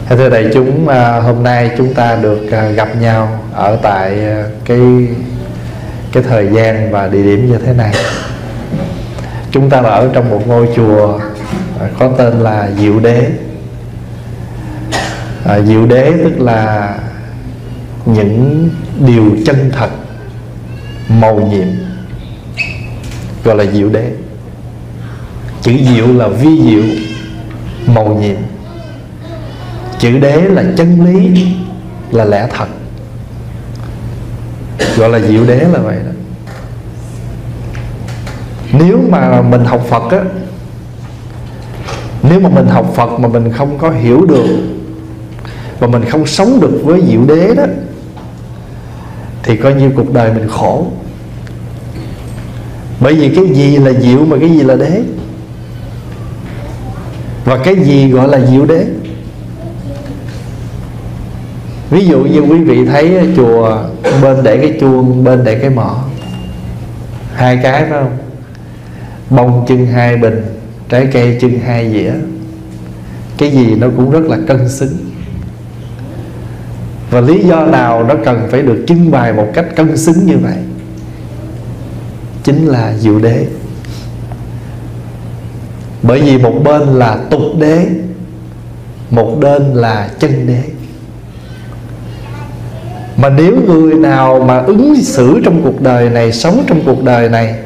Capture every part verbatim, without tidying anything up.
Thưa đại chúng, hôm nay chúng ta được gặp nhau ở tại cái cái thời gian và địa điểm như thế này. Chúng ta ở trong một ngôi chùa có tên là Diệu Đế. à, Diệu Đế tức là những điều chân thật, mầu nhiệm, gọi là Diệu Đế. Chữ diệu là vi diệu, mầu nhiệm. Chữ đế là chân lý, là lẽ thật, gọi là Diệu Đế là vậy đó. Nếu mà mình học Phật á, nếu mà mình học Phật mà mình không có hiểu được và mình không sống được với Diệu Đế đó, thì coi như cuộc đời mình khổ. Bởi vì cái gì là diệu mà cái gì là đế, và cái gì gọi là Diệu Đế. Ví dụ như quý vị thấy chùa bên để cái chuông, bên để cái mõ, hai cái phải không? Bông chưng hai bình, trái cây chưng hai dĩa. Cái gì nó cũng rất là cân xứng. Và lý do nào nó cần phải được trưng bày một cách cân xứng như vậy? Chính là Diệu Đế. Bởi vì một bên là tục đế, một bên là chân đế. Mà nếu người nào mà ứng xử trong cuộc đời này, sống trong cuộc đời này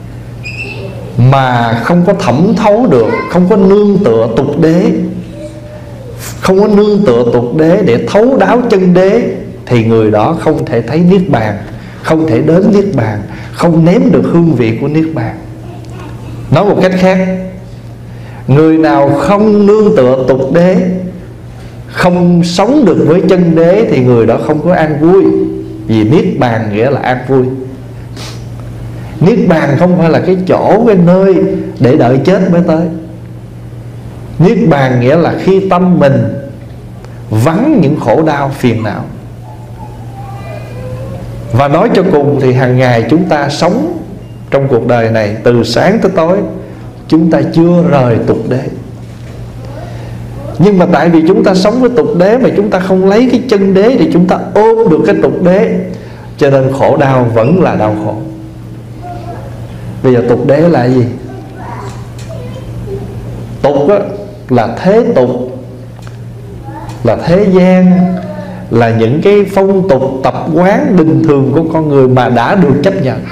mà không có thẩm thấu được, không có nương tựa tục đế, không có nương tựa tục đế để thấu đáo chân đế, thì người đó không thể thấy Niết Bàn, không thể đến Niết Bàn, không nếm được hương vị của Niết Bàn. Nói một cách khác, người nào không nương tựa tục đế, không sống được với chân đế, thì người đó không có an vui. Vì Niết Bàn nghĩa là an vui. Niết Bàn không phải là cái chỗ, cái nơi để đợi chết mới tới. Niết Bàn nghĩa là khi tâm mình vắng những khổ đau phiền não. Và nói cho cùng thì hàng ngày chúng ta sống trong cuộc đời này, từ sáng tới tối, chúng ta chưa rời tục đế. Nhưng mà tại vì chúng ta sống với tục đế mà chúng ta không lấy cái chân đế thì chúng ta ôm được cái tục đế, cho nên khổ đau vẫn là đau khổ. Bây giờ tục đế là gì? Tục á, là thế tục, là thế gian, là những cái phong tục tập quán bình thường của con người mà đã được chấp nhận.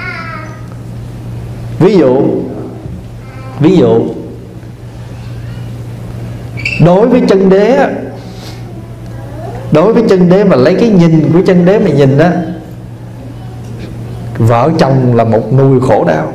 Ví dụ Ví dụ đối với chân đế, đối với chân đế mà lấy cái nhìn của chân đế mà nhìn á, vợ chồng là một nùi khổ đau.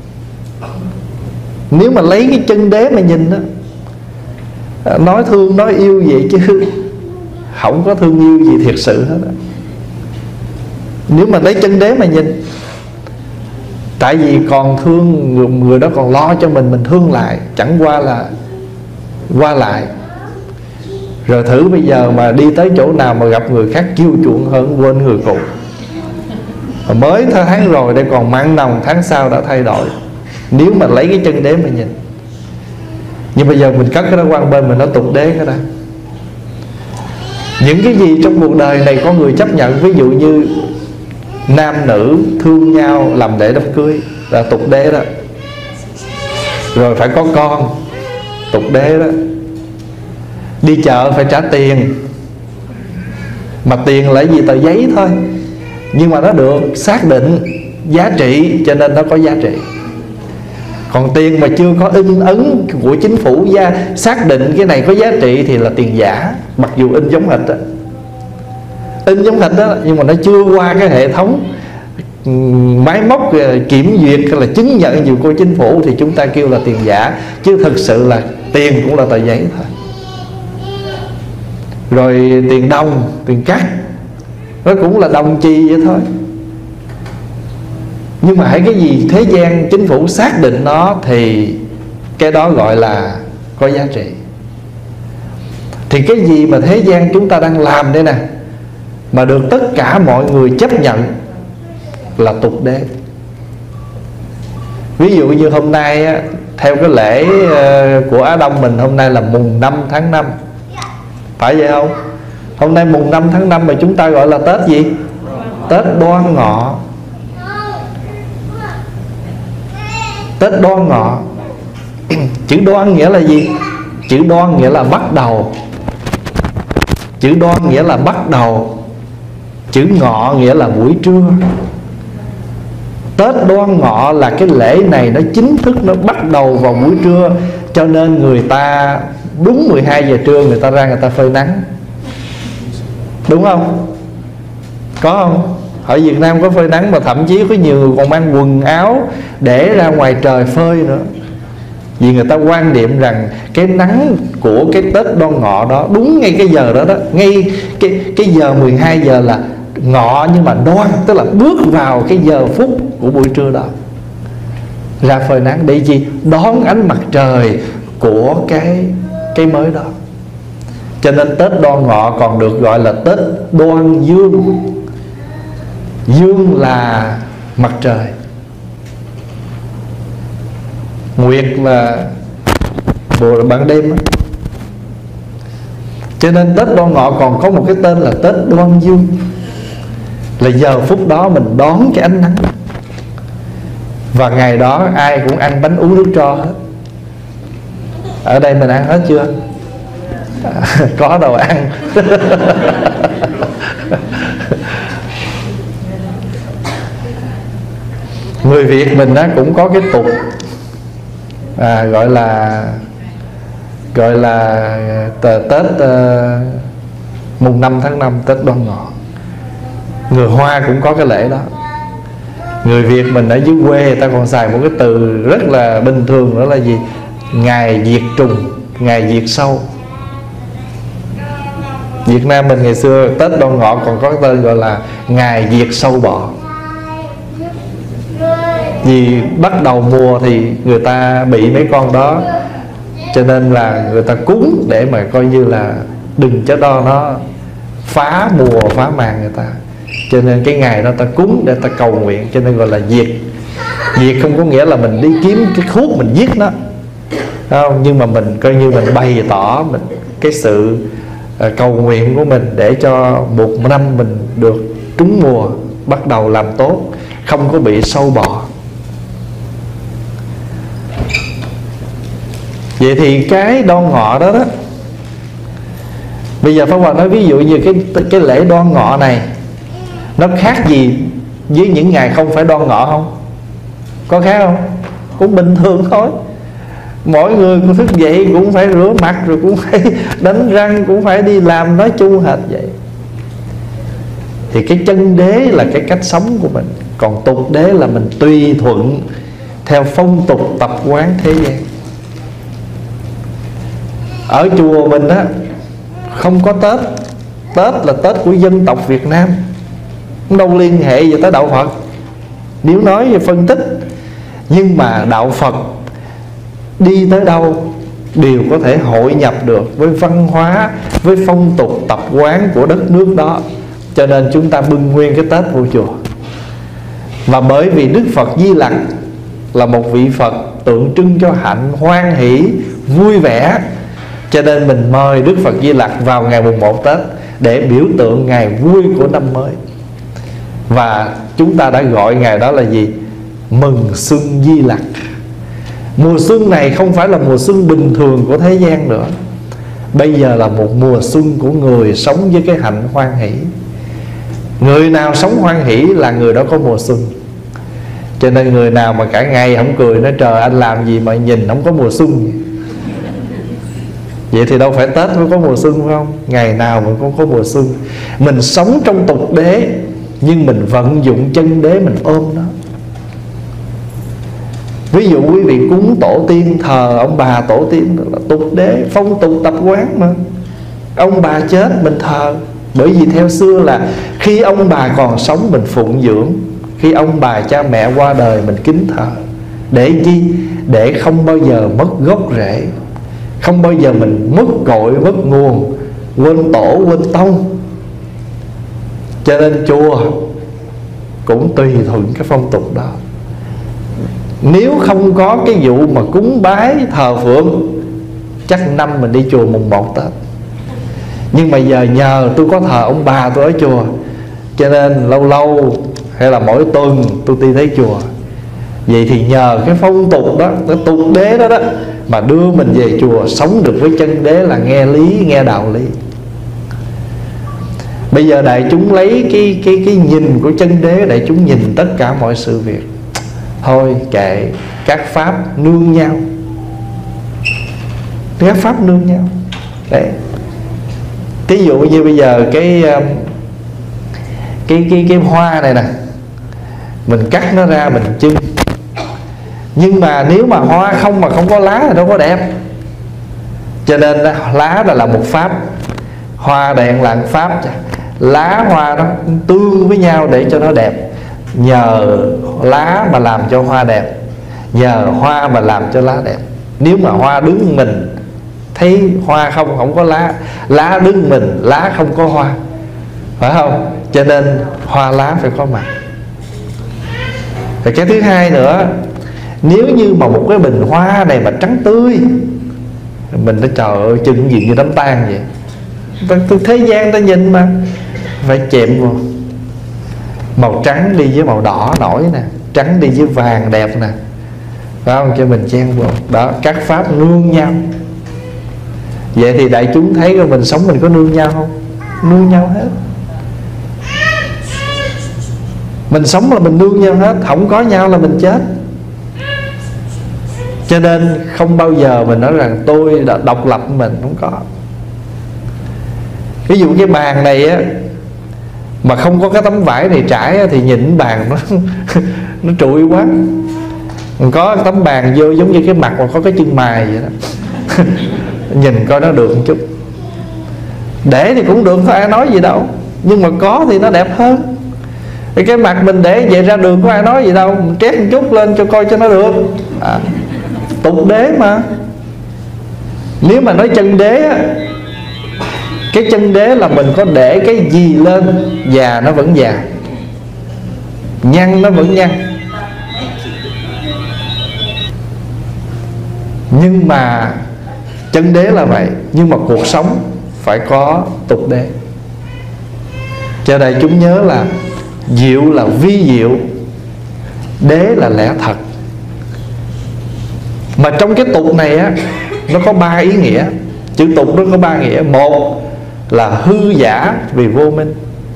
Nếu mà lấy cái chân đế mà nhìn á, nói thương nói yêu vậy chứ không có thương yêu gì thiệt sự hết á. Nếu mà lấy chân đế mà nhìn, tại vì còn thương người, người đó còn lo cho mình, mình thương lại, chẳng qua là qua lại. Rồi thử bây giờ mà đi tới chỗ nào mà gặp người khác chiêu chuộng hơn, quên người cũ. Mới tháng rồi đây còn mặn nồng, tháng sau đã thay đổi. Nếu mà lấy cái chân đế mà nhìn. Nhưng bây giờ mình cất cái đó qua bên, mình nói tục đế cái đó. Những cái gì trong cuộc đời này có người chấp nhận. Ví dụ như nam nữ thương nhau làm lễ đám cưới là tục đế đó. Rồi phải có con, tục đế đó. Đi chợ phải trả tiền, mà tiền là gì? Tờ giấy thôi, nhưng mà nó được xác định giá trị cho nên nó có giá trị. Còn tiền mà chưa có in ấn của chính phủ gia xác định cái này có giá trị thì là tiền giả. Mặc dù in giống hệt đó, in giống hệt đó, nhưng mà nó chưa qua cái hệ thống máy móc kiểm duyệt hay là chứng nhận gì của chính phủ thì chúng ta kêu là tiền giả. Chứ thực sự là tiền cũng là tờ giấy thôi. Rồi tiền đồng, tiền cắt, nó cũng là đồng chi vậy thôi. Nhưng mà hãy cái gì thế gian chính phủ xác định nó thì cái đó gọi là có giá trị. Thì cái gì mà thế gian chúng ta đang làm đây nè, mà được tất cả mọi người chấp nhận là tục đế. Ví dụ như hôm nay á, theo cái lễ của Á Đông mình, hôm nay là mùng năm tháng năm, Phải vậy không? Hôm nay mùng năm tháng năm mà chúng ta gọi là Tết gì? Tết Đoan Ngọ. Tết Đoan Ngọ. Chữ đoan nghĩa là gì? Chữ đoan nghĩa là bắt đầu. Chữ đoan nghĩa là bắt đầu. Chữ ngọ nghĩa là buổi trưa. Tết Đoan Ngọ là cái lễ này nó chính thức, nó bắt đầu vào buổi trưa. Cho nên người ta đúng mười hai giờ trưa người ta ra người ta phơi nắng. Đúng không? Có không? Ở Việt Nam có phơi nắng, mà thậm chí có nhiều người còn mang quần áo để ra ngoài trời phơi nữa. Vì người ta quan niệm rằng cái nắng của cái Tết Đoan Ngọ đó, đúng ngay cái giờ đó đó, ngay cái, cái giờ mười hai giờ là ngọ, nhưng mà đoan tức là bước vào cái giờ phút của buổi trưa đó, ra phơi nắng để chi? Đón ánh mặt trời của cái cái mới đó. Cho nên Tết Đoan Ngọ còn được gọi là Tết Đoan Dương. Dương là mặt trời, nguyệt là buổi ban đêm đó. Cho nên Tết Đoan Ngọ còn có một cái tên là Tết Đoan Dương, là giờ phút đó mình đón cái ánh nắng. Và ngày đó ai cũng ăn bánh uống nước tro hết. Ở đây mình ăn hết chưa? À, có đồ ăn. Người Việt mình á, cũng có cái tục à, gọi là gọi là Tết uh, mùng năm tháng năm, Tết Đoan Ngọ. Người Hoa cũng có cái lễ đó. Người Việt mình ở dưới quê người ta còn xài một cái từ rất là bình thường, đó là gì? Ngày diệt trùng, ngày diệt sâu. Việt Nam mình ngày xưa Tết Đoan Ngọ còn có cái tên gọi là ngày diệt sâu bọ. Vì bắt đầu mùa thì người ta bị mấy con đó, cho nên là người ta cúng để mà coi như là đừng cho đo nó phá mùa phá màn người ta. Cho nên cái ngày đó ta cúng để ta cầu nguyện, cho nên gọi là diệt. Diệt không có nghĩa là mình đi kiếm cái thuốc mình giết nó, không? Nhưng mà mình coi như mình bày tỏ mình cái sự uh, cầu nguyện của mình để cho một năm mình được trúng mùa, bắt đầu làm tốt, không có bị sâu bọ. Vậy thì cái Đoan Ngọ đó đó, bây giờ Pháp Hòa nói ví dụ như cái cái lễ Đoan Ngọ này nó khác gì với những ngày không phải Đoan Ngọ không? Có khác không? Cũng bình thường thôi. Mỗi người cũng thức dậy cũng phải rửa mặt, rồi cũng phải đánh răng, cũng phải đi làm, nói chung hệt vậy. Thì cái chân đế là cái cách sống của mình, còn tục đế là mình tùy thuận theo phong tục tập quán thế gian. Ở chùa mình á không có Tết. Tết là Tết của dân tộc Việt Nam, không đâu liên hệ gì tới đạo Phật nếu nói về phân tích. Nhưng mà đạo Phật đi tới đâu đều có thể hội nhập được với văn hóa, với phong tục tập quán của đất nước đó. Cho nên chúng ta bưng nguyên cái Tết vô chùa. Và bởi vì Đức Phật Di Lặc là một vị Phật tượng trưng cho hạnh, hoan hỷ, vui vẻ, cho nên mình mời Đức Phật Di Lặc vào ngày mùng một Tết để biểu tượng ngày vui của năm mới. Và chúng ta đã gọi ngày đó là gì? Mừng Xuân Di Lặc. Mùa xuân này không phải là mùa xuân bình thường của thế gian nữa. Bây giờ là một mùa xuân của người sống với cái hạnh hoan hỷ. Người nào sống hoan hỷ là người đó có mùa xuân. Cho nên người nào mà cả ngày không cười, nói trời anh làm gì mà nhìn không có mùa xuân. Vậy thì đâu phải Tết mới có mùa xuân phải không? Ngày nào mình cũng có mùa xuân. Mình sống trong tục đế, nhưng mình vận dụng chân đế, mình ôm nó. Ví dụ quý vị cúng tổ tiên, thờ ông bà tổ tiên, là tục đế, phong tục tập quán mà. Ông bà chết mình thờ. Bởi vì theo xưa là khi ông bà còn sống mình phụng dưỡng, khi ông bà cha mẹ qua đời mình kính thờ. Để chi? Để không bao giờ mất gốc rễ, không bao giờ mình mất cội, mất nguồn, quên tổ, quên tông. Cho nên chùa cũng tùy thuận cái phong tục đó. Nếu không có cái vụ mà cúng bái thờ phượng, chắc năm mình đi chùa mùng một Tết. Nhưng mà giờ nhờ tôi có thờ ông bà tôi ở chùa, cho nên lâu lâu hay là mỗi tuần tôi đi tới chùa. Vậy thì nhờ cái phong tục đó, cái tục đế đó đó, mà đưa mình về chùa sống được với chân đế, là nghe lý, nghe đạo lý. Bây giờ đại chúng lấy cái, cái, cái nhìn của chân đế, đại chúng nhìn tất cả mọi sự việc. Thôi kệ, các pháp nương nhau, các pháp nương nhau. Đấy. Ví dụ như bây giờ cái Cái, cái, cái hoa này nè, mình cắt nó ra mình trưng. Nhưng mà nếu mà hoa không mà không có lá thì đâu có đẹp. Cho nên lá là, là một pháp, hoa đèn là một pháp. Lá hoa nó tương với nhau để cho nó đẹp. Nhờ lá mà làm cho hoa đẹp, nhờ hoa mà làm cho lá đẹp. Nếu mà hoa đứng mình thấy hoa không, không có lá, lá đứng mình, lá không có hoa, phải không? Cho nên hoa lá phải có mặt. Rồi cái thứ hai nữa, nếu như mà một cái bình hoa này mà trắng tươi, mình nói trời ơi, chừng gì như đám tang vậy. Thế gian ta nhìn mà phải chệm vào. Màu trắng đi với màu đỏ nổi nè, trắng đi với vàng đẹp nè, phải không? Cho mình chen vào. Đó, các pháp nương nhau. Vậy thì đại chúng thấy rồi mình sống mình có nương nhau không? Nương nhau hết. Mình sống là mình nương nhau hết, không có nhau là mình chết. Cho nên không bao giờ mình nói rằng tôi đã độc lập mình, không có. Ví dụ cái bàn này á, mà không có cái tấm vải này trải á, thì nhìn bàn nó nó trụi quá. Còn có tấm bàn vô giống như cái mặt mà có cái chân mài vậy đó. Nhìn coi nó được một chút. Để thì cũng được, không ai nói gì đâu. Nhưng mà có thì nó đẹp hơn. Thì cái mặt mình để vậy ra đường có ai nói gì đâu, mình trét một chút lên cho coi cho nó được. À, tục đế mà. Nếu mà nói chân đế á, cái chân đế là mình có để cái gì lên, già nó vẫn già, nhăn nó vẫn nhăn. Nhưng mà chân đế là vậy. Nhưng mà cuộc sống phải có tục đế. Cho đây chúng nhớ là diệu là vi diệu, đế là lẽ thật. Mà trong cái tục này á, nó có ba ý nghĩa. Chữ tục nó có ba nghĩa. Một là hư giả vì vô minh.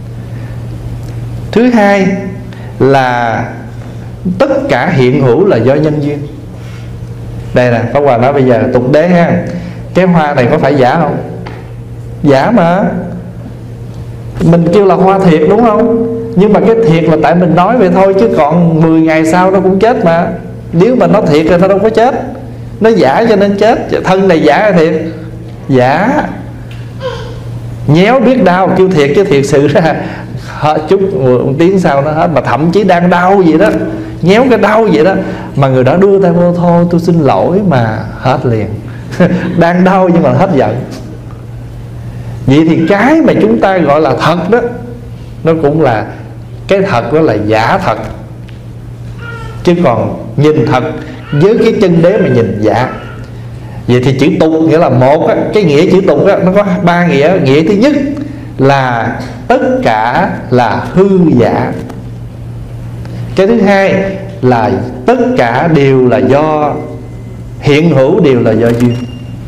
Thứ hai là tất cả hiện hữu là do nhân duyên. Đây nè, Pháp Hòa nói bây giờ tục đế ha, cái hoa này có phải giả không? Giả mà. Mình kêu là hoa thiệt đúng không? Nhưng mà cái thiệt là tại mình nói vậy thôi, chứ còn mười ngày sau nó cũng chết mà. Nếu mà nó thiệt thì nó đâu có chết. Nó giả cho nên chết. Thân này giả hay thiệt? Giả. Nhéo biết đau kêu thiệt, chứ thiệt sự ra hết chút một tiếng sau nó hết. Mà thậm chí đang đau vậy đó, nhéo cái đau vậy đó, mà người đó đưa tay vô, thôi tôi xin lỗi, mà hết liền. Đang đau nhưng mà hết giận. Vậy thì cái mà chúng ta gọi là thật đó, nó cũng là cái thật, đó là giả thật. Chứ còn nhìn thật với cái chân đế mà nhìn giả. Vậy thì chữ tục nghĩa là một á, cái nghĩa chữ tục á, nó có ba nghĩa. Nghĩa thứ nhất là tất cả là hư giả. Cái thứ hai là tất cả đều là do hiện hữu, đều là do duyên.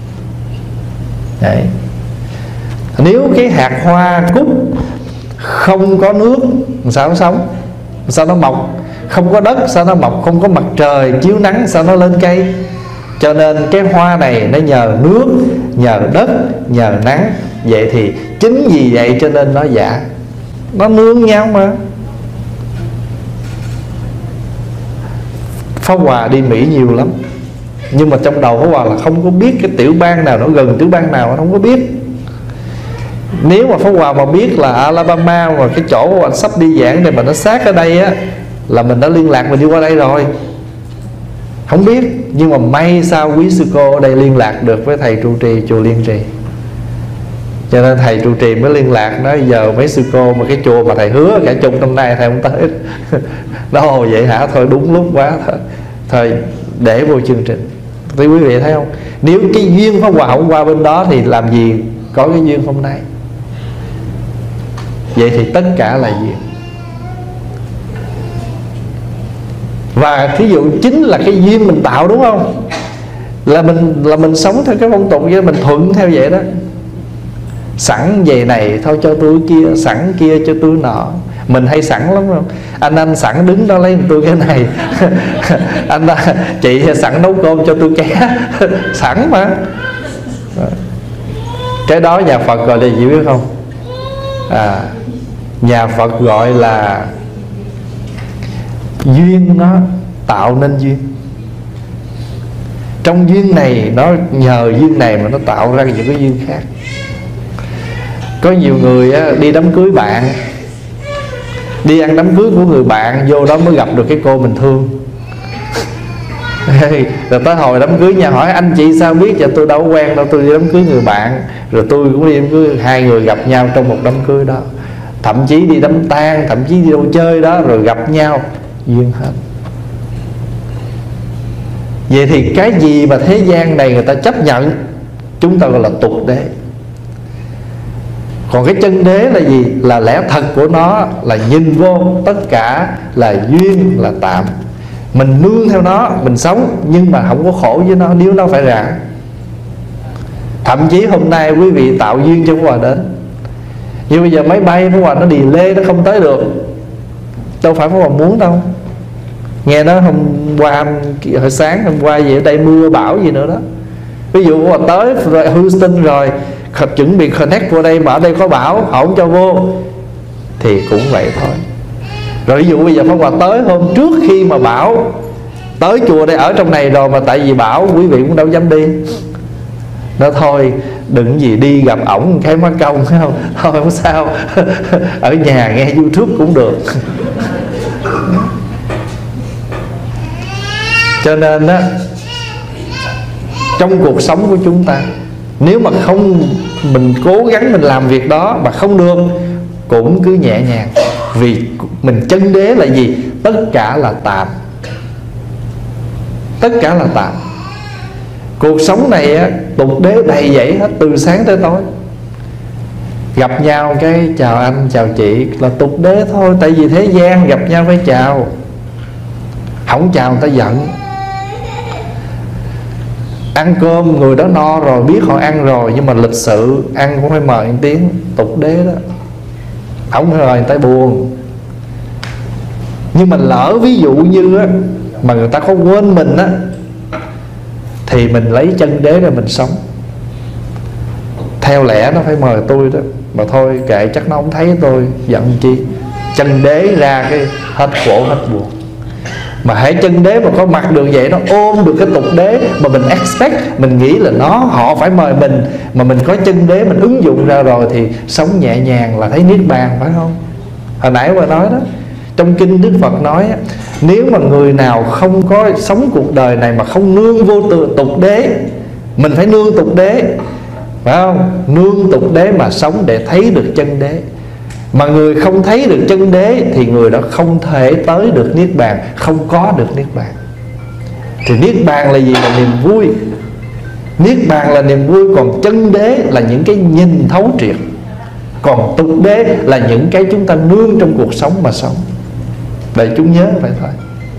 Đấy. Nếu cái hạt hoa cúc không có nước, sao nó sống? Sao nó mọc? Không có đất, sao nó mọc? Không có mặt trời chiếu nắng, sao nó lên cây? Cho nên cái hoa này nó nhờ nước, nhờ đất, nhờ nắng. Vậy thì chính vì vậy cho nên nó giả. Nó nương nhau mà. Pháp Hòa đi Mỹ nhiều lắm, nhưng mà trong đầu Pháp Hòa là không có biết cái tiểu bang nào nó gần tiểu bang nào, không có biết. Nếu mà Pháp Hòa mà biết là Alabama và cái chỗ anh sắp đi giảng này mà nó sát ở đây á, là mình đã liên lạc, mình đi qua đây rồi. Không biết. Nhưng mà may sao quý sư cô ở đây liên lạc được với thầy trụ trì chùa Liên Trì. Cho nên thầy trụ trì mới liên lạc, nói giờ mấy sư cô mà cái chùa mà thầy hứa cả chục năm nay thầy không tới. Đó vậy hả? Thôi đúng lúc quá. Thôi, thôi để vô chương trình. Thì quý vị thấy không? Nếu cái duyên Pháp Hòa không qua bên đó thì làm gì có cái duyên hôm nay. Vậy thì tất cả là duyên. Và thí dụ chính là cái duyên mình tạo, đúng không? Là mình là mình sống theo cái phong tục vậy, mình thuận theo vậy đó. Sẵn về này thôi cho tôi kia, sẵn kia cho tôi nọ. Mình hay sẵn lắm không? Anh anh sẵn đứng đó lấy tôi cái này. Anh chị sẵn nấu cơm cho tôi ké. Sẵn mà. Cái đó nhà Phật gọi là gì biết không? À, nhà Phật gọi là duyên nó tạo nên duyên. Trong duyên này, nó nhờ duyên này mà nó tạo ra những cái duyên khác. Có nhiều người á, đi đám cưới bạn, đi ăn đám cưới của người bạn, vô đó mới gặp được cái cô mình thương. Rồi tới hồi đám cưới nhà hỏi anh chị sao biết? Dạ tôi đâu có quen đâu, tôi đi đám cưới người bạn. Rồi tôi cũng đi đám cưới, hai người gặp nhau trong một đám cưới đó. Thậm chí đi đám tang, thậm chí đi đâu chơi đó, rồi gặp nhau, duyên hết. Vậy thì cái gì mà thế gian này người ta chấp nhận, chúng ta gọi là tục đế. Còn cái chân đế là gì? Là lẽ thật của nó, là nhìn vô tất cả là duyên, là tạm. Mình nương theo nó, mình sống, nhưng mà không có khổ với nó nếu nó phải rã. Thậm chí hôm nay quý vị tạo duyên cho Pháp Hòa đến, nhưng bây giờ máy bay Pháp Hòa nó delay, nó không tới được. Đâu phải Pháp Hòa muốn đâu. Nghe nói hôm qua, hồi sáng hôm qua gì ở đây mưa bão gì nữa đó. Ví dụ Pháp Hòa tới rồi Houston rồi, chuẩn bị connect vô đây mà ở đây có bão, họ không cho vô, thì cũng vậy thôi. Rồi ví dụ bây giờ Pháp Hòa tới hôm trước khi mà bão, tới chùa đây ở trong này rồi, mà tại vì bão quý vị cũng đâu dám đi. Nó thôi đừng gì đi gặp ổng cái má công, thấy không? Thôi không sao. Ở nhà nghe YouTube cũng được. Cho nên á, trong cuộc sống của chúng ta, nếu mà không, mình cố gắng mình làm việc đó mà không được, cũng cứ nhẹ nhàng. Vì mình chân đế là gì? Tất cả là tạm. Tất cả là tạm. Cuộc sống này á, tục đế đầy dẫy hết, từ sáng tới tối. Gặp nhau cái chào anh, chào chị là tục đế thôi. Tại vì thế gian gặp nhau phải chào, không chào người ta giận. Ăn cơm người đó no rồi, biết họ ăn rồi, nhưng mà lịch sự ăn cũng phải mời một tiếng, tục đế đó. Không phải mời người ta buồn. Nhưng mà lỡ ví dụ như á, mà người ta có quên mình á, thì mình lấy chân đế ra mình sống. Theo lẽ nó phải mời tôi đó, mà thôi kệ, chắc nó không thấy tôi, giận chi. Chân đế ra cái hết khổ hết buồn. Mà hãy chân đế mà có mặt được vậy, nó ôm được cái tục đế mà mình expect, mình nghĩ là nó họ phải mời mình, mà mình có chân đế mình ứng dụng ra rồi thì sống nhẹ nhàng là thấy niết bàn, phải không? Hồi nãy bà nói đó, trong kinh Đức Phật nói, nếu mà người nào không có sống cuộc đời này mà không nương vô tục đế, mình phải nương tục đế, phải không? Nương tục đế mà sống để thấy được chân đế. Mà người không thấy được chân đế thì người đó không thể tới được niết bàn, không có được niết bàn. Thì niết bàn là gì? Là niềm vui. Niết bàn là niềm vui, còn chân đế là những cái nhìn thấu triệt. Còn tục đế là những cái chúng ta nương trong cuộc sống mà sống. Để chúng nhớ vậy thôi.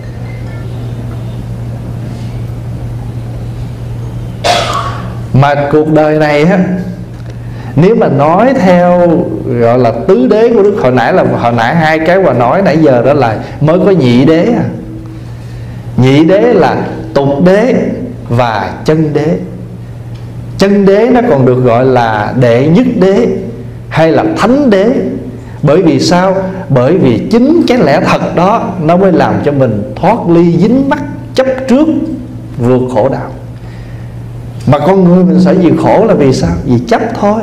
Mà cuộc đời này á, nếu mà nói theo gọi là tứ đế của Đức, hồi nãy là hồi nãy hai cái mà nói nãy giờ đó là mới có nhị đế à. Nhị đế là tục đế và chân đế. Chân đế nó còn được gọi là đệ nhất đế hay là thánh đế. Bởi vì sao? Bởi vì chính cái lẽ thật đó nó mới làm cho mình thoát ly dính mắc chấp trước, vượt khổ đạo. Mà con người mình sẽ gì khổ là vì sao? Vì chấp thôi.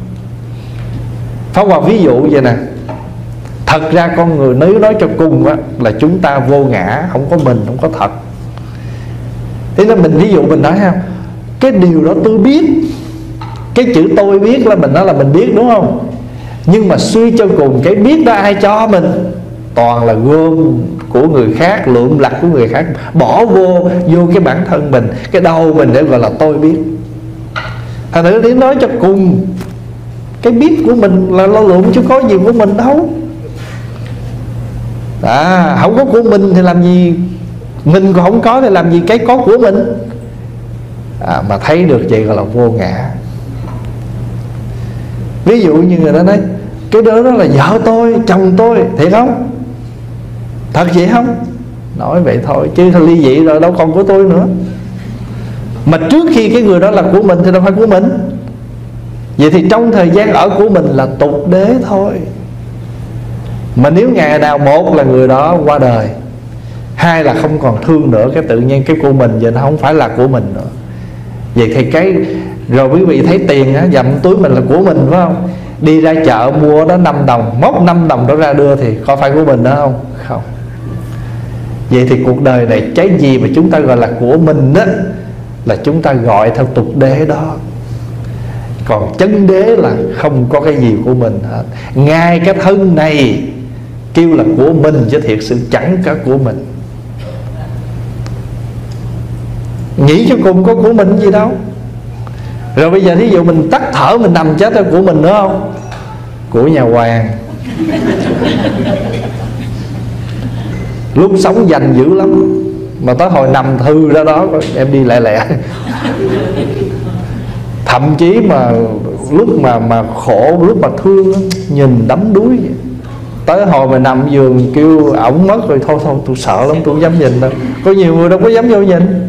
Pháp Hòa ví dụ vậy nè. Thật ra con người nếu nói cho cùng á, là chúng ta vô ngã, không có mình, không có thật. Thế nên mình ví dụ mình nói ha, cái điều đó tôi biết, cái chữ tôi biết là mình nói là mình biết, đúng không? Nhưng mà suy cho cùng cái biết đó ai cho mình? Toàn là gom của người khác, lượm lặt của người khác, bỏ vô vô cái bản thân mình, cái đầu mình để gọi là tôi biết. Thành thử đến nói cho cùng Cái biết của mình là lo lượm chứ có gì của mình đâu. À, không có của mình thì làm gì, mình còn không có thì làm gì cái có của mình. À, mà thấy được vậy gọi là vô ngã. Ví dụ như người ta nói cái đứa đó là vợ tôi, chồng tôi, thiệt không? Thật vậy không? Nói vậy thôi, chứ ly dị rồi đâu còn của tôi nữa. Mà trước khi cái người đó là của mình thì đâu phải của mình. Vậy thì trong thời gian ở của mình là tục đế thôi. Mà nếu ngày nào một là người đó qua đời, hai là không còn thương nữa, cái tự nhiên cái của mình giờ nó không phải là của mình nữa. Vậy thì cái rồi quý vị thấy tiền á, dặm túi mình là của mình phải không? Đi ra chợ mua đó năm đồng, móc năm đồng đó ra đưa thì có phải của mình đó không? Không. Vậy thì cuộc đời này cái gì mà chúng ta gọi là của mình đó là chúng ta gọi theo tục đế đó. Còn chân đế là không có cái gì của mình hết. Ngay cái thân này kêu là của mình chứ thiệt sự chẳng có của mình. Nghĩ cho cùng có của mình gì đâu. Rồi bây giờ thí dụ mình tắt thở mình nằm chết là của mình nữa không? Của nhà Hoàng. Lúc sống dành dữ lắm, mà tới hồi nằm thư ra đó em đi lẹ lẹ. Thậm chí mà lúc mà mà khổ, lúc mà thương nhìn đắm đuối vậy. Tới hồi mà nằm giường kêu ổng mất rồi, thôi thôi tôi sợ lắm, tôi không dám nhìn đâu. Có nhiều người đâu có dám vô nhìn.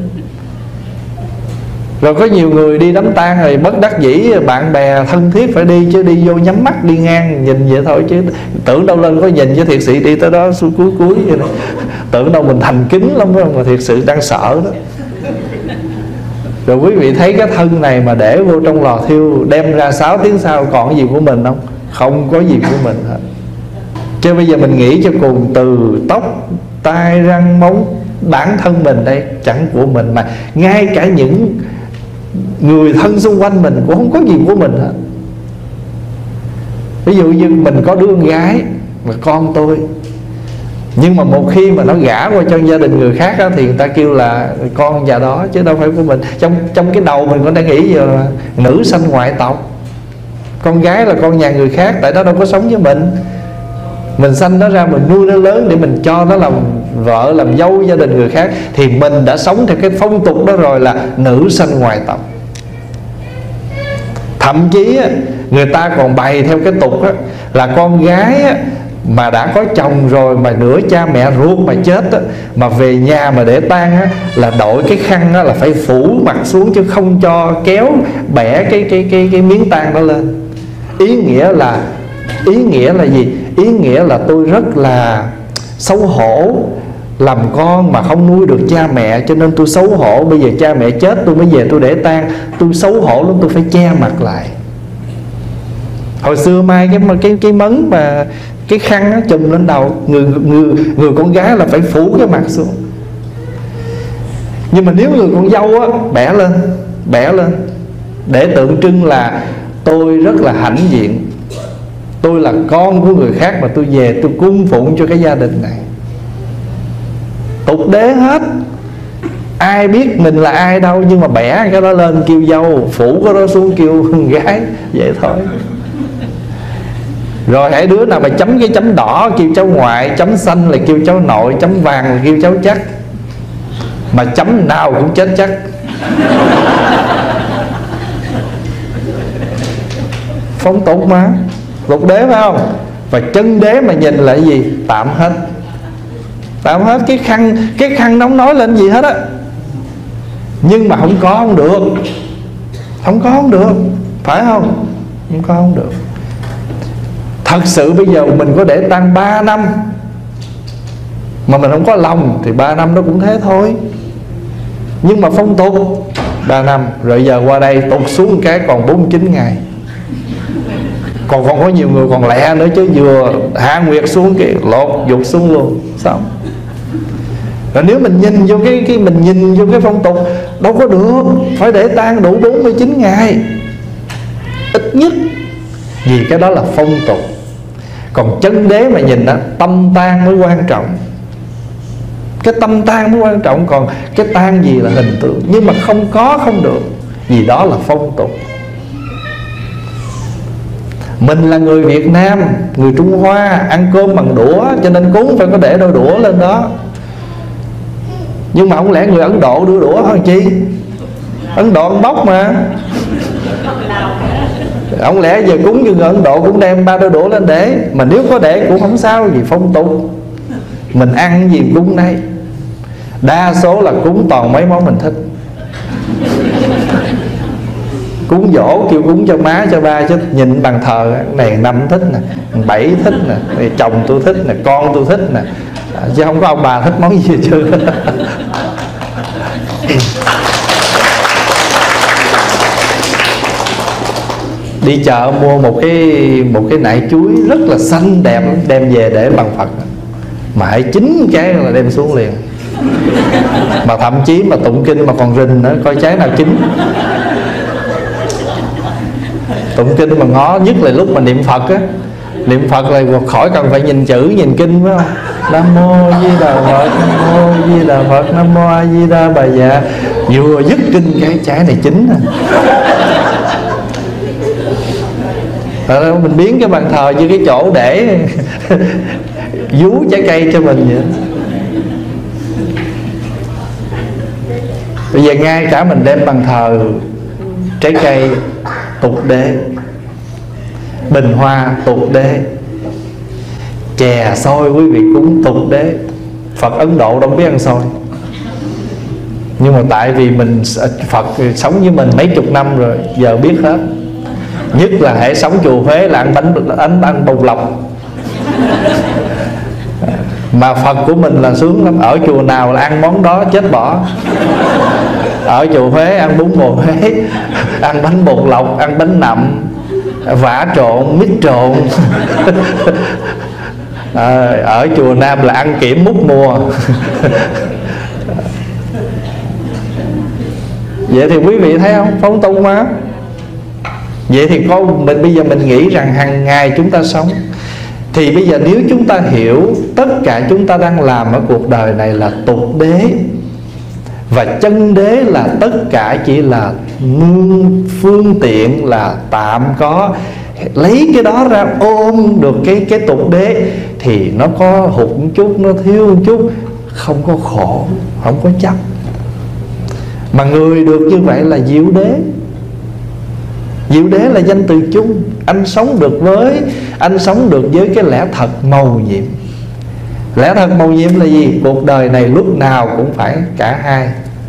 Rồi có nhiều người đi đám tang rồi bất đắc dĩ bạn bè thân thiết phải đi, chứ đi vô nhắm mắt đi ngang nhìn vậy thôi, chứ tưởng đâu lên có nhìn, chứ thiệt sự đi tới đó xuống cuối cuối vậy đó. Tưởng đâu mình thành kính lắm phải không, mà thiệt sự đang sợ đó. Rồi quý vị thấy cái thân này mà để vô trong lò thiêu, đem ra sáu tiếng sau còn cái gì của mình không? Không có gì của mình hết. Chứ bây giờ mình nghĩ cho cùng, từ tóc, tai, răng, móng, bản thân mình đây chẳng của mình, mà ngay cả những người thân xung quanh mình cũng không có gì của mình hết. Ví dụ như mình có đứa con gái mà con tôi, nhưng mà một khi mà nó gả qua cho gia đình người khác đó, thì người ta kêu là con nhà đó chứ đâu phải của mình. Trong trong cái đầu mình có đang nghĩ giờ là nữ sanh ngoại tộc, con gái là con nhà người khác, tại đó đâu có sống với mình. Mình sanh nó ra, mình nuôi nó lớn để mình cho nó làm vợ, làm dâu gia đình người khác, thì mình đã sống theo cái phong tục đó rồi, là nữ sanh ngoại tộc. Thậm chí người ta còn bày theo cái tục đó, là con gái mà đã có chồng rồi mà nửa cha mẹ ruột mà chết á, mà về nhà mà để tang á, là đội cái khăn á, là phải phủ mặt xuống chứ không cho kéo bẻ cái cái cái cái miếng tang đó lên. Ý nghĩa là ý nghĩa là gì? Ý nghĩa là tôi rất là xấu hổ, làm con mà không nuôi được cha mẹ, cho nên tôi xấu hổ. Bây giờ cha mẹ chết tôi mới về tôi để tang, tôi xấu hổ lắm, tôi phải che mặt lại. Hồi xưa mai cái cái cái mấn mà cái khăn nó chùm lên đầu, người người người con gái là phải phủ cái mặt xuống. Nhưng mà nếu người con dâu á, bẻ lên, bẻ lên để tượng trưng là tôi rất là hãnh diện, tôi là con của người khác mà tôi về tôi cung phụng cho cái gia đình này. Tục đế hết, ai biết mình là ai đâu, nhưng mà bẻ cái đó lên kêu dâu, phủ cái đó xuống kêu con gái, vậy thôi. Rồi hãy đứa nào mà chấm cái chấm đỏ kêu cháu ngoại, chấm xanh là kêu cháu nội, chấm vàng là kêu cháu chắc. Mà chấm nào cũng chết chắc. Phong tục mà, tục đế phải không? Và chân đế mà nhìn là cái gì? Tạm hết. Tạm hết. Cái khăn Cái khăn nó không nói lên gì hết á. Nhưng mà không có không được. Không có không được, phải không? Không có không được. Thật sự bây giờ mình có để tang ba năm mà mình không có lòng thì ba năm nó cũng thế thôi. Nhưng mà phong tục ba năm, rồi giờ qua đây tụt xuống cái còn bốn mươi chín ngày. Còn còn có nhiều người còn lẹ nữa chứ, vừa hạ nguyệt xuống cái lột dục xuống luôn, xong. Rồi nếu mình nhìn vô cái cái mình nhìn vô cái phong tục, đâu có được, phải để tang đủ bốn mươi chín ngày ít nhất, vì cái đó là phong tục. Còn chân đế mà nhìn đó, tâm tang mới quan trọng. Cái tâm tang mới quan trọng, còn cái tang gì là hình tượng. Nhưng mà không có không được, vì đó là phong tục. Mình là người Việt Nam, người Trung Hoa, ăn cơm bằng đũa, cho nên cúng phải có để đôi đũa lên đó. Nhưng mà không lẽ người Ấn Độ đưa đũa hả chi? Ấn Độ ăn bóc mà. Không lẽ giờ cúng như người Ấn Độ cũng đem ba đôi đũa lên để. Mà nếu có để cũng không sao, vì phong tục. Mình ăn gì cúng đây. Đa số là cúng toàn mấy món mình thích. Cúng dỗ kêu cúng cho má cho ba, chứ nhìn bàn thờ này năm thích nè, bảy thích nè, chồng tôi thích nè, con tôi thích nè, chứ không có ông bà thích món gì chưa. Đi chợ mua một cái một cái nải chuối rất là xanh đẹp, đem về để bằng Phật, mà hãy chín cái là đem xuống liền. Mà thậm chí mà tụng kinh mà còn rình nữa, coi trái nào chín. Tụng kinh mà ngó, nhất là lúc mà niệm Phật á, niệm Phật là khỏi cần phải nhìn chữ nhìn kinh phải không? Nam mô A Di Đà Phật, Nam mô A Di Đà Phật, Nam mô A Di Đà Bà Dạ. Vừa dứt kinh cái trái này chín à. Rồi mình biến cái bàn thờ như cái chỗ để vú trái cây cho mình vậy. Bây giờ ngay cả mình đem bàn thờ trái cây tục đế, bình hoa tục đế, chè xôi quý vị cũng tục đế. Phật Ấn Độ đâu biết ăn xôi, nhưng mà tại vì mình Phật sống với mình mấy chục năm rồi, giờ biết hết. Nhất là hễ sống chùa Huế là ăn bánh ăn, ăn bông lọc. Mà Phật của mình là sướng lắm, ở chùa nào là ăn món đó chết bỏ. Ở chùa Huế ăn bún bò Huế, ăn bánh bột lọc, ăn bánh nậm, vả trộn, mít trộn. À, ở chùa Nam là ăn kiểm mút mùa. Vậy thì quý vị thấy không, phóng tung mà. Vậy thì con mình bây giờ mình nghĩ rằng hàng ngày chúng ta sống, thì bây giờ nếu chúng ta hiểu tất cả chúng ta đang làm ở cuộc đời này là tục đế, và chân đế là tất cả chỉ là nương phương tiện, là tạm có, lấy cái đó ra ôm được cái cái tục đế, thì nó có hụt một chút, nó thiếu một chút, không có khổ, không có chấp. Mà người được như vậy là diệu đế. Diệu đế là danh từ chung. Anh sống được với Anh sống được với cái lẽ thật mầu nhiệm. Lẽ thật mầu nhiệm là gì? Cuộc đời này lúc nào cũng phải cả hai.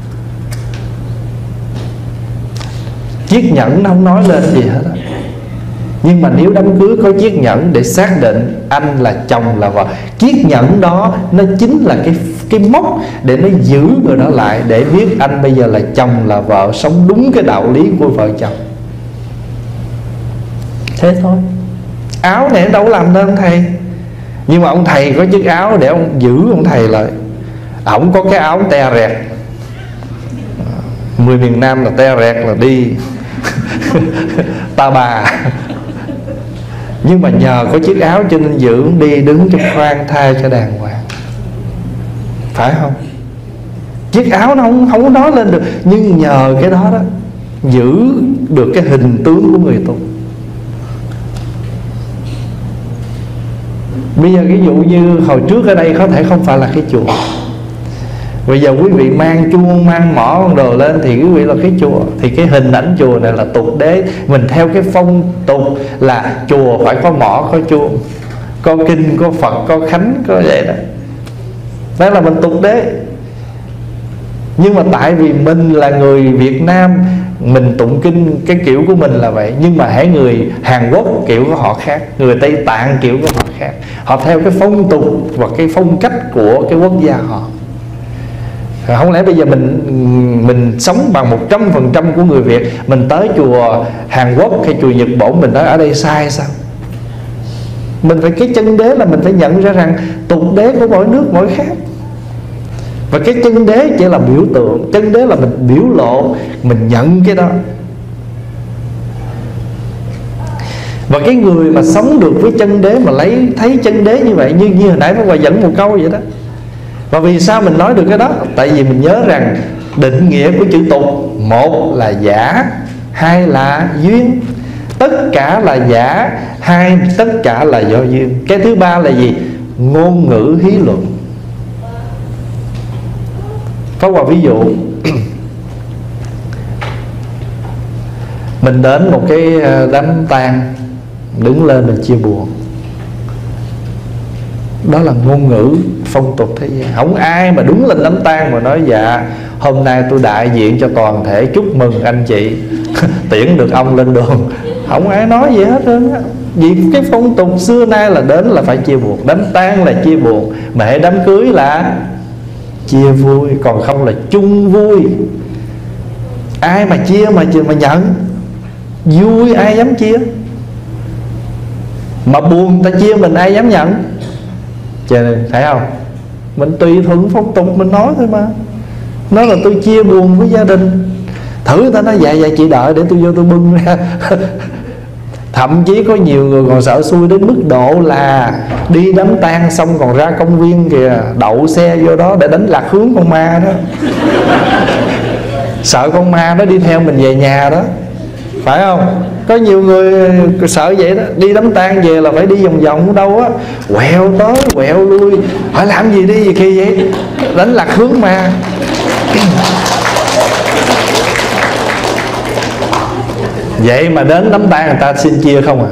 Chiếc nhẫn nó không nói lên gì hết. Nhưng mà nếu đám cưới có chiếc nhẫn để xác định anh là chồng là vợ, chiếc nhẫn đó nó chính là cái cái mốc để nó giữ người đó lại, để biết anh bây giờ là chồng là vợ, sống đúng cái đạo lý của vợ chồng. Thế thôi. Áo này đâu có làm nên thầy, nhưng mà ông thầy có chiếc áo để ông giữ ông thầy lại. Ổng có cái áo te rẹt, người miền Nam là te rẹt là đi ta bà. Nhưng mà nhờ có chiếc áo cho nên giữ đi đứng cho khoan thai cho đàng hoàng, phải không? Chiếc áo nó không, không có nói lên được, nhưng nhờ cái đó đó giữ được cái hình tướng của người tu. Bây giờ ví dụ như hồi trước ở đây có thể không phải là cái chùa, bây giờ quý vị mang chuông, mang mõ con đồ lên thì quý vị là cái chùa. Thì cái hình ảnh chùa này là tục đế. Mình theo cái phong tục là chùa phải có mõ, có chuông, có kinh, có Phật, có khánh, có vậy đó. Đó là mình tục đế. Nhưng mà tại vì mình là người Việt Nam, mình tụng kinh cái kiểu của mình là vậy. Nhưng mà hãy người Hàn Quốc kiểu của họ khác, người Tây Tạng kiểu của họ khác. Họ theo cái phong tục và cái phong cách của cái quốc gia họ. Không lẽ bây giờ mình mình sống bằng một trăm phần trăm của người Việt, mình tới chùa Hàn Quốc hay chùa Nhật Bản mình nói ở đây sai sao? Mình phải cái chân đế là mình phải nhận ra rằng tục đế của mỗi nước mỗi khác. Và cái chân đế chỉ là biểu tượng, chân đế là mình biểu lộ, mình nhận cái đó. Và cái người mà sống được với chân đế, mà lấy thấy chân đế như vậy, như như hồi nãy Pháp Hòa dẫn một câu vậy đó. Và vì sao mình nói được cái đó? Tại vì mình nhớ rằng định nghĩa của chữ tục, một là giả, hai là duyên. tất cả là giả. Hai, tất cả là do duyên. Cái thứ ba là gì? Ngôn ngữ hí luận. Có một ví dụ, mình đến một cái đám tang, đứng lên mình chia buồn. Đó là ngôn ngữ phong tục thế gian. Không ai mà đứng lên đám tang mà nói dạ hôm nay tôi đại diện cho toàn thể chúc mừng anh chị tiễn được ông lên đường. Không ai nói gì hết trơn á. Vì cái phong tục xưa nay là đến là phải chia buồn. Đám tang là chia buồn, mà hệ đám cưới là chia vui, còn không là chung vui. Ai mà chia mà mà nhận. Vui ai dám chia, mà buồn ta chia mình ai dám nhận. Cho nên thấy không, mình tùy thuận phong tục mình nói thôi mà. Nói là tôi chia buồn với gia đình, thử người ta nói dạ dạ chị đợi để tôi vô tôi bưng ra. Thậm chí có nhiều người còn sợ xui đến mức độ là đi đám tang xong còn ra công viên kìa, đậu xe vô đó để đánh lạc hướng con ma đó. Sợ con ma nó đi theo mình về nhà đó, phải không? Có nhiều người sợ vậy đó. Đi đám tang về là phải đi vòng vòng đâu á, quẹo tới quẹo lui. Hỏi làm gì đi gì kỳ vậy? Đánh lạc hướng ma. Vậy mà đến đám tang người ta xin chia không à.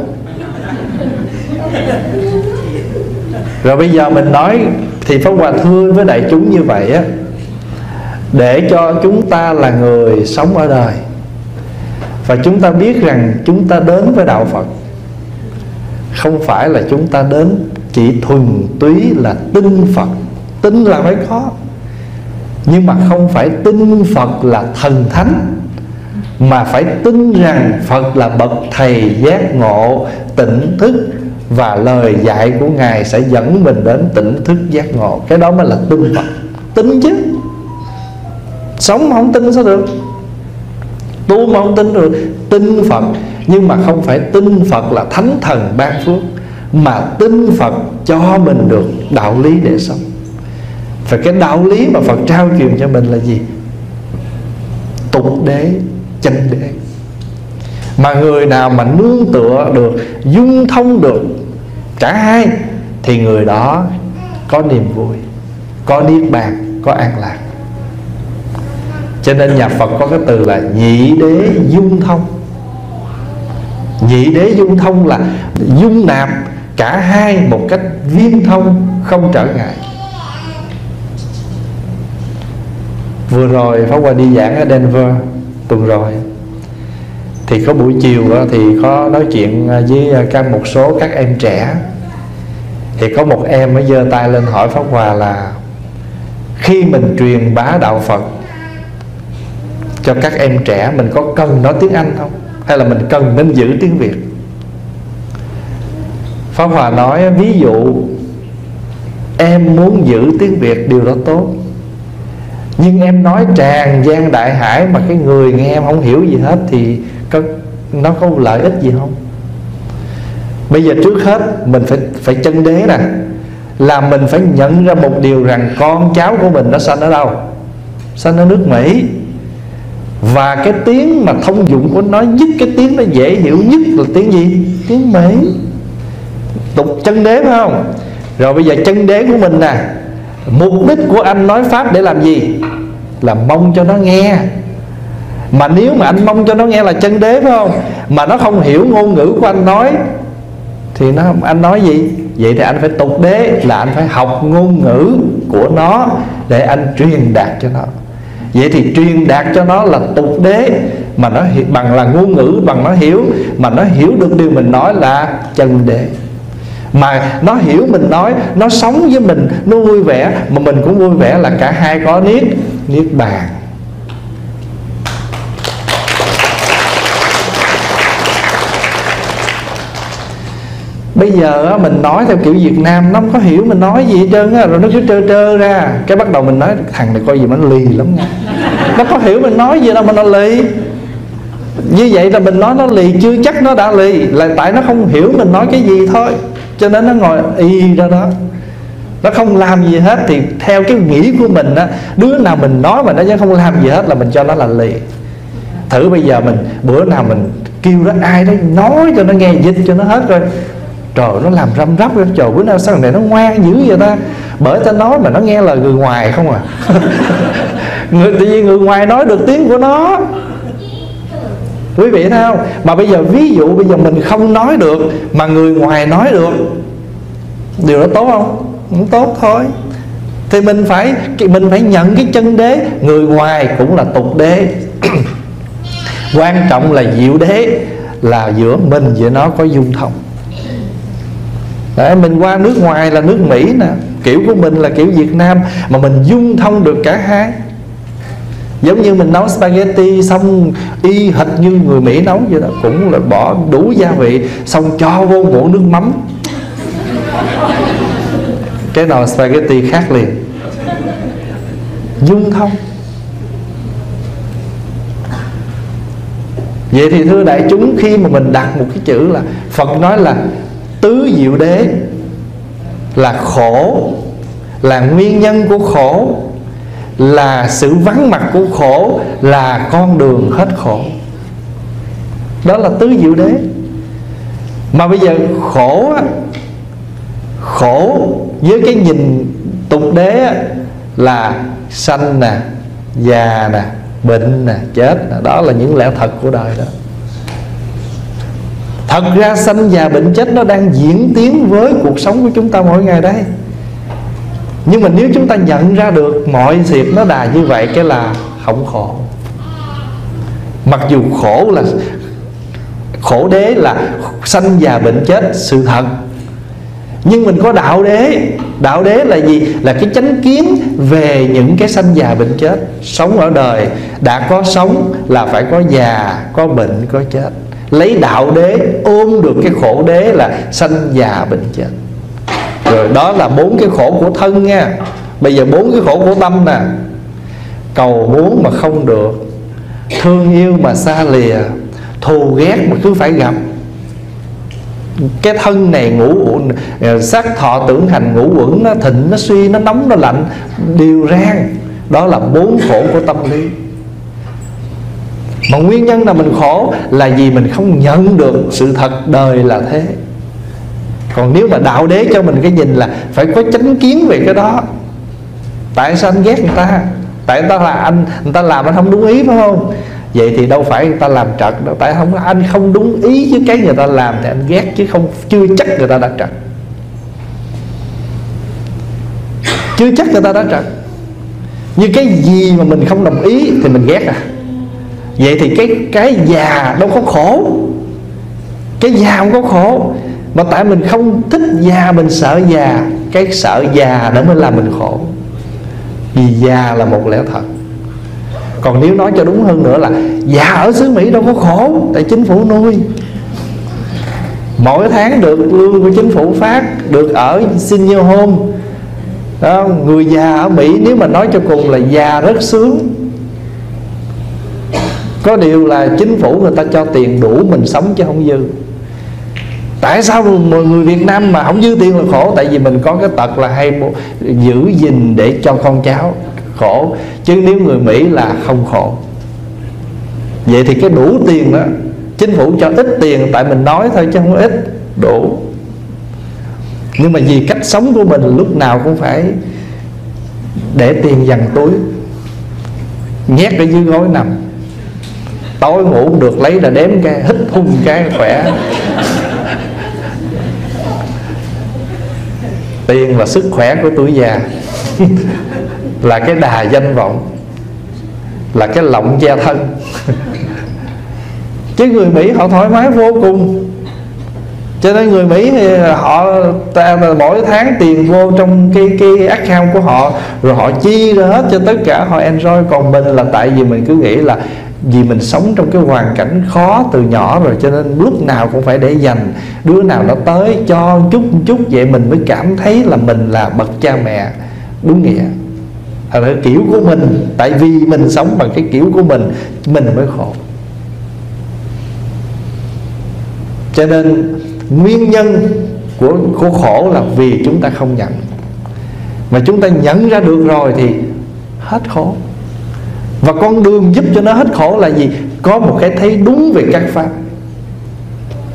Rồi bây giờ mình nói thì Pháp Hòa thưa với đại chúng như vậy á, để cho chúng ta là người sống ở đời, và chúng ta biết rằng chúng ta đến với đạo Phật không phải là chúng ta đến chỉ thuần túy là tin Phật. Tin là phải có, nhưng mà không phải tin Phật là thần thánh, mà phải tin rằng Phật là bậc thầy giác ngộ, tỉnh thức, và lời dạy của Ngài sẽ dẫn mình đến tỉnh thức giác ngộ. Cái đó mới là tin Phật. Tin chứ, sống mà không tin sao được, tu mà không tin được. Tin Phật, nhưng mà không phải tin Phật là thánh thần ban phước, mà tin Phật cho mình được đạo lý để sống. Và cái đạo lý mà Phật trao truyền cho mình là gì? Tục đế, chân đế. Mà người nào mà nương tựa được, dung thông được cả hai, thì người đó có niềm vui, có niết bàn, có an lạc. Cho nên nhà Phật có cái từ là nhị đế dung thông. Nhị đế dung thông là dung nạp cả hai một cách viên thông, không trở ngại. Vừa rồi Pháp Hòa đi giảng ở Denver tuần rồi, thì có buổi chiều đó, thì có nói chuyện với các một số các em trẻ. Thì có một em mới giơ tay lên hỏi Pháp Hòa là khi mình truyền bá đạo Phật cho các em trẻ, mình có cần nói tiếng Anh không? Hay là mình cần nên giữ tiếng Việt? Pháp Hòa nói ví dụ em muốn giữ tiếng Việt, điều đó tốt, nhưng em nói tràn gian đại hải mà cái người nghe em không hiểu gì hết, thì có, nó có lợi ích gì không? Bây giờ trước hết mình phải phải chân đế nè, là mình phải nhận ra một điều rằng con cháu của mình nó sanh ở đâu? Sanh ở nước Mỹ. Và cái tiếng mà thông dụng của nó nhất, cái tiếng nó dễ hiểu nhất là tiếng gì? Tiếng Mỹ. Tục chân đế phải không? Rồi bây giờ chân đế của mình nè, mục đích của anh nói Pháp để làm gì? Là mong cho nó nghe. Mà nếu mà anh mong cho nó nghe là chân đế phải không? Mà nó không hiểu ngôn ngữ của anh nói, thì nó anh nói gì? Vậy thì anh phải tục đế, là anh phải học ngôn ngữ của nó để anh truyền đạt cho nó. Vậy thì truyền đạt cho nó là tục đế, mà nó bằng là ngôn ngữ, bằng nó hiểu, mà nó hiểu được điều mình nói là chân đế. Mà nó hiểu mình nói, nó sống với mình, nó vui vẻ, mà mình cũng vui vẻ, là cả hai có niết niết bàn. Bây giờ mình nói theo kiểu Việt Nam, nó không có hiểu mình nói gì hết trơn á, rồi nó cứ trơ trơ ra. Cái bắt đầu mình nói thằng này coi gì mà nó lì lắm nha. Nó có hiểu mình nói gì đâu mà nó lì. Như vậy là mình nói nó lì, chưa chắc nó đã lì, là tại nó không hiểu mình nói cái gì thôi. Cho nên nó ngồi y ra đó, nó không làm gì hết. Thì theo cái nghĩ của mình á, đứa nào mình nói mà nó không làm gì hết là mình cho nó là lì. Thử bây giờ mình bữa nào mình kêu đó ai đó nói cho nó nghe, dịch cho nó hết rồi. Trời, nó làm răm rắp rồi. Trời, bữa nào sao thằng này nó ngoan dữ vậy ta? Bởi ta nói mà nó nghe lời người ngoài không à. Người, tự nhiên người ngoài nói được tiếng của nó. Quý vị thấy không? Mà bây giờ ví dụ bây giờ mình không nói được mà người ngoài nói được, điều đó tốt không? Không tốt thôi. Thì mình phải mình phải nhận cái chân đế. Người ngoài cũng là tục đế. Quan trọng là diệu đế, là giữa mình với nó có dung thông. Đấy, mình qua nước ngoài là nước Mỹ nè, kiểu của mình là kiểu Việt Nam, mà mình dung thông được cả hai. Giống như mình nấu spaghetti xong y hệt như người Mỹ nấu vậy đó, cũng là bỏ đủ gia vị xong cho vô muỗng nước mắm, cái nồi spaghetti khác liền. Dung thông. Vậy thì thưa đại chúng, khi mà mình đặt một cái chữ là Phật nói là tứ diệu đế, là khổ, là nguyên nhân của khổ, là sự vắng mặt của khổ, là con đường hết khổ. Đó là tứ diệu đế. Mà bây giờ khổ á, khổ với cái nhìn tục đế á, là sanh nè, già nè, bệnh nè, chết nè. Đó là những lẽ thật của đời đó. Thật ra sanh già bệnh chết nó đang diễn tiến với cuộc sống của chúng ta mỗi ngày đây. Nhưng mà nếu chúng ta nhận ra được mọi việc nó đà như vậy, cái là không khổ. Mặc dù khổ là khổ đế, là sanh già bệnh chết, sự thật. Nhưng mình có đạo đế. Đạo đế là gì? Là cái chánh kiến về những cái sanh già bệnh chết. Sống ở đời, đã có sống là phải có già, có bệnh, có chết. Lấy đạo đế ôm được cái khổ đế là sanh già bệnh chết. Rồi đó là bốn cái khổ của thân nha. Bây giờ bốn cái khổ của tâm nè. Cầu muốn mà không được, thương yêu mà xa lìa, thù ghét mà cứ phải gặp. Cái thân này ngũ sắc thọ tưởng hành ngũ uẩn, nó thịnh, nó suy, nó nóng, nó lạnh, đều rang. Đó là bốn khổ của tâm lý. Mà nguyên nhân là mình khổ là vì mình không nhận được sự thật đời là thế. Còn nếu mà đạo đế cho mình cái nhìn là phải có chánh kiến về cái đó. Tại sao anh ghét người ta? Tại người ta là anh, người ta làm anh không đúng ý, phải không? Vậy thì đâu phải người ta làm trật đâu. Tại không, anh không đúng ý với cái người ta làm thì anh ghét, chứ không chưa chắc người ta đã trật. Chưa chắc người ta đã trật. Như cái gì mà mình không đồng ý thì mình ghét à. Vậy thì cái cái già đâu có khổ. Cái già không có khổ, mà tại mình không thích già, mình sợ già. Cái sợ già đó mới làm mình khổ. Vì già là một lẽ thật. Còn nếu nói cho đúng hơn nữa là già ở xứ Mỹ đâu có khổ, tại chính phủ nuôi. Mỗi tháng được lương của chính phủ phát, được ở senior home đó. Người già ở Mỹ nếu mà nói cho cùng là già rất sướng. Có điều là chính phủ người ta cho tiền đủ mình sống chứ không dư. Tại sao mọi người Việt Nam mà không dư tiền là khổ? Tại vì mình có cái tật là hay giữ gìn để cho con cháu khổ. Chứ nếu người Mỹ là không khổ. Vậy thì cái đủ tiền đó, chính phủ cho ít tiền tại mình nói thôi chứ không có ít, đủ. Nhưng mà vì cách sống của mình lúc nào cũng phải để tiền dằn túi, nhét ở dưới gối nằm. Tối ngủ không được lấy là đếm cái, hít hung cái khỏe. Tiền là sức khỏe của tuổi già. Là cái đà danh vọng, là cái lọng gia thân. Chứ người Mỹ họ thoải mái vô cùng. Cho nên người Mỹ thì họ ta, mỗi tháng tiền vô trong cái cái account của họ, rồi họ chi ra hết cho tất cả, họ enjoy. Còn mình là tại vì mình cứ nghĩ là vì mình sống trong cái hoàn cảnh khó từ nhỏ rồi, cho nên lúc nào cũng phải để dành. Đứa nào nó tới cho chút chút, vậy mình mới cảm thấy là mình là bậc cha mẹ đúng nghĩa. Là cái kiểu của mình. Tại vì mình sống bằng cái kiểu của mình, mình mới khổ. Cho nên nguyên nhân của, của khổ là vì chúng ta không nhận. Mà chúng ta nhận ra được rồi thì hết khổ. Và con đường giúp cho nó hết khổ là gì? Có một cái thấy đúng về các pháp.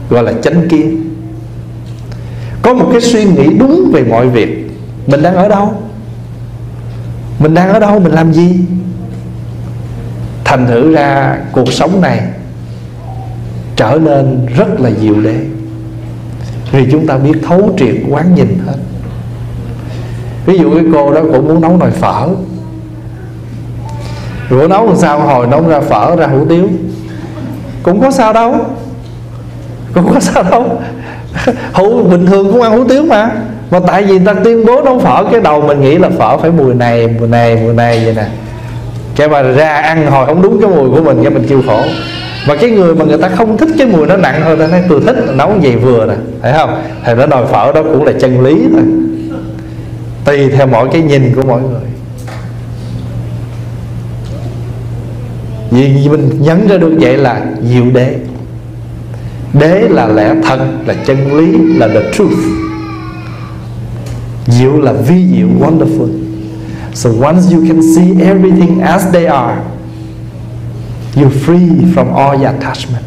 gọi là chánh kiến. Có một cái suy nghĩ đúng về mọi việc. Mình đang ở đâu? Mình đang ở đâu? Mình làm gì? Thành thử ra cuộc sống này trở nên rất là diệu đế, vì chúng ta biết thấu triệt quán nhìn hết. Ví dụ cái cô đó cũng muốn nấu nồi phở, rồi nấu làm sao hồi nấu ra phở ra hủ tiếu, cũng có sao đâu, cũng có sao đâu. Hủ bình thường cũng ăn hủ tiếu mà. Mà tại vì người ta tuyên bố nấu phở, cái đầu mình nghĩ là phở phải mùi này, mùi này, mùi này vậy nè. Cái mà ra ăn hồi không đúng cái mùi của mình, cái mình kêu khổ. Và cái người mà người ta không thích cái mùi nó nặng hơn, ta nói tôi thích nấu vậy vừa nè, thấy không? Thì nó nồi phở đó cũng là chân lý thôi, tùy theo mỗi cái nhìn của mỗi người. Vì mình nhấn ra được vậy là diệu đế. Đế là lẽ thật, là chân lý, là the truth. Diệu là vi diệu, wonderful. So once you can see everything as they are, you're free from all your attachment.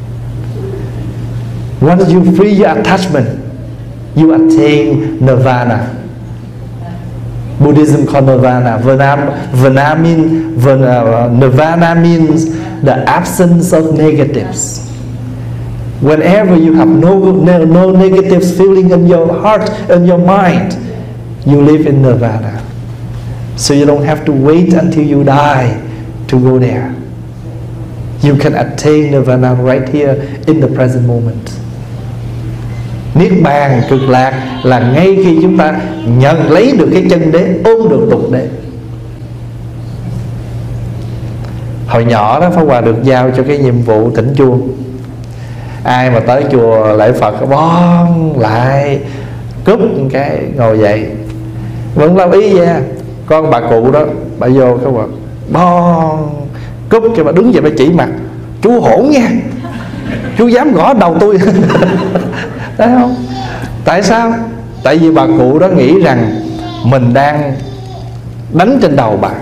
Once you free your attachment, you attain nirvana. Buddhism called nirvana. Nirvana means, nirvana means the absence of negatives. Whenever you have no, no, no negative feeling in your heart and your mind, you live in nirvana. So you don't have to wait until you die to go there. You can attain nirvana right here in the present moment. Niết bàn cực lạc là ngay khi chúng ta nhận lấy được cái chân đế, ôm được tục đế. Hồi nhỏ đó Pháp Hòa được giao cho cái nhiệm vụ thỉnh chuông. Ai mà tới chùa lễ Phật bon lại cúp cái ngồi dậy, vẫn lao ý ra. Con bà cụ đó, bà vô cái bà bon cúp cái bà đứng dậy bà chỉ mặt: chú hỗn nha, chú dám gõ đầu tôi. Thấy không? Tại sao? Tại vì bà cụ đó nghĩ rằng mình đang đánh trên đầu bà.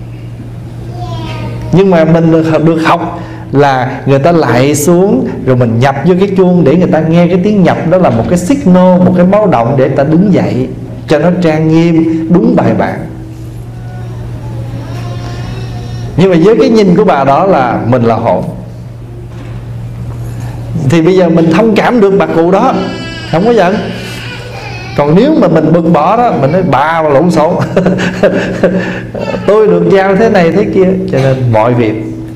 Nhưng mà mình được, được học là người ta lại xuống rồi mình nhập vô cái chuông để người ta nghe cái tiếng nhập đó là một cái signal, một cái báo động để người ta đứng dậy cho nó trang nghiêm, đúng bài bản. Nhưng mà với cái nhìn của bà đó là mình là hồn, thì bây giờ mình thông cảm được bà cụ đó, không có giận. Còn nếu mà mình bực bỏ đó, mình nói bà mà lộn xộn, tôi được giao thế này thế kia. Cho nên mọi việc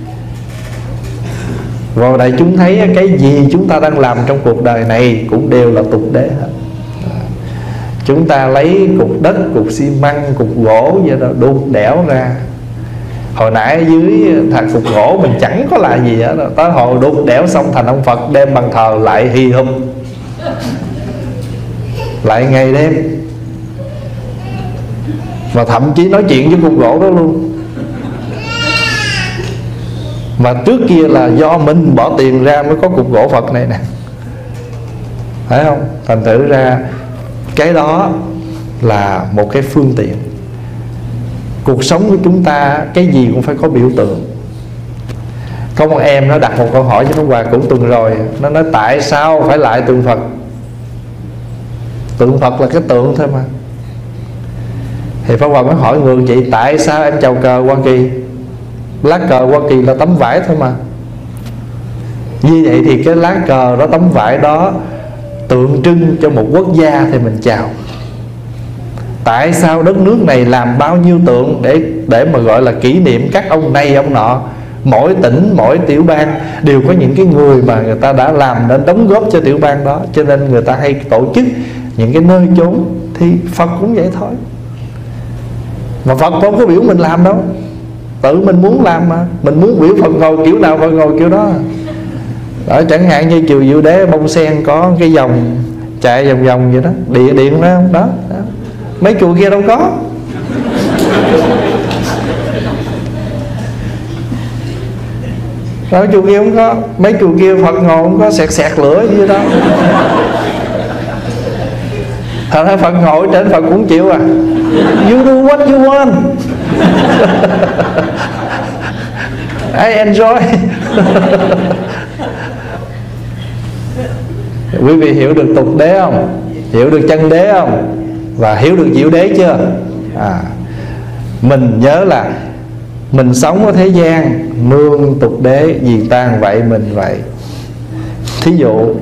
vào đại chúng thấy cái gì chúng ta đang làm trong cuộc đời này cũng đều là tục đế hết. Chúng ta lấy cục đất, cục xi măng, cục gỗ vậy đó đục đẽo ra. Hồi nãy dưới thằng cục gỗ mình chẳng có lại gì hết, tới hồi đục đẽo xong thành ông Phật đem bàn thờ lại hì hục, lại ngày đêm. Và thậm chí nói chuyện với cục gỗ đó luôn. Mà trước kia là do mình bỏ tiền ra mới có cục gỗ Phật này nè, phải không? Thành thử ra cái đó là một cái phương tiện. Cuộc sống của chúng ta cái gì cũng phải có biểu tượng. Có một em nó đặt một câu hỏi cho Pháp Hòa cũng tuần rồi. Nó nói tại sao phải lại tượng Phật? Tượng Phật là cái tượng thôi mà. Thì Pháp Hòa mới hỏi ngược chị: tại sao em chào cờ Hoa Kỳ? Lá cờ Hoa Kỳ là tấm vải thôi mà. Như vậy thì cái lá cờ đó, tấm vải đó tượng trưng cho một quốc gia thì mình chào. Tại sao đất nước này làm bao nhiêu tượng để để mà gọi là kỷ niệm các ông này ông nọ. Mỗi tỉnh, mỗi tiểu bang đều có những cái người mà người ta đã làm nên đóng góp cho tiểu bang đó. Cho nên người ta hay tổ chức những cái nơi chốn. Thì Phật cũng vậy thôi. Mà Phật không có biểu mình làm đâu, tự mình muốn làm mà. Mình muốn biểu Phật ngồi kiểu nào Phật ngồi kiểu đó. Đó, chẳng hạn như chùa Diệu Đế Bông Sen có cái vòng chạy vòng vòng vậy đó, điện điện đó không? Đó, đó. Mấy chùa kia đâu có. Đó, chùa kia không có. Mấy chùa kia Phật ngồi không có sẹt sẹt lửa như đó. Thật ra Phật ngồi trên Phật cũng chịu à. You do what you want. I enjoy. Quý vị hiểu được tục đế không? Hiểu được chân đế không? Và hiểu được diệu đế chưa? À, mình nhớ là mình sống ở thế gian nương tục đế, gì tan vậy mình vậy. Thí dụ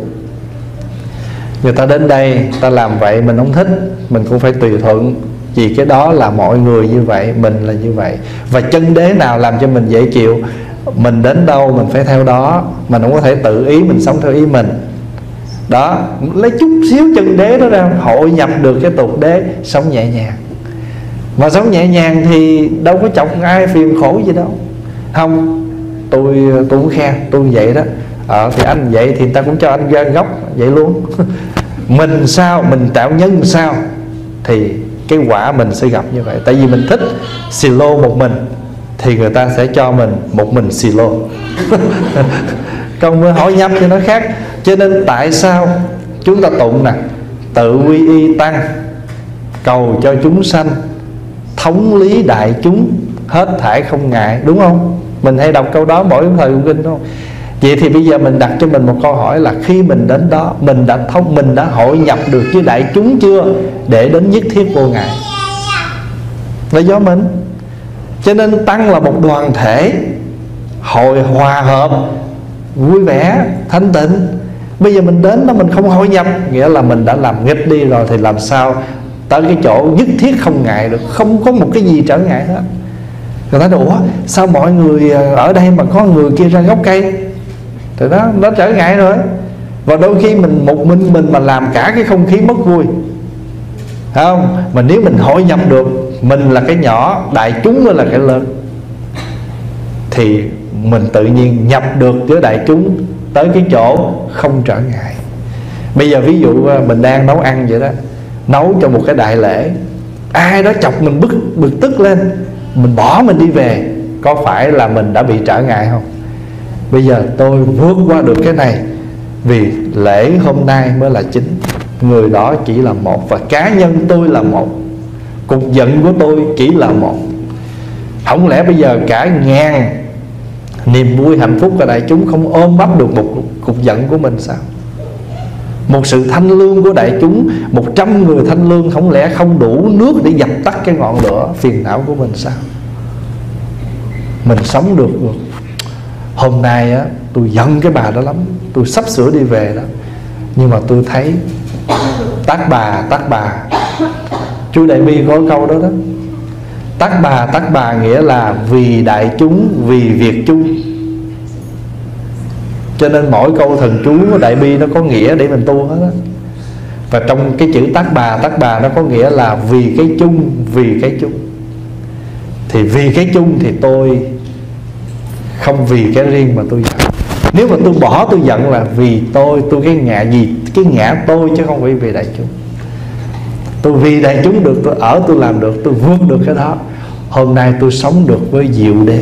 người ta đến đây, ta làm vậy mình không thích, mình cũng phải tùy thuận, vì cái đó là mọi người như vậy, mình là như vậy. Và chân đế nào làm cho mình dễ chịu, mình đến đâu mình phải theo đó, mình không có thể tự ý mình sống theo ý mình. Đó, lấy chút xíu chân đế đó ra, hội nhập được cái tục đế, sống nhẹ nhàng. Mà sống nhẹ nhàng thì đâu có chọc ai phiền khổ gì đâu. Không, tôi tôi cũng khen, tôi vậy đó. Ờ, thì anh vậy thì người ta cũng cho anh ra gốc vậy luôn. Mình sao, mình tạo nhân sao thì cái quả mình sẽ gặp như vậy. Tại vì mình thích xì lô một mình thì người ta sẽ cho mình một mình xì lô. Còn mới hỏi nhập thì nó khác. Cho nên tại sao chúng ta tụng nè: tự quy y tăng, cầu cho chúng sanh, thống lý đại chúng, hết thảy không ngại. Đúng không? Mình hay đọc câu đó mỗi thời tụng kinh, đúng không? Vậy thì bây giờ mình đặt cho mình một câu hỏi là khi mình đến đó, mình đã thông, mình đã hội nhập được với đại chúng chưa, để đến nhất thiết vô ngại? Là do mình. Cho nên tăng là một đoàn thể hội hòa hợp, vui vẻ, thanh tịnh. Bây giờ mình đến đó mình không hội nhập, nghĩa là mình đã làm nghịch đi rồi, thì làm sao tới cái chỗ nhất thiết không ngại được? Không có một cái gì trở ngại hết. Người ta nói: ủa sao mọi người ở đây mà có người kia ra gốc cây? Thì đó, nó trở ngại rồi. Và đôi khi mình một mình mình mà làm cả cái không khí mất vui, phải không? Mà nếu mình hội nhập được, mình là cái nhỏ, đại chúng mới là cái lớn, thì mình tự nhiên nhập được với đại chúng tới cái chỗ không trở ngại. Bây giờ ví dụ mình đang nấu ăn vậy đó, nấu cho một cái đại lễ, ai đó chọc mình bực, bực tức lên, mình bỏ mình đi về, có phải là mình đã bị trở ngại không? Bây giờ tôi vượt qua được cái này, vì lễ hôm nay mới là chính. Người đó chỉ là một, và cá nhân tôi là một, cục giận của tôi chỉ là một. Không lẽ bây giờ cả ngàn niềm vui hạnh phúc của đại chúng không ôm bắp được một cục giận của mình sao? Một sự thanh lương của đại chúng, một trăm người thanh lương, không lẽ không đủ nước để dập tắt cái ngọn lửa phiền não của mình sao? Mình sống được rồi. Hôm nay á, tôi giận cái bà đó lắm, tôi sắp sửa đi về đó, nhưng mà tôi thấy tác bà, tác bà. Chú Đại Bi có câu đó đó: tác bà, tác bà nghĩa là vì đại chúng, vì việc chung. Cho nên mỗi câu thần chú của Đại Bi nó có nghĩa để mình tu hết đó. Và trong cái chữ tác bà, tác bà nó có nghĩa là vì cái chung, vì cái chung. Thì vì cái chung thì tôi không vì cái riêng mà tôi giận. Nếu mà tôi bỏ tôi giận là vì tôi, tôi cái ngã gì, cái ngã tôi, chứ không phải vì đại chúng. Tôi vì đại chúng được, tôi ở, tôi làm được, tôi vượt được cái đó. Hôm nay tôi sống được với diệu đế.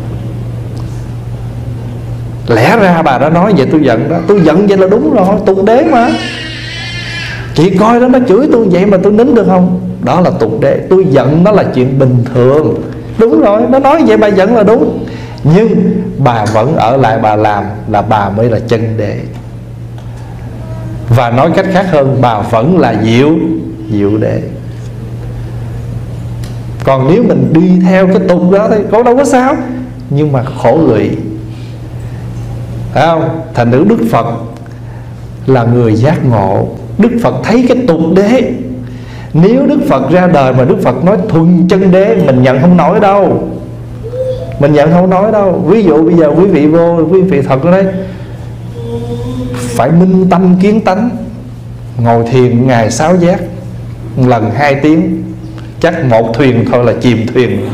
Lẽ ra bà đã nói vậy tôi giận đó, tôi giận vậy là đúng rồi, tục đế mà. Chị coi đó, nó chửi tôi vậy mà tôi nín được không? Đó là tục đế. Tôi giận nó là chuyện bình thường. Đúng rồi, nó nói vậy bà giận là đúng. Nhưng bà vẫn ở lại bà làm, là bà mới là chân đế. Và nói cách khác hơn, bà vẫn là diệu, diệu đế. Còn nếu mình đi theo cái tục đó thì có đâu có sao, nhưng mà khổ lụy, phải không? Thành nữ Đức Phật là người giác ngộ. Đức Phật thấy cái tục đế. Nếu Đức Phật ra đời mà Đức Phật nói thuần chân đế, mình nhận không nổi đâu. Mình nhận không nói đâu. Ví dụ bây giờ quý vị vô, quý vị thật đấy, phải minh tâm kiến tánh, ngồi thiền ngày sáu giác, lần hai tiếng, chắc một thuyền thôi là chìm thuyền.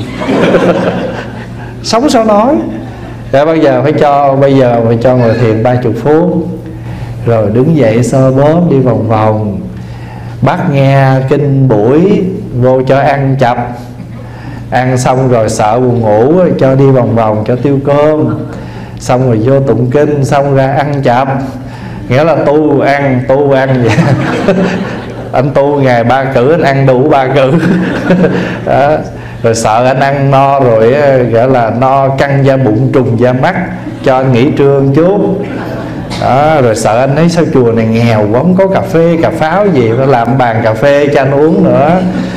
Sống sao nói. Rồi bây giờ phải cho Bây giờ phải cho ngồi thiền ba chục phút, rồi đứng dậy sơ bóp đi vòng vòng, bác nghe kinh buổi, vô cho ăn chập, ăn xong rồi sợ buồn ngủ cho đi vòng vòng cho tiêu cơm, xong rồi vô tụng kinh, xong ra ăn chập. Nghĩa là tu ăn, tu ăn vậy. Anh tu ngày ba cử, anh ăn đủ ba cử. Đó. Rồi sợ anh ăn no rồi gọi là no căng da bụng, trùng da mắt, cho anh nghỉ trưa một chút. đó, rồi sợ anh ấy sao chùa này nghèo quá, không có cà phê cà pháo gì, phải làm bàn cà phê cho anh uống nữa.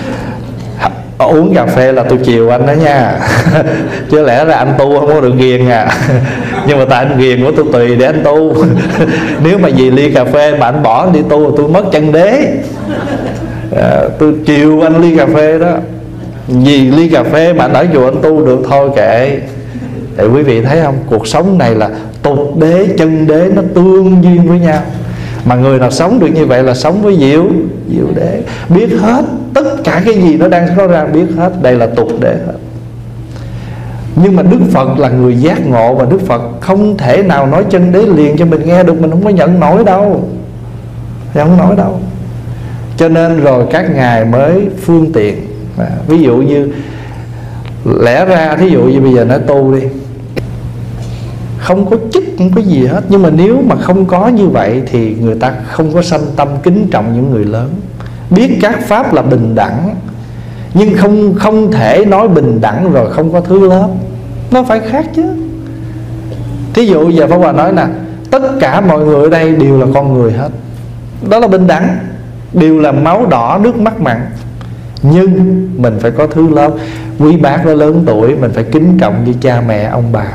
Uống cà phê là tôi chiều anh đó nha. Chứ lẽ ra anh tu không có được ghiền à. Nhưng mà tại anh ghiền của tôi tùy để anh tu. Nếu mà vì ly cà phê mà anh bỏ anh đi tu, tôi mất chân đế. à, Tôi chiều anh ly cà phê đó. Vì ly cà phê mà anh ở chùa anh tu được thôi kệ. Tại quý vị thấy không, cuộc sống này là tục đế, chân đế nó tương duyên với nhau. Mà người nào sống được như vậy là sống với diệu diệu đế, biết hết tất cả cái gì nó đang có ra, biết hết. Đây là tục đế hết. Nhưng mà Đức Phật là người giác ngộ, và Đức Phật không thể nào nói chân đế liền cho mình nghe được. Mình không có nhận nổi đâu, không nói đâu. Cho nên rồi các ngài mới phương tiện. à, Ví dụ như lẽ ra thí dụ như bây giờ nói tu đi, không có chức, không có gì hết. Nhưng mà nếu mà không có như vậy thì người ta không có sanh tâm kính trọng những người lớn. Biết các pháp là bình đẳng, nhưng không không thể nói bình đẳng rồi không có thứ lớp. Nó phải khác chứ. Thí dụ giờ Pháp Hòa nói nè, tất cả mọi người ở đây đều là con người hết. Đó là bình đẳng. Đều là máu đỏ nước mắt mặn. Nhưng mình phải có thứ lớp. Quý bác nó lớn tuổi, mình phải kính trọng như cha mẹ ông bà.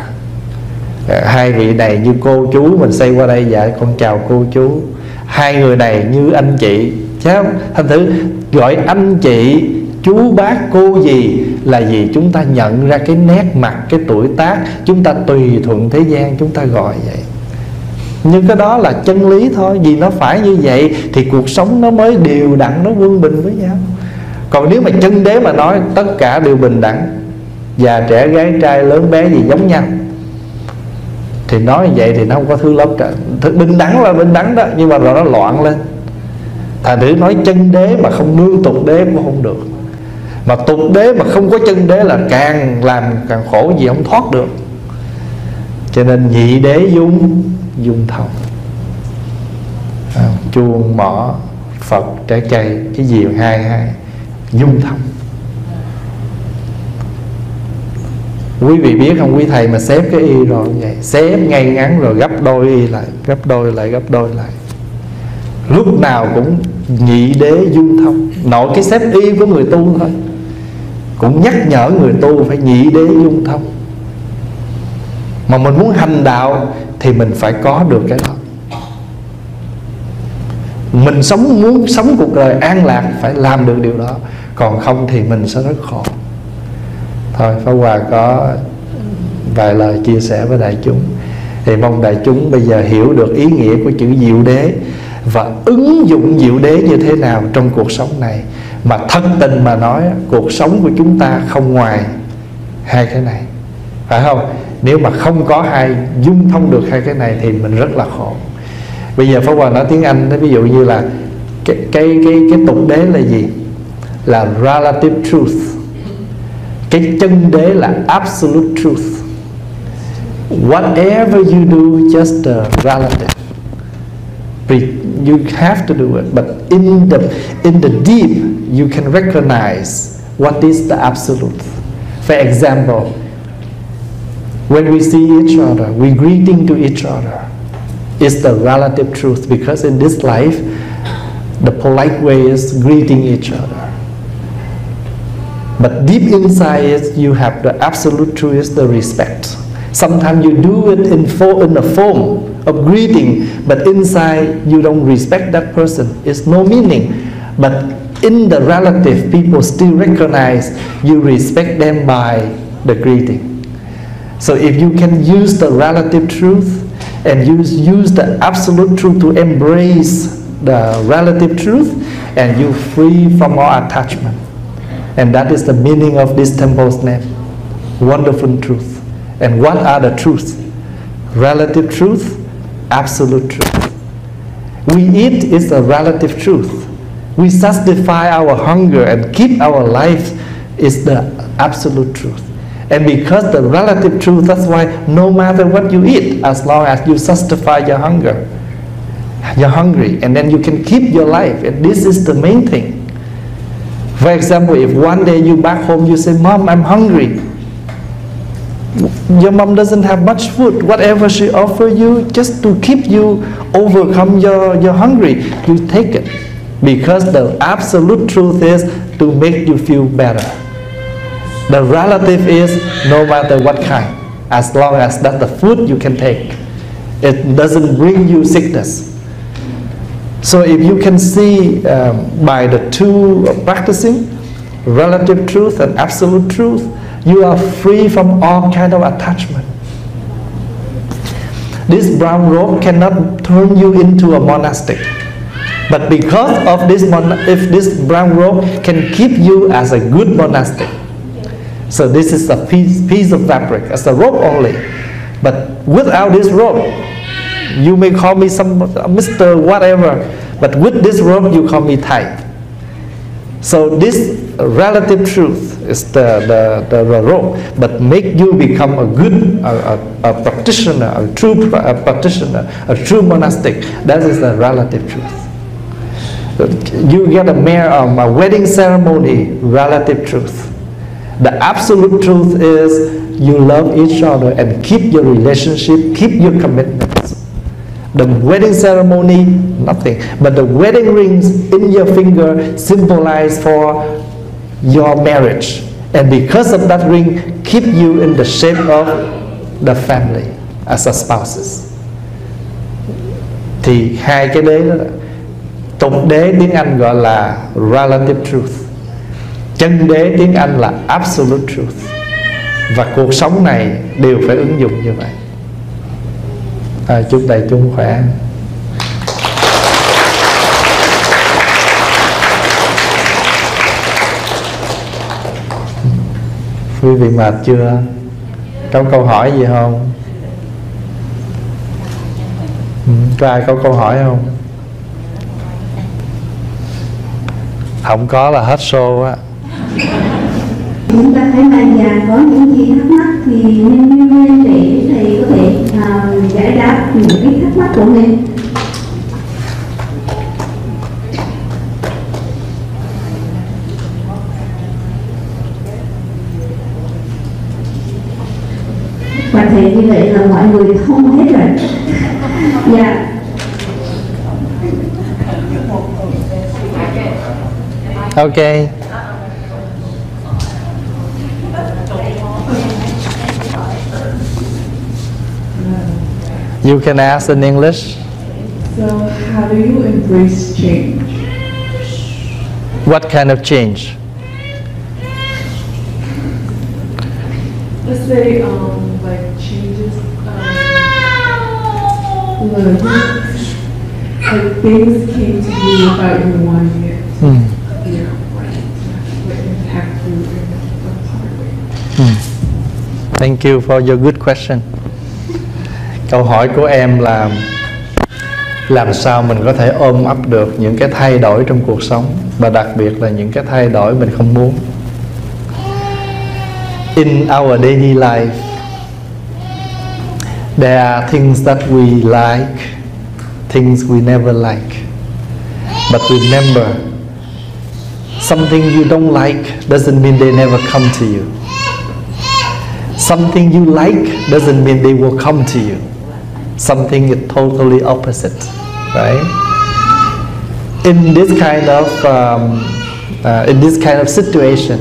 Hai vị này như cô chú, mình xây qua đây dạ con chào cô chú. Hai người này như anh chị, chứ không? Thành thử gọi anh chị, chú bác, cô gì là gì? Chúng ta nhận ra cái nét mặt, cái tuổi tác. Chúng ta tùy thuận thế gian, chúng ta gọi vậy. Nhưng cái đó là chân lý thôi. Vì nó phải như vậy thì cuộc sống nó mới đều đặn, nó quân bình với nhau. Còn nếu mà chân đế mà nói tất cả đều bình đẳng, già trẻ gái trai lớn bé gì giống nhau, thì nói như vậy thì nó không có thứ lớp cả. Bình đẳng là bình đẳng đó, nhưng mà rồi nó loạn lên. Thành thử nói chân đế mà không nương tục đế cũng không được. Mà tục đế mà không có chân đế là càng làm càng khổ, gì không thoát được. Cho nên nhị đế dung dung thông. à, Chuông mỏ Phật trái cây, cái gì hai hai dung thông. Quý vị biết không, quý thầy mà xếp cái y rồi vậy, xếp ngay ngắn rồi gấp đôi y lại, gấp đôi lại, gấp đôi lại, lúc nào cũng nhị đế dung thông. Nội cái xếp y của người tu thôi cũng nhắc nhở người tu phải nhị đế dung thông. Mà mình muốn hành đạo thì mình phải có được cái đó. Mình sống muốn sống cuộc đời an lạc phải làm được điều đó. Còn không thì mình sẽ rất khổ. Thôi Pháp Hòa có vài lời chia sẻ với đại chúng. Thì mong đại chúng bây giờ hiểu được ý nghĩa của chữ diệu đế và ứng dụng diệu đế như thế nào trong cuộc sống này. Mà thật tình mà nói, cuộc sống của chúng ta không ngoài hai cái này, phải không? Nếu mà không có hai, dung thông được hai cái này thì mình rất là khổ. Bây giờ Pháp Hòa nói tiếng Anh đó, ví dụ như là cái, cái, cái, cái tục đế là gì? Là relative truth. Cái chân đế là absolute truth. Whatever you do, just a relative. You have to do it, but in the in the deep, you can recognize what is the absolute. For example, when we see each other, we greeting to each other. It's the relative truth, because in this life, the polite way is greeting each other. But deep inside it, you have the absolute truth, is the respect. Sometimes you do it in, fo in a form of greeting, but inside you don't respect that person. It's no meaning. But in the relative, people still recognize you respect them by the greeting. So if you can use the relative truth and use, use the absolute truth to embrace the relative truth, and you free from all attachment. And that is the meaning of this temple's name, Wonderful Truth. And what are the truths? Relative truth, absolute truth. We eat is a relative truth. We satisfy our hunger and keep our life is the absolute truth. And because the relative truth, that's why no matter what you eat, as long as you satisfy your hunger, you're hungry, and then you can keep your life. And this is the main thing. For example, if one day you back home, you say, Mom, I'm hungry. Your mom doesn't have much food. Whatever she offer you, just to keep you overcome your, your hungry, you take it. Because the absolute truth is to make you feel better. The relative is no matter what kind, as long as that's the food you can take. It doesn't bring you sickness. So if you can see um, by the two uh, practicing, relative truth and absolute truth, you are free from all kind of attachment. This brown robe cannot turn you into a monastic. But because of this, if this brown robe can keep you as a good monastic. So this is a piece, piece of fabric, as a robe only. But without this robe, you may call me some Mister whatever, but with this robe you call me Thai. So this relative truth is the, the, the robe, but make you become a good a, a, a practitioner, a true a practitioner, a true monastic. That is the relative truth. You get a mere um, a wedding ceremony, relative truth. The absolute truth is you love each other and keep your relationship, keep your commitments. The wedding ceremony, nothing. But the wedding rings in your finger symbolize for your marriage. And because of that ring, keep you in the shape of the family as a spouses. Thì hai cái đế đó, tục đế tiếng Anh gọi là relative truth. Chân đế tiếng Anh là absolute truth. Và cuộc sống này đều phải ứng dụng như vậy. À, chúc đại chúng khỏe. Quý vị mệt chưa? Có câu hỏi gì không? Ừ, có ai có câu hỏi không? Không có là hết show á. Chúng ta thấy là già có những gì thắc mắc thì nên nêu lên để thầy có thể uh, giải đáp những cái thắc mắc của mình. Và thầy như vậy là mọi người thông hết rồi. Dạ. Okay. You can ask in English. So, how do you embrace change? What kind of change? Let's say, um, like changes, um, like, like things came to you without you wanting it. Hmm. Yeah, right. Like impact you in a hard way. Hmm. Thank you for your good question. Câu hỏi của em là làm sao mình có thể ôm ấp được những cái thay đổi trong cuộc sống, và đặc biệt là những cái thay đổi mình không muốn. In our daily life, there are things that we like, things we never like. But remember, something you don't like doesn't mean they never come to you. Something you like doesn't mean they will come to you. Something is totally opposite, right? In this kind of um, uh, in this kind of situation,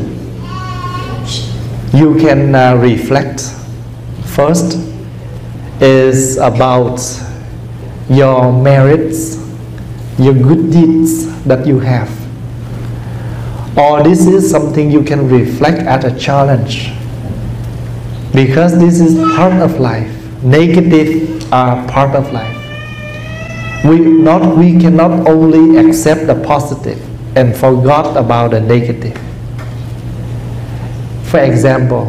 you can uh, reflect. First is about your merits, your good deeds that you have. Or this is something you can reflect as a challenge, because this is part of life. Negative are part of life. We not we cannot only accept the positive and forgot about the negative. For example,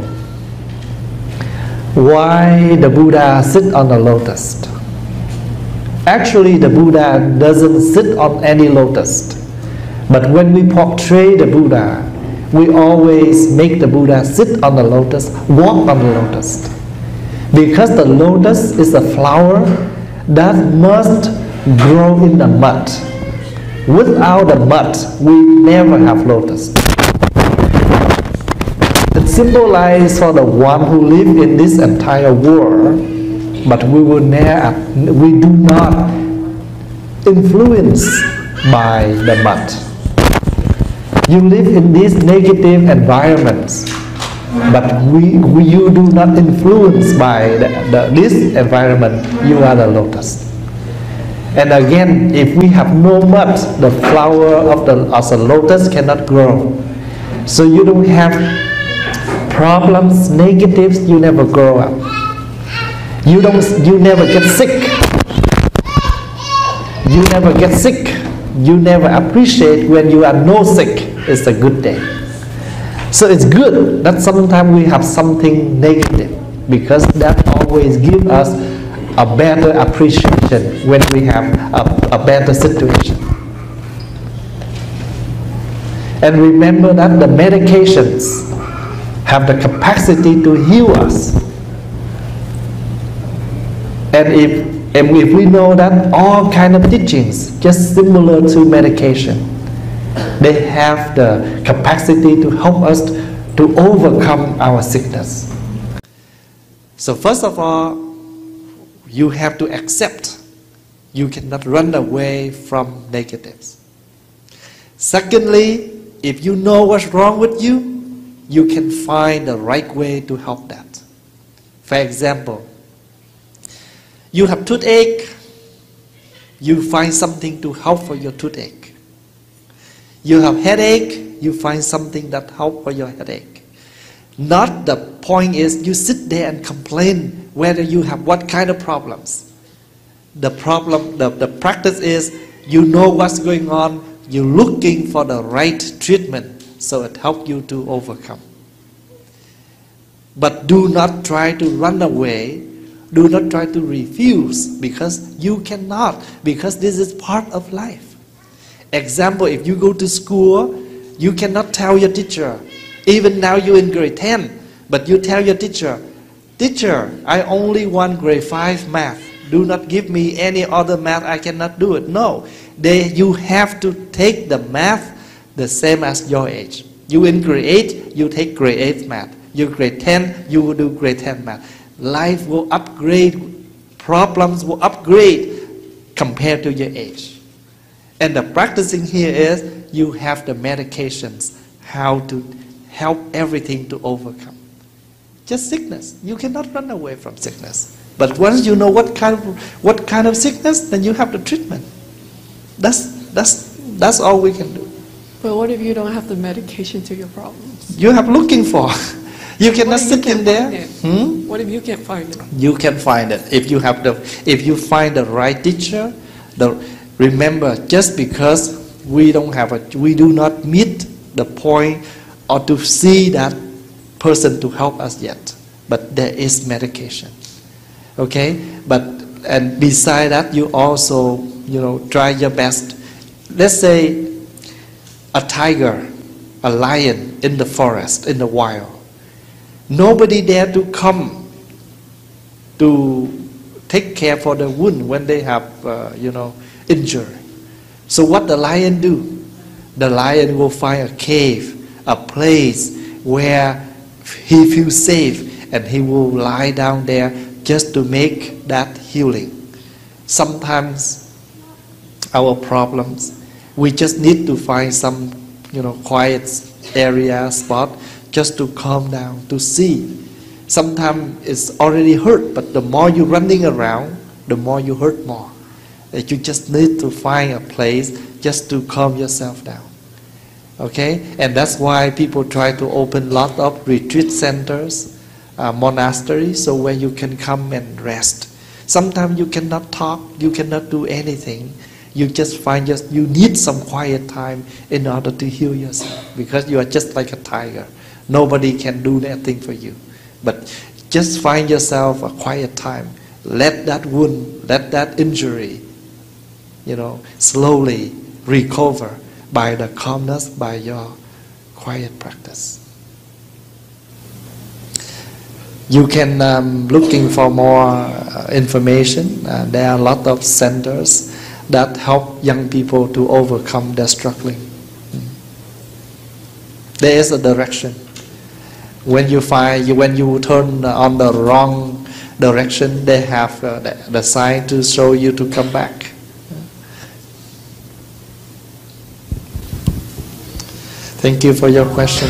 why the Buddha sit on a lotus? Actually, the Buddha doesn't sit on any lotus. But when we portray the Buddha, we always make the Buddha sit on the lotus, walk on the lotus. Because the lotus is a flower that must grow in the mud. Without the mud, we never have lotus. It's symbolize for the one who live in this entire world, but we will never, we do not influence by the mud. You live in these negative environments, but we, we you do not influence by the, the, this environment. You are the lotus. And again, if we have no mud, the flower of the, of the lotus cannot grow. So you don't have problems, negatives, you never grow up. You don't, you never get sick. You never get sick. You never appreciate when you are no sick. It's a good day. So it's good that sometimes we have something negative, because that always gives us a better appreciation when we have a, a better situation. And remember that the medications have the capacity to heal us. And if, and if we know that all kind of teachings, just similar to medication, they have the capacity to help us to overcome our sickness. So first of all, you have to accept. You cannot run away from negatives. Secondly, if you know what's wrong with you, you can find the right way to help that. For example, you have toothache, you find something to help for your toothache. You have headache, you find something that helps for your headache. Not the point is you sit there and complain whether you have what kind of problems. The problem, the, the practice is you know what's going on, you're looking for the right treatment so it helps you to overcome. But do not try to run away, do not try to refuse, because you cannot, because this is part of life. Example, if you go to school, you cannot tell your teacher, even now you're in grade ten, but you tell your teacher, teacher, I only want grade five math. Do not give me any other math, I cannot do it. No, they, you have to take the math the same as your age. You in grade eight, you take grade eight math. You grade ten, you will do grade ten math. Life will upgrade, problems will upgrade compared to your age. And the practicing here is you have the medications, how to help everything to overcome. Just sickness. You cannot run away from sickness. But once you know what kind of what kind of sickness, then you have the treatment. That's that's that's all we can do. But what if you don't have the medication to your problems? You have looking for. You cannot sit in there. Hmm? What if you can't find it? You can find it if you have the if you find the right teacher. The remember, just because we don't have a we do not meet the point or to see that person to help us yet, but there is medication. Okay, but and beside that, you also you know try your best. Let's say a tiger, a lion in the forest, in the wild. Nobody dare to come to take care for the wound when they have uh, you know injury. So what the lion do? The lion will find a cave, a place where he feels safe, and he will lie down there just to make that healing. Sometimes our problems, we just need to find some you know quiet area, spot, just to calm down, to see. Sometimes it's already hurt, but the more you're running around, the more you hurt more. That you just need to find a place just to calm yourself down. Okay? And that's why people try to open a lot of retreat centers, uh, monasteries, so where you can come and rest. Sometimes you cannot talk, you cannot do anything. You just find just you need some quiet time in order to heal yourself, because you are just like a tiger. Nobody can do anything for you. But just find yourself a quiet time. Let that wound, let that injury, you know, slowly recover by the calmness, by your quiet practice. You can um, looking for more uh, information. Uh, there are a lot of centers that help young people to overcome their struggling. There is a direction. When you find you when you turn on the wrong direction, they have uh, the, the sign to show you to come back. Thank you for your question.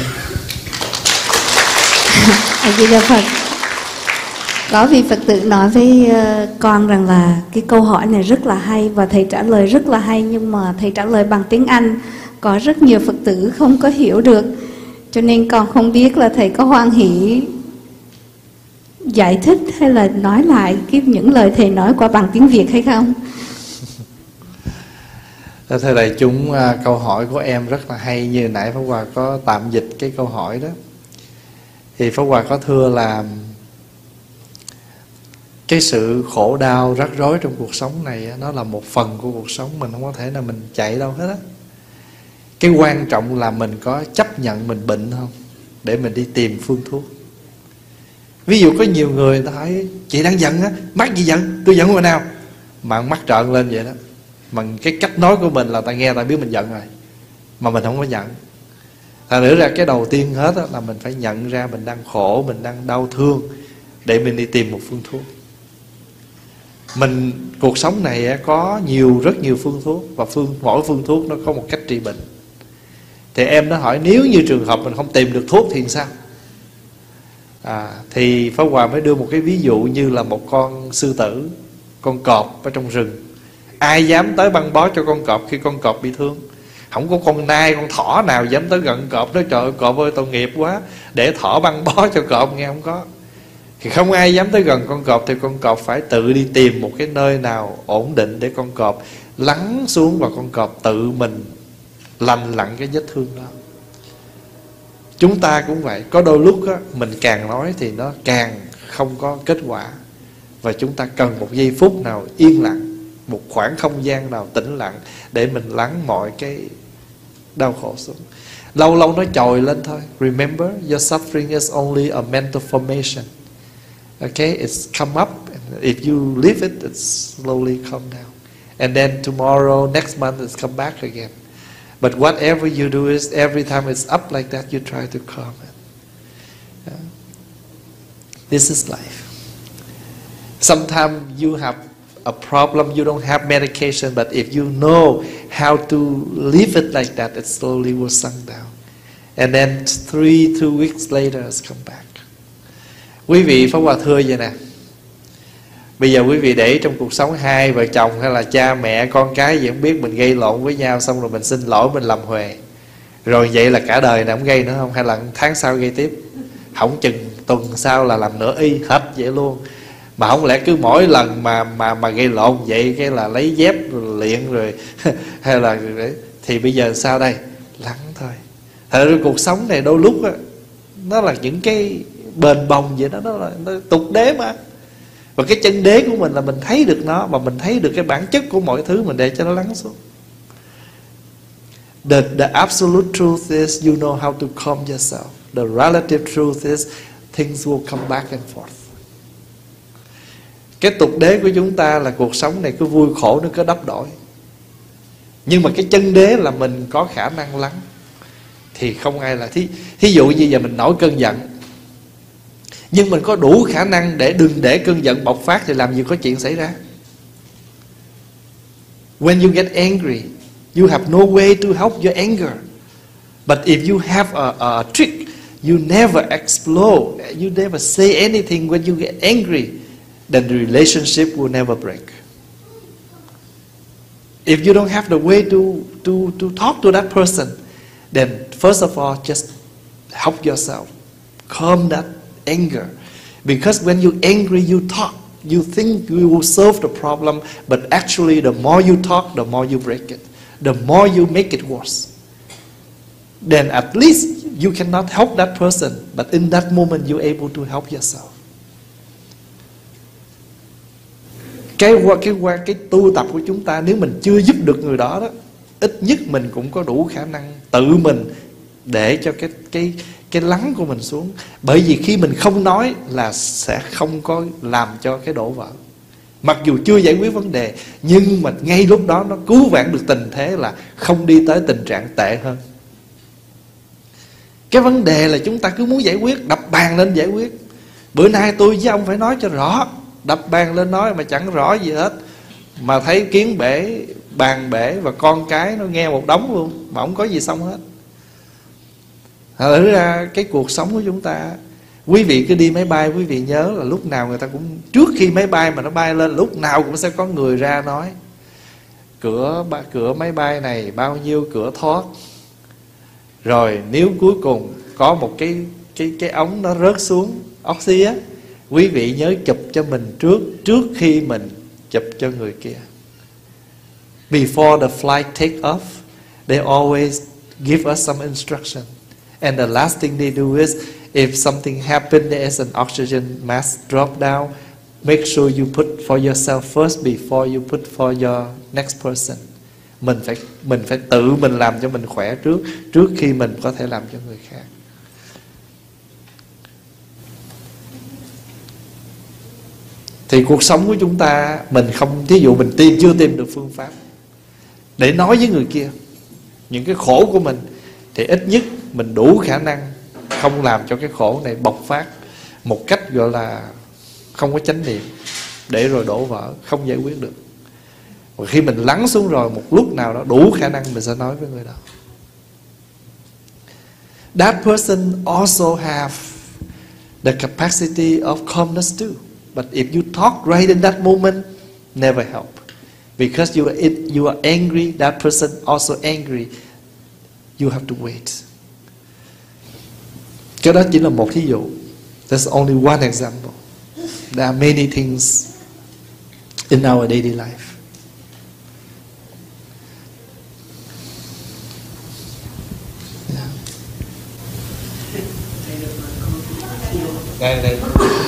A Di Đà Phật. Có vị Phật tử nói với uh, con rằng là cái câu hỏi này rất là hay và thầy trả lời rất là hay, nhưng mà thầy trả lời bằng tiếng Anh, có rất nhiều Phật tử không có hiểu được, cho nên con không biết là thầy có hoan hỷ giải thích hay là nói lại cái những lời thầy nói qua bằng tiếng Việt hay không? Thưa đại chúng, câu hỏi của em rất là hay. Như nãy Pháp Hòa có tạm dịch cái câu hỏi đó, thì Pháp Hòa có thưa là cái sự khổ đau rắc rối trong cuộc sống này nó là một phần của cuộc sống, mình không có thể nào mình chạy đâu hết á. Cái quan trọng là mình có chấp nhận mình bệnh không, để mình đi tìm phương thuốc. Ví dụ có nhiều người ta hỏi chị đang giận á, mắc gì giận, tôi giận hồi nào mà mắt trợn lên vậy đó. Mà cái cách nói của mình là ta nghe ta biết mình giận rồi, mà mình không có giận. Thành thử ra cái đầu tiên hết là mình phải nhận ra mình đang khổ, mình đang đau thương, để mình đi tìm một phương thuốc. Mình cuộc sống này có nhiều rất nhiều phương thuốc, và phương mỗi phương thuốc nó có một cách trị bệnh. Thì em nó hỏi nếu như trường hợp mình không tìm được thuốc thì sao? À, thì Pháp Hòa mới đưa một cái ví dụ như là một con sư tử, con cọp ở trong rừng. Ai dám tới băng bó cho con cọp khi con cọp bị thương? Không có con nai, con thỏ nào dám tới gần cọp. Nói trời ơi cọp ơi tội nghiệp quá, để thỏ băng bó cho cọp, nghe không có. Thì không ai dám tới gần con cọp, thì con cọp phải tự đi tìm một cái nơi nào ổn định để con cọp lắng xuống, và con cọp tự mình lành lặn cái vết thương đó. Chúng ta cũng vậy. Có đôi lúc á, mình càng nói thì nó càng không có kết quả, và chúng ta cần một giây phút nào yên lặng, một khoảng không gian nào tĩnh lặng, để mình lắng mọi cái đau khổ xuống. Lâu lâu nó trồi lên thôi. Remember, your suffering is only a mental formation. Okay, it's come up, and if you leave it, it's slowly come down. And then tomorrow, next month, it's come back again. But whatever you do is, every time it's up like that, you try to calm it. Yeah. This is life. Sometimes you have a problem, you don't have medication, but if you know how to leave it like that, it slowly will sunk down. And then three, two weeks later, it's come back. Quý vị Pháp Hòa thưa vậy nè, bây giờ quý vị để trong cuộc sống hai vợ chồng hay là cha mẹ con cái gì không biết, mình gây lộn với nhau, xong rồi mình xin lỗi, mình làm huề, rồi vậy là cả đời này không gây nữa không? Hay là tháng sau gây tiếp? Không chừng tuần sau là làm nữa y hết vậy luôn. Mà không lẽ cứ mỗi lần mà mà mà gây lộn vậy cái là lấy dép rồi luyện rồi hay là để, thì bây giờ sao đây? Lắng thôi. Thật ra cuộc sống này đôi lúc á, nó là những cái bền bồng vậy đó, nó là nó tục đế mà. Và cái chân đế của mình là mình thấy được nó, và mình thấy được cái bản chất của mọi thứ, mình để cho nó lắng xuống. The, the absolute truth is you know how to calm yourself. The relative truth is things will come back and forth. Cái tục đế của chúng ta là cuộc sống này cứ vui khổ nó cứ đắp đổi. Nhưng mà cái chân đế là mình có khả năng lắng. Thì không ai là thí, thí dụ như giờ mình nổi cơn giận, nhưng mình có đủ khả năng để đừng để cơn giận bộc phát, thì làm gì có chuyện xảy ra. When you get angry, you have no way to help your anger. But if you have a, a trick, you never explode, you never say anything when you get angry, then the relationship will never break. If you don't have the way to, to, to talk to that person, then first of all, just help yourself. Calm that anger. Because when you're angry, you talk. You think you will solve the problem, but actually the more you talk, the more you break it. The more you make it worse. Then at least you cannot help that person, but in that moment you're able to help yourself. Cái qua cái qua cái tu tập của chúng ta, nếu mình chưa giúp được người đó đó, ít nhất mình cũng có đủ khả năng tự mình để cho cái cái cái lắng của mình xuống. Bởi vì khi mình không nói là sẽ không có làm cho cái đổ vỡ. Mặc dù chưa giải quyết vấn đề, nhưng mà ngay lúc đó nó cứu vãn được tình thế, là không đi tới tình trạng tệ hơn. Cái vấn đề là chúng ta cứ muốn giải quyết, đập bàn lên giải quyết. Bữa nay tôi với ông phải nói cho rõ, đập bàn lên nói mà chẳng rõ gì hết, mà thấy kiến bể, bàn bể và con cái nó nghe một đống luôn, mà không có gì xong hết. Thật ra cái cuộc sống của chúng ta, quý vị cứ đi máy bay, quý vị nhớ là lúc nào người ta cũng, trước khi máy bay mà nó bay lên, lúc nào cũng sẽ có người ra nói cửa cửa máy bay này bao nhiêu cửa thoát. Rồi nếu cuối cùng có một cái cái cái ống nó rớt xuống, oxy á, quý vị nhớ chụp cho mình trước, trước khi mình chụp cho người kia. Before the flight take off, they always give us some instruction. And the last thing they do is, if something happened, there is an oxygen mask drop down, make sure you put for yourself first before you put for your next person. Mình phải mình phải tự mình làm cho mình khỏe trước, trước khi mình có thể làm cho người khác. Thì cuộc sống của chúng ta, mình không, thí dụ mình tìm chưa tìm được phương pháp để nói với người kia những cái khổ của mình, thì ít nhất mình đủ khả năng không làm cho cái khổ này bộc phát một cách gọi là không có chánh niệm, để rồi đổ vỡ, không giải quyết được. Và khi mình lắng xuống rồi, một lúc nào đó đủ khả năng mình sẽ nói với người đó. That person also have the capacity of calmness too. But if you talk right in that moment, never help. Because you are, you are angry, that person also angry. You have to wait. Cái đó chỉ là một thí dụ. That's only one example. There are many things in our daily life. Yeah. Đây, đây.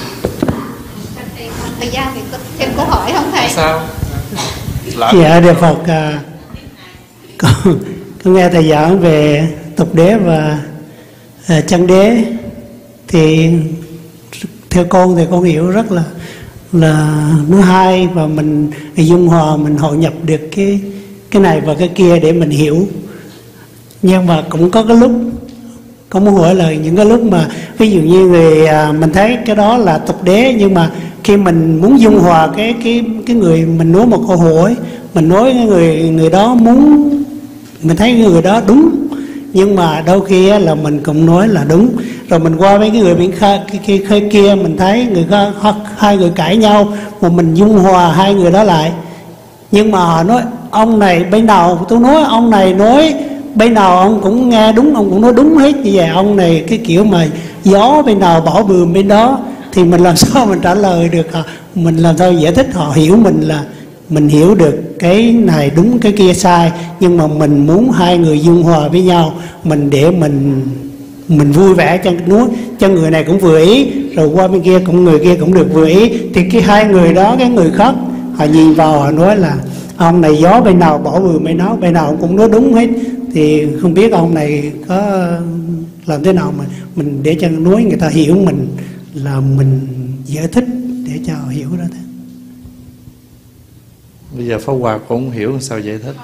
Thời gian thì có thêm câu hỏi không thầy? Sao? Dạ, Đức Phật, à, con, con nghe thầy giảng về tục đế và à, chân đế, thì theo con thì con hiểu rất là là nó hay, và mình dung hòa, mình hội nhập được cái cái này và cái kia để mình hiểu. Nhưng mà cũng có cái lúc con muốn hỏi là những cái lúc mà ví dụ như người à, mình thấy cái đó là tục đế, nhưng mà khi mình muốn dung hòa cái cái cái người mình nói một câu hỏi, mình nói cái người người đó muốn, mình thấy người đó đúng, nhưng mà đôi khi là mình cũng nói là đúng, rồi mình qua với cái người bên kia, kia, kia mình thấy người hai người cãi nhau, mà mình dung hòa hai người đó lại, nhưng mà họ nói ông này bên nào tôi nói ông này nói bên nào ông cũng nghe đúng, ông cũng nói đúng hết như vậy. Ông này cái kiểu mà gió bên nào bỏ bườm bên đó, thì mình làm sao mình trả lời được họ, mình làm sao giải thích họ hiểu mình là mình hiểu được cái này đúng cái kia sai, nhưng mà mình muốn hai người dung hòa với nhau, mình để mình mình vui vẻ cho núi cho người này cũng vừa ý, rồi qua bên kia cũng người kia cũng được vừa ý, thì cái hai người đó, cái người khác họ nhìn vào họ nói là ông này gió bên nào bỏ bườm bên đó, bên nào cũng nói đúng hết, thì không biết ông này có làm thế nào mà mình để cho nói người ta hiểu mình là mình giải thích để cho họ hiểu đó. Bây giờ Pháp Hòa cũng không hiểu sao giải thích.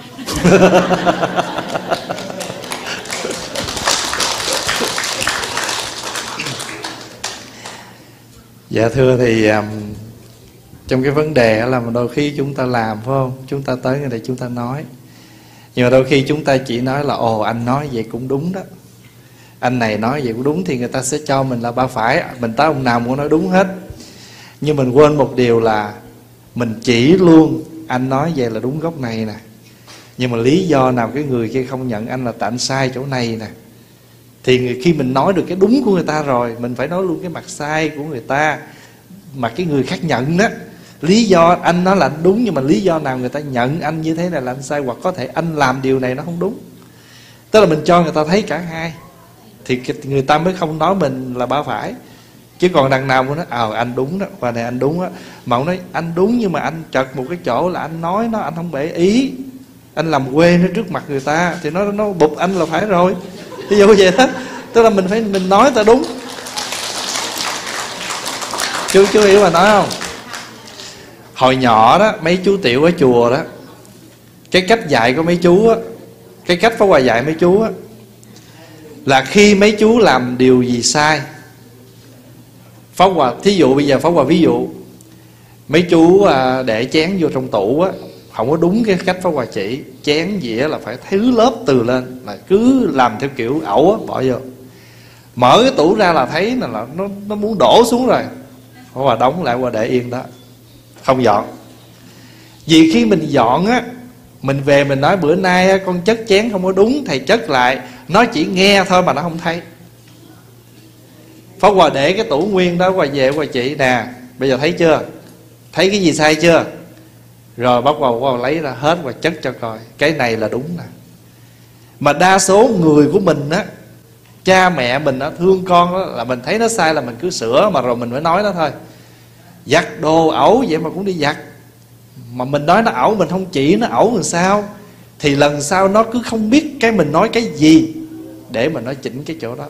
Dạ thưa thì um, trong cái vấn đề là đôi khi chúng ta làm, phải không? Chúng ta tới người này chúng ta nói, nhưng mà đôi khi chúng ta chỉ nói là ồ anh nói vậy cũng đúng đó, anh này nói vậy cũng đúng, thì người ta sẽ cho mình là ba phải, mình tới ông nào cũng nói đúng hết. Nhưng mình quên một điều là mình chỉ luôn anh nói vậy là đúng góc này nè, nhưng mà lý do nào cái người kia không nhận anh là tại anh sai chỗ này nè. Thì khi mình nói được cái đúng của người ta rồi, mình phải nói luôn cái mặt sai của người ta, mà cái người khác nhận đó. Lý do anh nói là anh đúng, nhưng mà lý do nào người ta nhận anh như thế này là anh sai, hoặc có thể anh làm điều này nó không đúng. Tức là mình cho người ta thấy cả hai, thì người ta mới không nói mình là ba phải. Chứ còn đằng nào cũng nói ờ à, anh đúng đó, và này anh đúng đó, mà ông nói anh đúng nhưng mà anh chật một cái chỗ là anh nói nó anh không để ý, anh làm quê nó trước mặt người ta, thì nó nó bụp anh là phải rồi. Ví dụ vậy đó. Tức là mình phải mình nói ta đúng. Chú chú hiểu mà nói không? Hồi nhỏ đó mấy chú tiểu ở chùa đó, cái cách dạy của mấy chú á, cái cách Pháp Hòa dạy mấy chú á, là khi mấy chú làm điều gì sai, Pháp Hòa thí dụ bây giờ Pháp Hòa ví dụ mấy chú à, để chén vô trong tủ á, không có đúng cái cách Pháp Hòa chỉ. Chén dĩa là phải thứ lớp từ lên, là cứ làm theo kiểu ẩu á, bỏ vô. Mở cái tủ ra là thấy là nó, nó muốn đổ xuống rồi, Pháp Hòa đóng lại, Hòa để yên đó, không dọn. Vì khi mình dọn á, mình về mình nói bữa nay á, con chất chén không có đúng, thầy chất lại. Nó chỉ nghe thôi mà nó không thấy. Pháp Hòa để cái tủ nguyên đó, Hòa về Hòa chỉ nè, bây giờ thấy chưa, thấy cái gì sai chưa, rồi bắt đầu Hòa lấy ra hết và chất cho coi, cái này là đúng nè. Mà đa số người của mình á, cha mẹ mình á, thương con đó, là mình thấy nó sai là mình cứ sửa, mà rồi mình mới nói nó thôi. Giặt đồ ẩu vậy mà cũng đi giặt, mà mình nói nó ẩu, mình không chỉ nó ẩu làm sao, thì lần sau nó cứ không biết cái mình nói cái gì để mà nó chỉnh cái chỗ đó.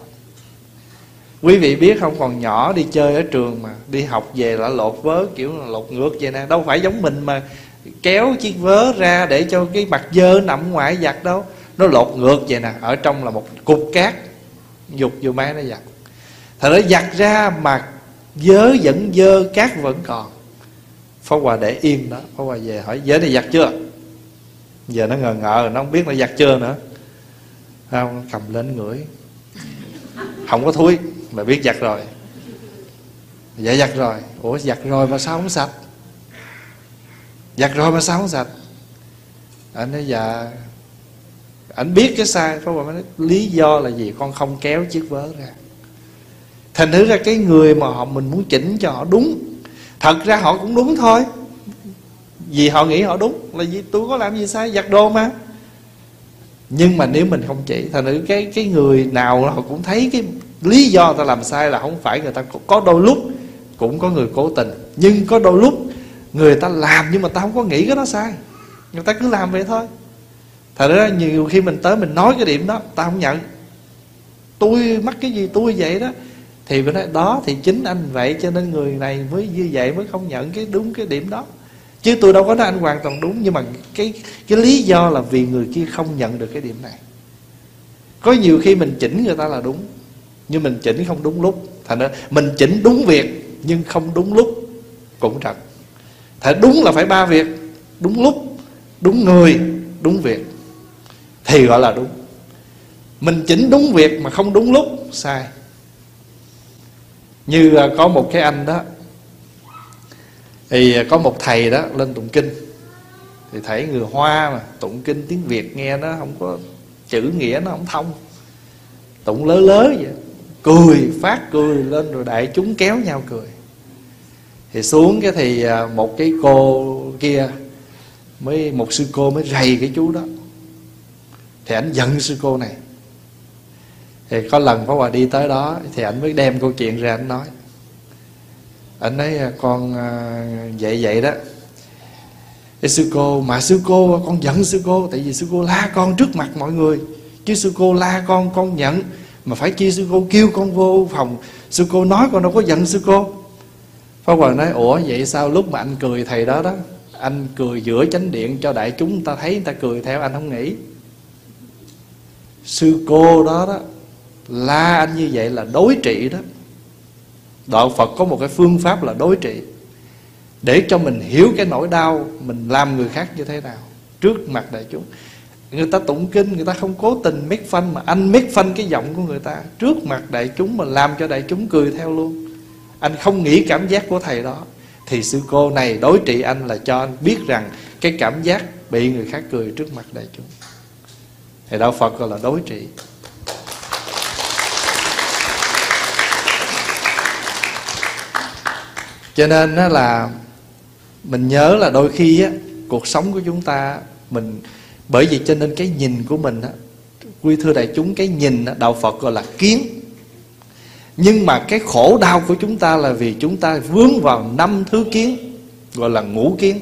Quý vị biết không, còn nhỏ đi chơi ở trường mà đi học về là lột vớ kiểu là lột ngược vậy nè. Đâu phải giống mình mà kéo chiếc vớ ra để cho cái mặt dơ nằm ngoài giặt đâu. Nó lột ngược vậy nè, ở trong là một cục cát, dục vô máy nó giặt. Thật nó giặt ra mà vớ vẫn dơ, cát vẫn còn. Pháp Hòa để yên đó. Pháp Hòa về hỏi vớ này giặt chưa, giờ nó ngờ ngợ, nó không biết nó giặt chưa nữa. Không, cầm lên ngửi, không có thúi, mà biết giặt rồi. Dạ giặt rồi. Ủa giặt rồi mà sao không sạch? Giặt rồi mà sao không sạch? Anh nói dạ, anh biết cái sai. Pháp Hòa nói lý do là gì? Con không kéo chiếc vớ ra. Thành thử ra cái người mà họ mình muốn chỉnh cho họ đúng, thật ra họ cũng đúng thôi, vì họ nghĩ họ đúng. Là vì tôi có làm gì sai, giặt đồ mà. Nhưng mà nếu mình không chỉ, thành thử cái cái người nào họ cũng thấy cái lý do ta làm sai là không phải người ta. Có đôi lúc cũng có người cố tình, nhưng có đôi lúc người ta làm nhưng mà ta không có nghĩ cái đó sai, người ta cứ làm vậy thôi. Thật ra nhiều khi mình tới mình nói cái điểm đó, ta không nhận. Tôi mắc cái gì tôi vậy đó. Thì mình nói đó thì chính anh vậy, cho nên người này mới như vậy, mới không nhận cái đúng cái điểm đó. Chứ tôi đâu có nói anh hoàn toàn đúng. Nhưng mà cái, cái lý do là vì người kia không nhận được cái điểm này. Có nhiều khi mình chỉnh người ta là đúng, nhưng mình chỉnh không đúng lúc. Thành ra mình chỉnh đúng việc nhưng không đúng lúc cũng trật. Thật đúng là phải ba việc: đúng lúc, đúng người, đúng việc, thì gọi là đúng. Mình chỉnh đúng việc mà không đúng lúc, sai. Như có một cái anh đó, thì có một thầy đó lên tụng kinh. Thì thầy người Hoa mà tụng kinh tiếng Việt nghe nó không có chữ nghĩa, nó không thông, tụng lớ lớ vậy, cười phát cười lên, rồi đại chúng kéo nhau cười. Thì xuống cái thì một cái cô kia mới, một sư cô mới rầy cái chú đó. Thì ảnh giận sư cô này. Thì có lần Pháp Hòa đi tới đó, thì ảnh mới đem câu chuyện ra ảnh nói. Ảnh nói con vậy vậy đó. Cái sư cô, mà sư cô, con giận sư cô tại vì sư cô la con trước mặt mọi người. Chứ sư cô la con, con nhận. Mà phải chi sư cô kêu con vô phòng, sư cô nói con đâu có giận sư cô. Pháp Hòa nói ủa vậy sao lúc mà anh cười thầy đó đó, anh cười giữa chánh điện cho đại chúng người ta thấy, người ta cười theo, anh không nghĩ. Sư cô đó đó la anh như vậy là đối trị đó. Đạo Phật có một cái phương pháp là đối trị, để cho mình hiểu cái nỗi đau mình làm người khác như thế nào trước mặt đại chúng. Người ta tụng kinh, người ta không cố tình make fun, mà anh make fun cái giọng của người ta trước mặt đại chúng, mà làm cho đại chúng cười theo luôn. Anh không nghĩ cảm giác của thầy đó, thì sư cô này đối trị anh là cho anh biết rằng cái cảm giác bị người khác cười trước mặt đại chúng. Thì đạo Phật gọi là đối trị. Cho nên đó là mình nhớ là đôi khi á, cuộc sống của chúng ta mình, bởi vì cho nên cái nhìn của mình á, quý thưa đại chúng, cái nhìn á, đạo Phật gọi là kiến. Nhưng mà cái khổ đau của chúng ta là vì chúng ta vướng vào năm thứ kiến, gọi là ngũ kiến.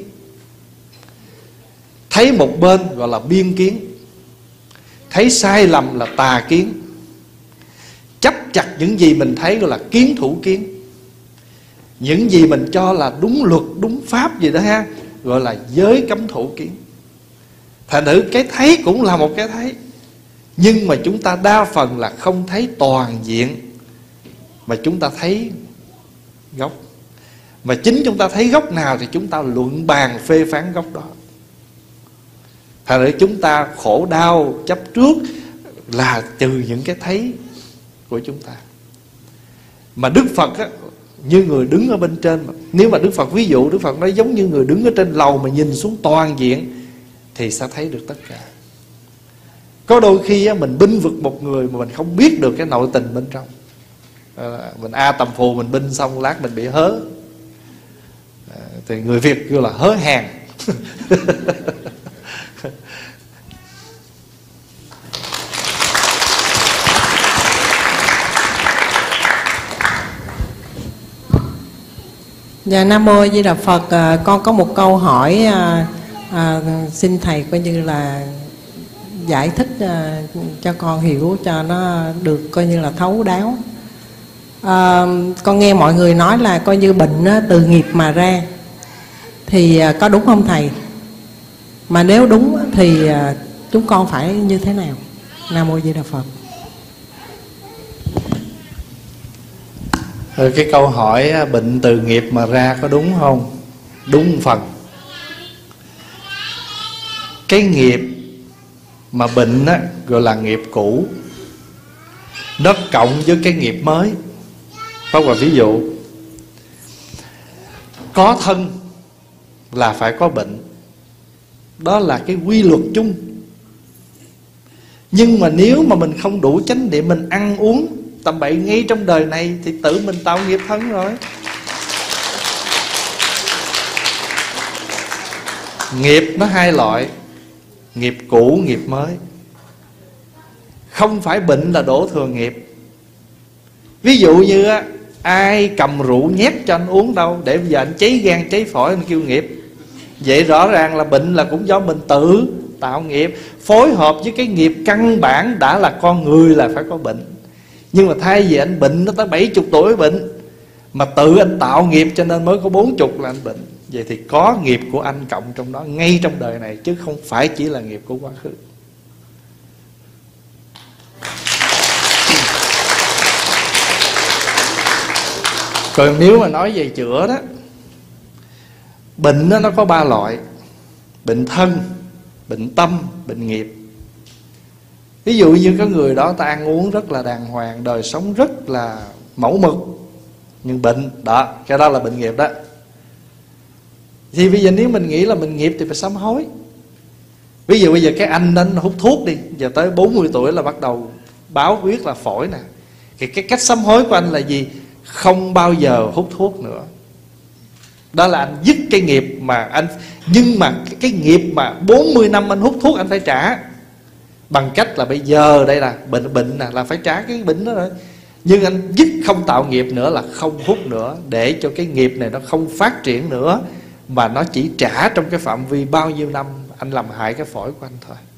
Thấy một bên gọi là biên kiến, thấy sai lầm là tà kiến, chấp chặt những gì mình thấy gọi là kiến thủ kiến, những gì mình cho là đúng luật, đúng pháp gì đó ha, gọi là giới cấm thủ kiến. Thành thử cái thấy cũng là một cái thấy, Nhưng mà chúng ta đa phần là không thấy toàn diện, mà chúng ta thấy gốc. Mà chính chúng ta thấy gốc nào thì chúng ta luận bàn phê phán gốc đó. Thành ra chúng ta khổ đau chấp trước là từ những cái thấy của chúng ta. Mà Đức Phật á, như người đứng ở bên trên mà. Nếu mà Đức Phật ví dụ, Đức Phật nói giống như người đứng ở trên lầu mà nhìn xuống toàn diện thì sẽ thấy được tất cả. Có đôi khi á, mình binh vực một người mà mình không biết được cái nội tình bên trong. à, Mình A tầm phù mình binh xong lát mình bị hớ, à, thì người Việt kêu là hớ hàng. Dạ, Nam Mô A Di Đà Phật. À, con có một câu hỏi, à, à, xin Thầy coi như là giải thích à, cho con hiểu cho nó được coi như là thấu đáo. À, con nghe mọi người nói là coi như bệnh á, từ nghiệp mà ra, thì à, có đúng không Thầy? Mà nếu đúng thì à, chúng con phải như thế nào? Nam Mô A Di Đà Phật. Cái câu hỏi bệnh từ nghiệp mà ra có đúng không? Đúng một phần. Cái nghiệp mà bệnh á, gọi là nghiệp cũ, nó cộng với cái nghiệp mới. Có một ví dụ, có thân là phải có bệnh, đó là cái quy luật chung. Nhưng mà nếu mà mình không đủ chánh niệm, mình ăn uống tầm bậy ngay trong đời này thì tự mình tạo nghiệp thân rồi. Nghiệp nó hai loại, nghiệp cũ, nghiệp mới. Không phải bệnh là đổ thừa nghiệp. Ví dụ như á, ai cầm rượu nhét cho anh uống đâu, để bây giờ anh cháy gan cháy phổi, anh kêu nghiệp. Vậy rõ ràng là bệnh là cũng do mình tự tạo nghiệp, phối hợp với cái nghiệp căn bản đã là con người là phải có bệnh. Nhưng mà thay vì anh bệnh nó tới bảy mươi tuổi bệnh, mà tự anh tạo nghiệp cho nên mới có bốn mươi là anh bệnh. Vậy thì có nghiệp của anh cộng trong đó ngay trong đời này, chứ không phải chỉ là nghiệp của quá khứ. Còn nếu mà nói về chữa đó, bệnh đó nó có ba loại: bệnh thân, bệnh tâm, bệnh nghiệp. Ví dụ như có người đó ta ăn uống rất là đàng hoàng, đời sống rất là mẫu mực, nhưng bệnh đó, cái đó là bệnh nghiệp đó. Thì bây giờ nếu mình nghĩ là bệnh nghiệp thì phải sám hối. Ví dụ bây giờ cái anh đó hút thuốc đi, giờ tới bốn mươi tuổi là bắt đầu báo biết là phổi nè. Thì cái cách sám hối của anh là gì? Không bao giờ hút thuốc nữa. Đó là anh dứt cái nghiệp mà anh. Nhưng mà cái, cái nghiệp mà bốn mươi năm anh hút thuốc anh phải trả, bằng cách là bây giờ đây là bệnh bệnh nè, là phải trả cái bệnh đó rồi. Nhưng anh dứt không tạo nghiệp nữa, là không hút nữa, để cho cái nghiệp này nó không phát triển nữa, mà nó chỉ trả trong cái phạm vi bao nhiêu năm anh làm hại cái phổi của anh thôi.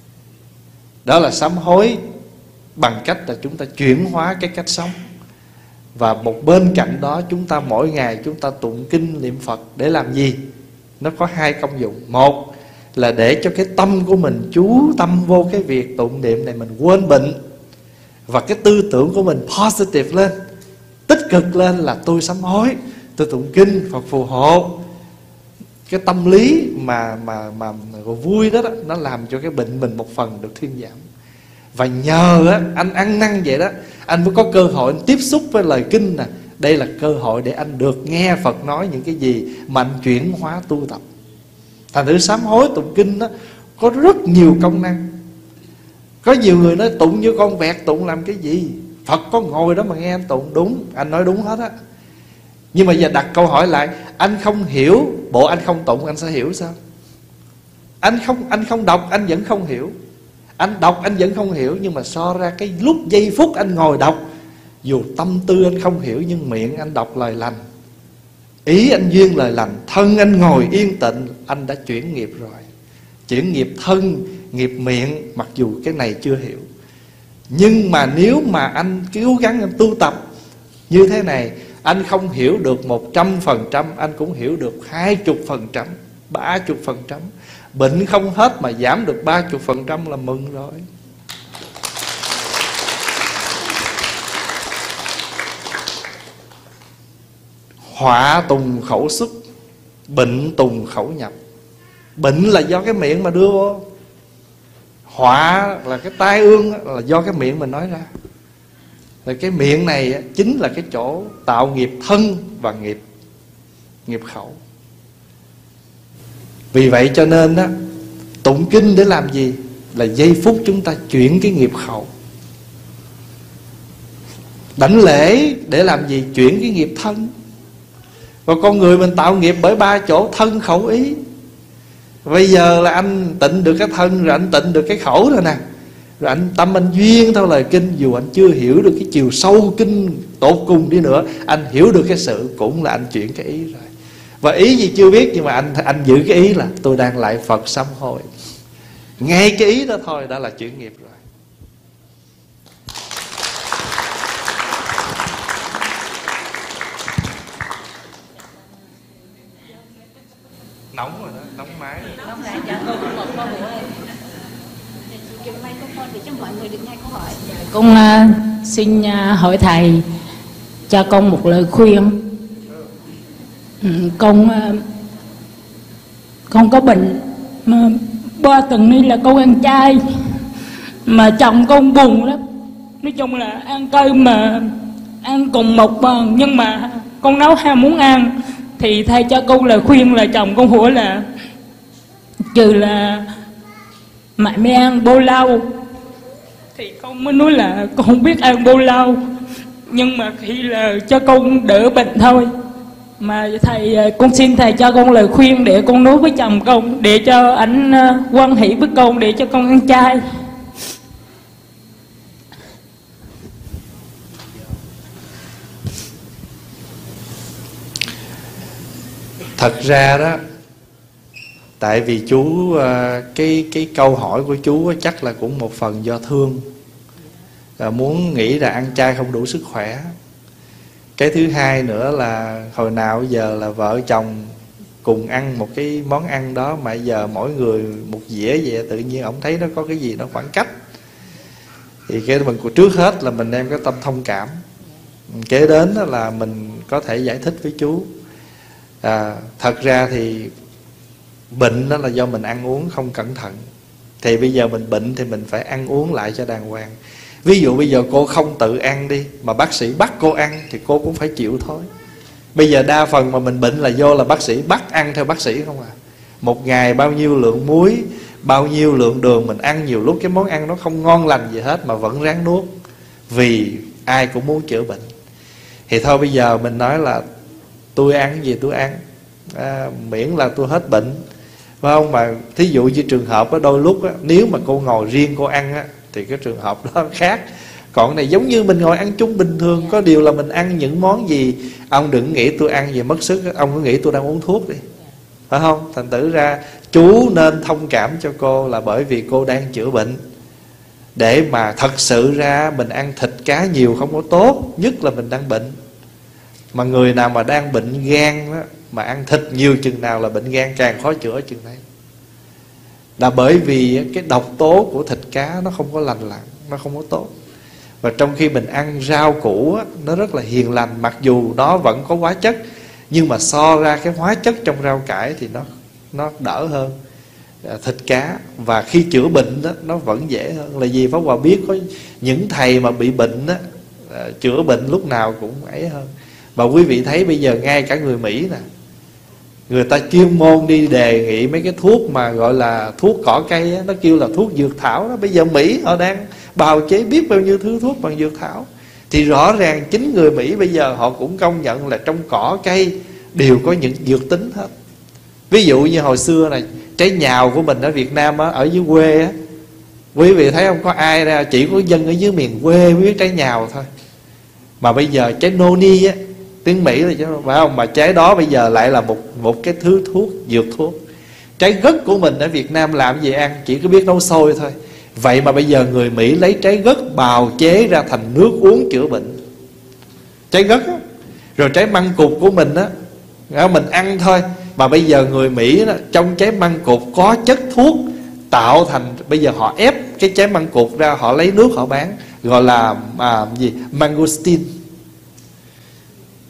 Đó là sám hối bằng cách là chúng ta chuyển hóa cái cách sống. Và một bên cạnh đó, chúng ta mỗi ngày chúng ta tụng kinh niệm Phật để làm gì? Nó có hai công dụng. Một là để cho cái tâm của mình chú tâm vô cái việc tụng niệm này, mình quên bệnh, và cái tư tưởng của mình positive lên, tích cực lên, là tôi sám hối, tôi tụng kinh, Phật phù hộ. Cái tâm lý mà mà mà vui đó, đó nó làm cho cái bệnh mình một phần được thuyên giảm. Và nhờ á, anh ăn năn vậy đó, anh mới có cơ hội anh tiếp xúc với lời kinh nè. Đây là cơ hội để anh được nghe Phật nói những cái gì mà anh chuyển hóa tu tập. Thành thử sám hối tụng kinh đó có rất nhiều công năng. Có nhiều người nói tụng như con vẹt, tụng làm cái gì? Phật có ngồi đó mà nghe anh tụng. Đúng, anh nói đúng hết á. Nhưng mà giờ đặt câu hỏi lại, anh không hiểu, bộ anh không tụng anh sẽ hiểu sao? Anh không anh không đọc anh vẫn không hiểu. Anh đọc anh vẫn không hiểu. Nhưng mà so ra cái lúc giây phút anh ngồi đọc, dù tâm tư anh không hiểu, nhưng miệng anh đọc lời lành, ý anh duyên lời lành, thân anh ngồi yên tịnh, anh đã chuyển nghiệp rồi. Chuyển nghiệp thân, nghiệp miệng, mặc dù cái này chưa hiểu. Nhưng mà nếu mà anh cố gắng anh tu tập như thế này, anh không hiểu được một trăm phần trăm, anh cũng hiểu được hai chục phần trăm, ba chục phần trăm. Bệnh không hết mà giảm được ba chục phần trăm là mừng rồi. họa tùng khẩu xuất, bệnh tùng khẩu nhập. Bệnh là do cái miệng mà đưa vô, họa là cái tai ương là do cái miệng mình nói ra. Rồi cái miệng này chính là cái chỗ tạo nghiệp thân và nghiệp nghiệp khẩu. Vì vậy cho nên đó, tụng kinh để làm gì? Là giây phút chúng ta chuyển cái nghiệp khẩu. Đảnh lễ để làm gì? Chuyển cái nghiệp thân. Và con người mình tạo nghiệp bởi ba chỗ thân khẩu ý. Bây giờ là anh tịnh được cái thân, rồi anh tịnh được cái khẩu rồi nè, rồi anh tâm anh duyên theo lời kinh. Dù anh chưa hiểu được cái chiều sâu kinh tột cùng đi nữa, anh hiểu được cái sự, cũng là anh chuyển cái ý rồi. Và ý gì chưa biết, nhưng mà anh anh giữ cái ý là tôi đang lại Phật sám hối. Ngay cái ý đó thôi đã là chuyển nghiệp rồi. Nóng rồi đó, nóng máy rồi. Nóng lại cho cô một câu hỏi. Kêu microphone để cho mọi người được nghe câu hỏi. Con uh, xin uh, hỏi thầy cho con một lời khuyên. Ừ, con uh, con có bệnh mà ba tuần nay là con ăn chay, mà chồng con buồn lắm. Nói chung là ăn cơm mà ăn cùng một phần, nhưng mà con nấu ham muốn ăn. Thì thầy cho con lời khuyên là chồng con hỏi là trừ là mẹ mới ăn bô lau, thì con mới nói là con không biết ăn bô lau, nhưng mà khi là cho con đỡ bệnh thôi. Mà thầy, con xin thầy cho con lời khuyên để con nói với chồng con, để cho ảnh quan hỷ với con, để cho con ăn chay. Thật ra đó, tại vì chú cái cái câu hỏi của chú chắc là cũng một phần do thương, là muốn nghĩ là ăn chay không đủ sức khỏe. Cái thứ hai nữa là hồi nào giờ là vợ chồng cùng ăn một cái món ăn đó, mà giờ mỗi người một dĩa vậy, tự nhiên ông thấy nó có cái gì nó khoảng cách. Thì cái mình trước hết là mình đem cái tâm thông cảm, kế đến đó là mình có thể giải thích với chú. À, thật ra thì bệnh đó là do mình ăn uống không cẩn thận. Thì bây giờ mình bệnh thì mình phải ăn uống lại cho đàng hoàng. Ví dụ bây giờ cô không tự ăn đi, mà bác sĩ bắt cô ăn thì cô cũng phải chịu thôi. Bây giờ đa phần mà mình bệnh là do là bác sĩ bắt ăn theo bác sĩ không à. Một ngày bao nhiêu lượng muối, bao nhiêu lượng đường mình ăn, nhiều lúc cái món ăn nó không ngon lành gì hết mà vẫn ráng nuốt, vì ai cũng muốn chữa bệnh. Thì thôi bây giờ mình nói là tôi ăn gì tôi ăn, à, miễn là tôi hết bệnh, phải không? Mà thí dụ như trường hợp đó, đôi lúc đó, nếu mà cô ngồi riêng cô ăn á, thì cái trường hợp đó khác. Còn này giống như mình ngồi ăn chung bình thường, có điều là mình ăn những món gì. Ông đừng nghĩ tôi ăn gì mất sức, ông cứ nghĩ tôi đang uống thuốc đi, phải không? Thành thử ra chú nên thông cảm cho cô, là bởi vì cô đang chữa bệnh. Để mà thật sự ra mình ăn thịt cá nhiều không có tốt, nhất là mình đang bệnh. Mà người nào mà đang bệnh gan đó, mà ăn thịt nhiều chừng nào là bệnh gan càng khó chữa chừng đấy. Là bởi vì cái độc tố của thịt cá nó không có lành lặn, nó không có tốt. Và trong khi mình ăn rau củ á, nó rất là hiền lành, mặc dù nó vẫn có hóa chất, nhưng mà so ra cái hóa chất trong rau cải thì nó nó đỡ hơn thịt cá. Và khi chữa bệnh đó, nó vẫn dễ hơn. Là vì Pháp Hòa biết có những thầy mà bị bệnh đó, chữa bệnh lúc nào cũng ấy hơn. Và quý vị thấy bây giờ ngay cả người Mỹ nè, người ta chuyên môn đi đề nghị mấy cái thuốc mà gọi là thuốc cỏ cây á, nó kêu là thuốc dược thảo đó. Bây giờ Mỹ họ đang bào chế biết bao nhiêu thứ thuốc bằng dược thảo. Thì rõ ràng chính người Mỹ bây giờ họ cũng công nhận là trong cỏ cây đều có những dược tính hết. Ví dụ như hồi xưa này, trái nhào của mình ở Việt Nam á, ở dưới quê á, quý vị thấy không, có ai ra, chỉ có dân ở dưới miền quê mới biết trái nhào thôi. Mà bây giờ trái noni á, tiếng Mỹ là chứ, phải không? Mà trái đó bây giờ lại là một một cái thứ thuốc, dược thuốc. Trái gất của mình ở Việt Nam làm gì ăn, chỉ có biết nấu sôi thôi. Vậy mà bây giờ người Mỹ lấy trái gất bào chế ra thành nước uống chữa bệnh. Trái gất á. Rồi trái măng cụt của mình á, mình ăn thôi. Mà bây giờ người Mỹ đó, trong trái măng cụt có chất thuốc tạo thành, bây giờ họ ép cái trái măng cụt ra, họ lấy nước họ bán, gọi là à, gì mangosteen.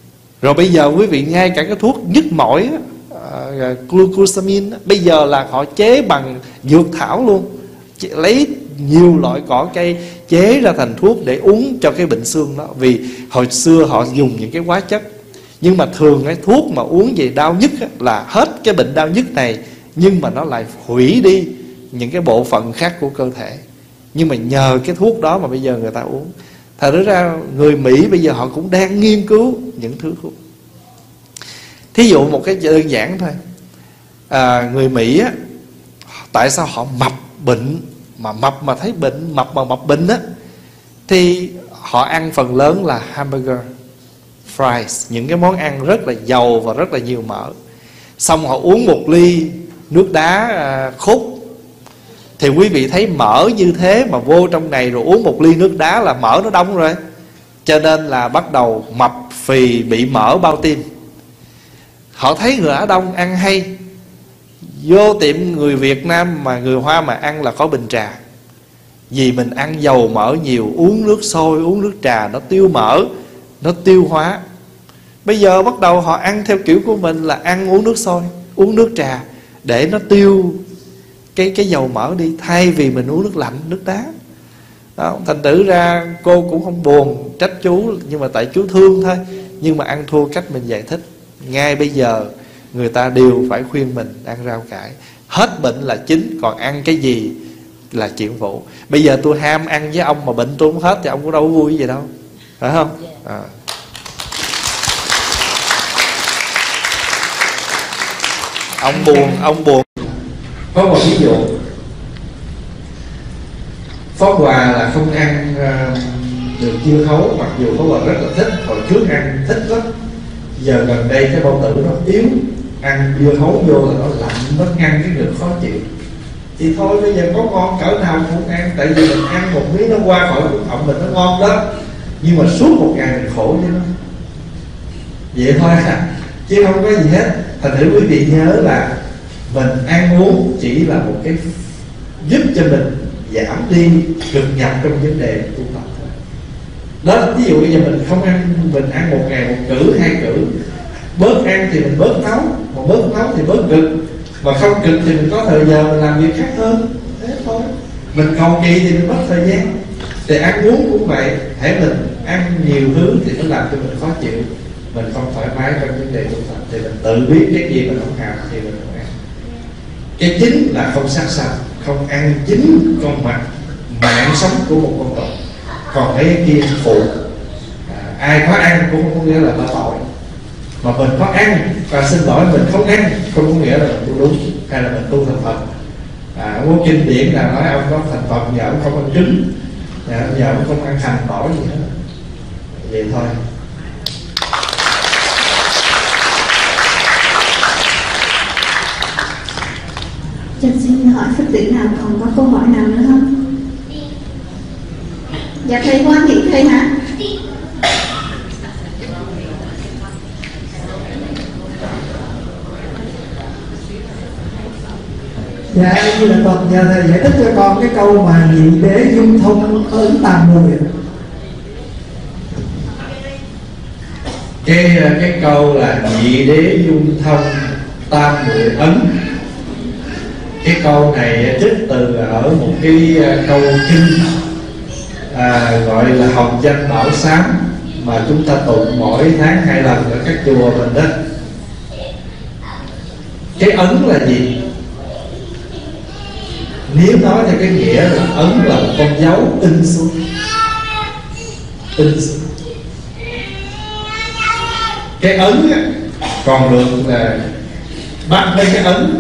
Rồi bây giờ quý vị ngay cả cái thuốc nhức mỏi uh, glucosamine đó, bây giờ là họ chế bằng dược thảo luôn, lấy nhiều loại cỏ cây chế ra thành thuốc để uống cho cái bệnh xương đó. Vì hồi xưa họ dùng những cái hóa chất, nhưng mà thường cái thuốc mà uống về đau nhức á, là hết cái bệnh đau nhức này, nhưng mà nó lại hủy đi những cái bộ phận khác của cơ thể. Nhưng mà nhờ cái thuốc đó mà bây giờ người ta uống. Thật ra người Mỹ bây giờ họ cũng đang nghiên cứu những thứ thuốc. Thí dụ một cái đơn giản thôi, à, người Mỹ á, tại sao họ mập bệnh, mà mập mà thấy bệnh, mập mà mập bệnh á, thì họ ăn phần lớn là hamburger, fries, những cái món ăn rất là giàu và rất là nhiều mỡ. Xong họ uống một ly nước đá à, khốt. Thì quý vị thấy mỡ như thế mà vô trong này rồi uống một ly nước đá là mỡ nó đông rồi. Cho nên là bắt đầu mập phì, bị mỡ bao tim. Họ thấy người Á Đông ăn hay, vô tiệm người Việt Nam mà người Hoa mà ăn là có bình trà. Vì mình ăn dầu mỡ nhiều, uống nước sôi, uống nước trà, nó tiêu mỡ, nó tiêu hóa. Bây giờ bắt đầu họ ăn theo kiểu của mình là ăn uống nước sôi, uống nước trà để nó tiêu cái cái dầu mỡ đi, thay vì mình uống nước lạnh, nước đá. Đó, thành thử ra cô cũng không buồn trách chú, nhưng mà tại chú thương thôi. Nhưng mà ăn thua cách mình giải thích. Ngay bây giờ người ta đều phải khuyên mình ăn rau cải. Hết bệnh là chính, còn ăn cái gì là chuyện phụ. Bây giờ tôi ham ăn với ông mà bệnh tôi không hết thì ông cũng đâu có vui gì đâu, phải không? À. Ông buồn, ông buồn. Có một ví dụ, Pháp Hòa là không ăn uh, được dưa hấu, mặc dù Pháp Hòa rất là thích, hồi trước ăn thích lắm. Giờ gần đây cái bao tử nó yếu, ăn dưa hấu vô là nó lạnh, nó ngăn cái ngực khó chịu. Thì thôi bây giờ có ngon cỡ nào cũng ăn, tại vì mình ăn một miếng nó qua khỏi bụng họng mình nó ngon đó, nhưng mà suốt một ngày mình khổ với nó. Vậy thôi à, chứ không có gì hết. Thành thử quý vị nhớ là mình ăn uống chỉ là một cái giúp cho mình giảm đi cực nhập trong vấn đề tu tập thôi. Đó, ví dụ bây giờ mình không ăn, mình ăn một ngày một cữ, hai cữ, bớt ăn thì mình bớt nấu, mà bớt nấu thì bớt cực, mà không cực thì mình có thời giờ mình làm việc khác hơn. Thế thôi. Mình cầu kỳ thì mình mất thời gian. Thì ăn uống cũng vậy, hãy mình ăn nhiều thứ thì nó làm cho mình khó chịu, mình không thoải mái trong vấn đề tu tập, thì mình tự biết cái gì mình không hào thì mình không ăn. Cái chính là không sát sanh, không ăn chính con mặt mạng sống của một con vật. Còn cái kia phụ, à, ai có ăn cũng không có nghĩa là có tội, mà mình có ăn và xin lỗi mình không ăn không có nghĩa là mình tu đúng hay là mình tu thành Phật. À, có kinh điển là nói ông có thành Phật giờ ông không ăn trứng, giờ ông không ăn hành tỏi gì hết. Vậy thôi. Cho xin hỏi Phật tử nào còn có câu hỏi nào nữa không? Dạ thầy Hoan nghĩ thầy hả? Dạ, như là Phật nhờ thầy giải thích cho con cái câu mà nhị đế dung thông ấn tàm mười. Cái cái câu là nhị đế dung thông tam mười ấn. Cái câu này trích từ ở một cái câu kinh à, gọi là Hồng Danh Bảo Sám, mà chúng ta tụng mỗi tháng hai lần ở các chùa mình đó. Cái ấn là gì? Nếu nói theo cái nghĩa là ấn là một con dấu in xuống, in xuống. Cái ấn á, còn được là bắt lấy cái ấn.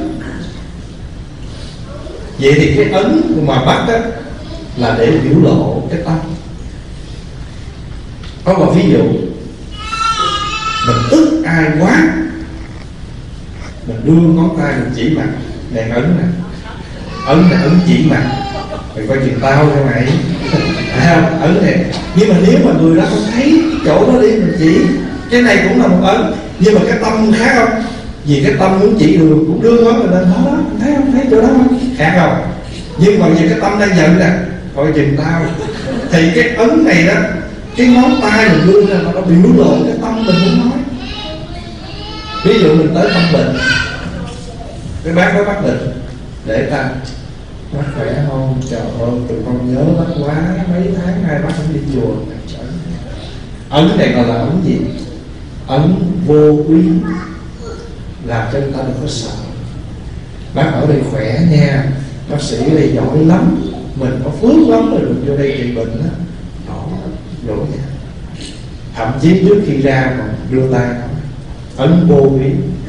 Vậy thì cái ấn mà bắt á là để biểu lộ cái tâm. Có một ví dụ, mình tức ai quá, mình đưa ngón tay mình chỉ mặt, đèn ấn nè, ấn là ấn chỉ mặt, mày coi chừng tao cho mày. À, ấn này. Nhưng mà nếu mà người đó không thấy chỗ đó đi, mình chỉ cái này cũng là một ấn, nhưng mà cái tâm khác không? Vì cái tâm muốn chỉ đường cũng đưa ngón mình lên đó, đó, thấy không? Thấy chỗ đó không? Khác không? Nhưng mà vì cái tâm đang giận nè, coi chừng tao, thì cái ấn này đó, cái ngón tay mình đưa ra nó biểu lộ cái tâm mình muốn nói. Ví dụ mình tới thăm bệnh, cái bác đó bác bệnh để ta: bác khỏe không? Trời ơi, tụi con nhớ bác quá, mấy tháng nay bác không đi chùa. Ấn này gọi là ấn gì? Ấn vô quý, làm cho người ta đừng có sợ. Bác ở đây khỏe nha, bác sĩ ở đây giỏi lắm, mình có phước lắm rồi được vô đây trị bệnh đó. Đó, dỗ nha. Thậm chí trước khi ra còn đưa tay ấn vô quý.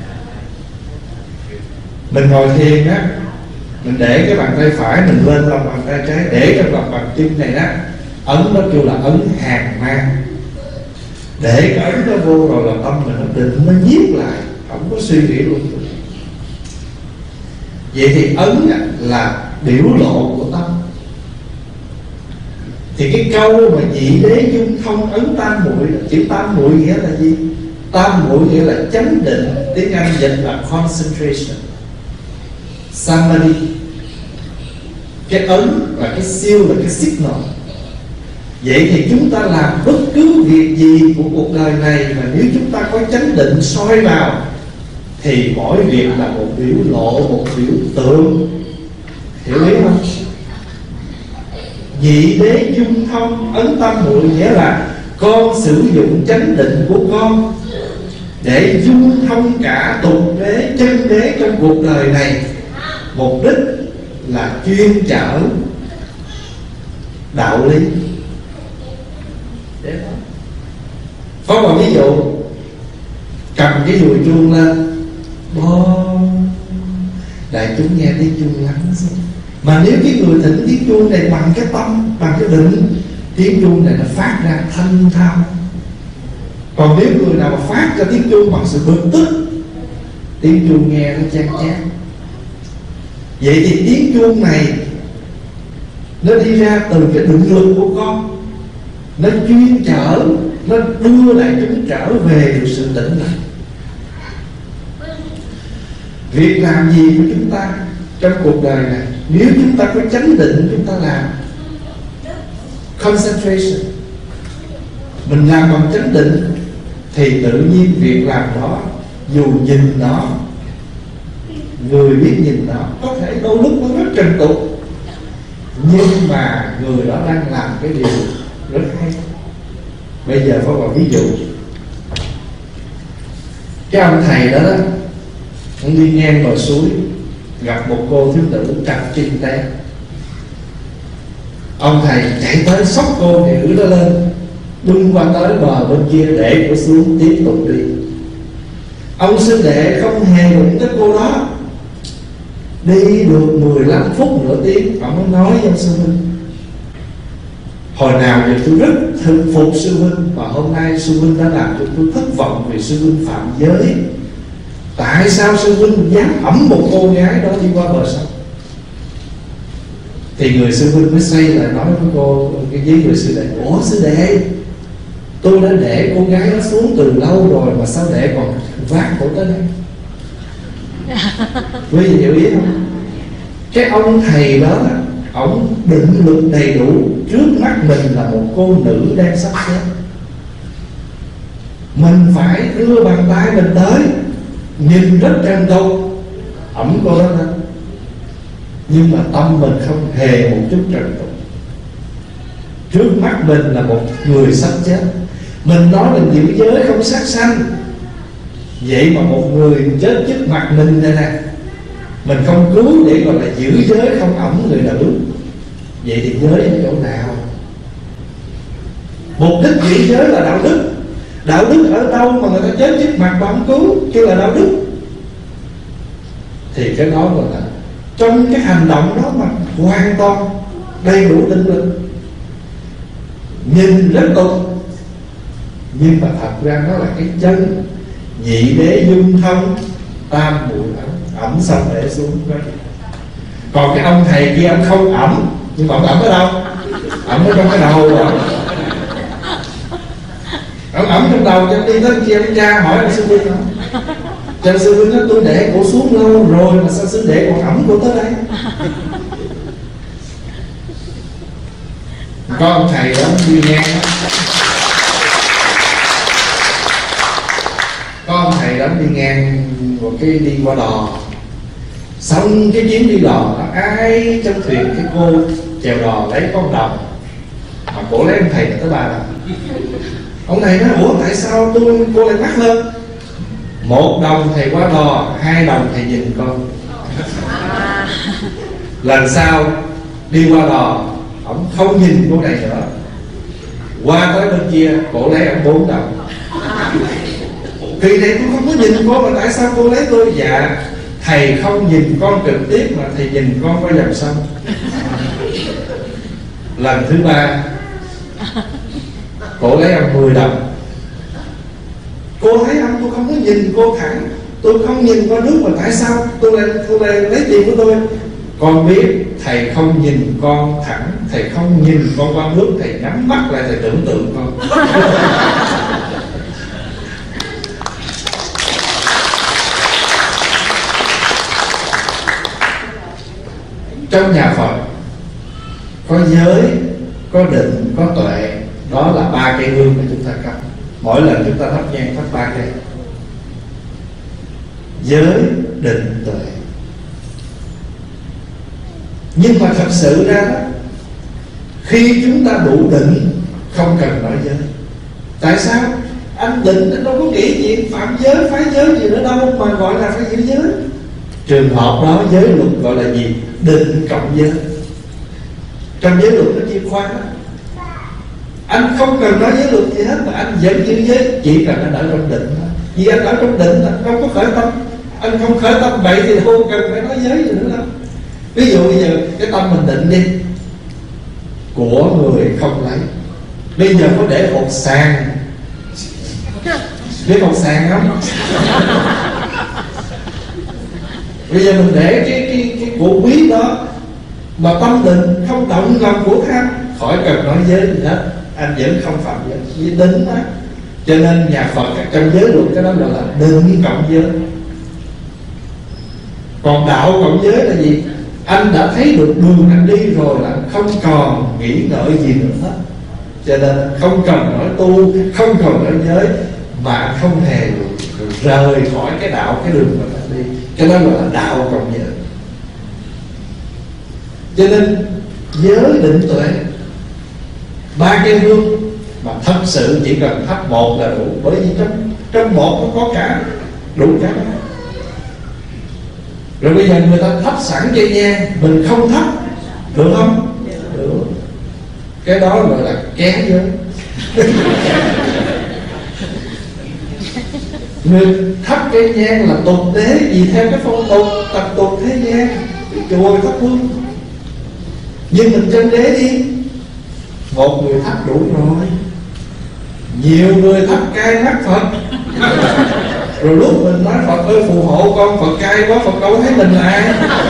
Mình ngồi thiền á, mình để cái bàn tay phải mình lên lòng bàn tay trái, để trong lòng bàn chân này đó, ấn nó kêu là ấn hàng mang. Để cái ấn nó vô rồi là tâm mình nó định, nó nhiếp lại, không có suy nghĩ luôn. Vậy thì ấn là biểu lộ của tâm. Thì cái câu mà nhị đế dung thông ấn tam muội, chữ tam muội nghĩa là gì? Tam muội nghĩa là chánh định, tiếng Anh dịch là concentration, samadhi. Cái ấn và cái siêu là cái signal. Vậy thì chúng ta làm bất cứ việc gì của cuộc đời này mà nếu chúng ta có chánh định soi vào thì mỗi việc là một biểu lộ, một biểu tượng. Hiểu ý không? Nhị đế dung thông ấn tam muội nghĩa là con sử dụng chánh định của con để dung thông cả tục đế, chân đế trong cuộc đời này. Mục đích là chuyên chở đạo lý. Có một ví dụ, cầm cái dùi chuông lên, bo, đại chúng nghe tiếng chuông lắng xuống. Mà nếu cái người thỉnh tiếng chuông này bằng cái tâm, bằng cái định, tiếng chuông này nó phát ra thanh thao. Còn nếu người nào mà phát ra tiếng chuông bằng sự bực tức, tiếng chuông nghe nó chán chán. Vậy thì tiếng chuông này nó đi ra từ cái định lực của con, nó chuyên chở, nó đưa đại chúng trở về được sự tĩnh lặng. Việc làm gì của chúng ta trong cuộc đời này, nếu chúng ta có chánh định, chúng ta làm concentration, mình làm bằng chánh định, thì tự nhiên việc làm đó, dù nhìn nó, người biết nhìn nó, có thể đôi lúc nó rất trần tục, nhưng mà người đó đang làm cái điều rất hay. Bây giờ có một ví dụ, cái ông thầy đó, đó ông đi ngang bờ suối, gặp một cô thiếu nữ trật chân té. Ông thầy chạy tới xốc cô nữ đó lên, bưng qua tới bờ bên kia để cô xuống tiếp tục đi. Ông sư đệ không hề đụng tới cô đó. Đi được mười lăm phút nửa tiếng, ông mới nói với ông sư huynh: hồi nào thì tôi rất thương phục sư huynh, và hôm nay sư huynh đã làm cho tôi thất vọng vì sư huynh phạm giới. Tại sao sư huynh dám ẵm một cô gái đó đi qua bờ sông? Thì người sư huynh mới xoay lại nói với cô, cái với người sư đệ: ủa sư đệ, tôi đã để cô gái đó xuống từ lâu rồi mà sao đệ còn vác cổ tới đây? Quý vị hiểu ý không? Cái ông thầy đó, ông định lực đầy đủ, trước mắt mình là một cô nữ đang sắp xếp, mình phải đưa bàn tay mình tới, nhìn rất trân trọng, ẩm cô đó lên, nhưng mà tâm mình không hề một chút trân trọng. Trước mắt mình là một người sắp chết, mình nói mình giữ giới không sát sanh, vậy mà một người chết trước mặt mình đây nè, mình không cứu để gọi là giữ giới không ẩm người nữ. Vậy thì giới ở chỗ nào? Mục đích giữ giới là đạo đức. Đạo đức ở đâu mà người ta chết trước mặt mà không cứu, kêu là đạo đức? Thì cái đó gọi là trong cái hành động đó mà hoàn toàn đầy đủ định lực, nhìn rất tốt, nhưng mà thật ra nó là cái chân. Nhị đế dung thông tam muội ẩm, ẩm xong để xuống đó. Còn cái ông thầy kia ông không ẩm, nhưng mà ông ẩm ở đâu? Ẩm ở trong cái đầu rồi. Ông ẩm trong đầu cho đi tới kia ông cha hỏi ông sư huynh không? Cho sư huynh nói tôi để cổ xuống lâu rồi mà sao sư đệ còn ẩm cổ tới đây? Có ông thầy đó đi ngang đó. Có ông thầy đó đi ngang cái đi qua đò. Xong cái chuyến đi đò, ai trong thuyền cái cô chèo đò lấy con đồng, mà cổ lấy ông thầy tới ba đồng. Ông thầy nói ủa tại sao tôi cô lại mắc hơn? Một đồng thầy qua đò, hai đồng thầy nhìn con. Lần sau đi qua đò, ông không nhìn cô này nữa, qua tới bên kia cổ lấy ông bốn đồng. Kỳ này tôi không có nhìn cô mà tại sao cô lấy tôi? Dạ thầy không nhìn con trực tiếp mà thầy nhìn con qua dòng sông. Lần thứ ba cổ lấy ông mười đồng. Cô thấy ông tôi không có nhìn cô thẳng, tôi không nhìn qua nước mà tại sao tôi lại, tôi lại lấy tiền của tôi? Con biết thầy không nhìn con thẳng, thầy không nhìn con qua nước, thầy nhắm mắt lại thầy tưởng tượng con. Trong nhà Phật có giới, có định, có tuệ. Đó là ba cây hương mà chúng ta cấp. Mỗi lần chúng ta thắp nhang thắp ba cây: giới, định, tuệ. Nhưng mà thật sự ra đó, khi chúng ta đủ định không cần nói giới. Tại sao? Anh định anh đâu có nghĩ chuyện phạm giới, phá giới gì nữa đâu mà gọi là phải giữ giới. Trường hợp đó giới luật gọi là gì? Định cộng giới. Trong giới luật nó chia khoa đó. Anh không cần nói giới luật gì hết mà anh vẫn giữ giới, chỉ cần anh ở trong định thôi. Vì anh ở trong định anh không có khởi tâm. Anh không khởi tâm vậy thì không cần phải nói giới gì nữa đâu. Ví dụ bây giờ cái tâm mình định đi, của người không lấy. Bây giờ có để hột sàn, biết hột sàn không? Bây giờ mình để cái cái cái của quý đó mà tâm định không động lòng của tham, khỏi cần nói giới gì hết, anh vẫn không phạm giới, vì định đó. Cho nên nhà Phật trong giới luật cái đó gọi là định cộng giới. Còn đạo cộng giới là gì? Anh đã thấy được đường anh đi rồi là không còn nghĩ ngợi gì nữa hết. Cho nên không cần nói tu, không cần nói giới, mà không hề rời khỏi cái đạo, cái đường mà anh đi. Cái đó gọi là đạo cộng giới. Cho nên giới, định, tuệ, ba cái hương mà thật sự chỉ cần thắp một là đủ. Bởi vì trong trong một nó có cả, đủ cả. Rồi bây giờ người ta thắp sẵn cây nhang, mình không thắp, được không? Được. Cái đó gọi là kéo giới. Người thắp cây nhang là tục tế, vì theo cái phong tục tập tục thế gian, chùa thắp hương. Nhưng mình chân đế đi, một người thắp đủ rồi, nhiều người thắp cay mắt Phật. Rồi lúc mình nói Phật ơi phù hộ con, Phật cay quá, Phật đâu thấy mình là ai.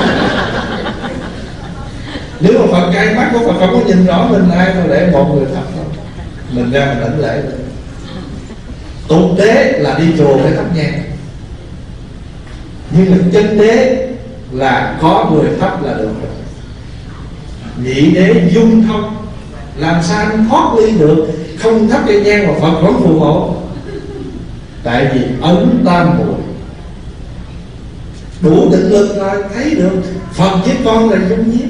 Nếu mà Phật cay mắt của Phật không có nhìn rõ mình là ai, thôi để một người thắp thôi, mình ra mình đảnh lễ. Tục đế là đi chùa để thắp nhang, nhưng mà chân đế là có người thắp là được rồi. Nhị đế dung thông, làm sao anh thoát ly được, không thắp cây nhang mà Phật vẫn phù hộ. Tại vì ấn tam muội đủ định lực rồi, thấy được Phật với con là dung nhiếp.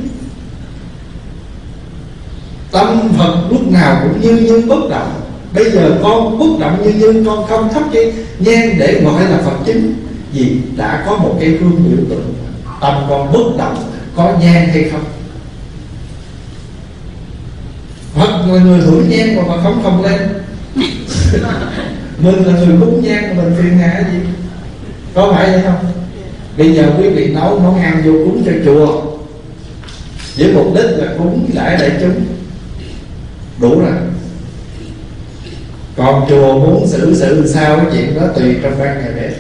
Tâm Phật lúc nào cũng như như bất động. Bây giờ con bất động như như, con không thắp cây nhang để gọi là Phật chính, vì đã có một cây hương biểu tượng. Tâm con bất động, có nhang hay không? Phật là người thổi nhang mà Phật không không lên. Mình là người cúng nhang mà mình phiền hà gì? Có phải vậy không? Bây giờ quý vị nấu món ăn vô cúng cho chùa với mục đích là cúng lễ đại chúng, đủ rồi. Còn chùa muốn xử sự sao cái chuyện đó tùy trong ban nhà bếp.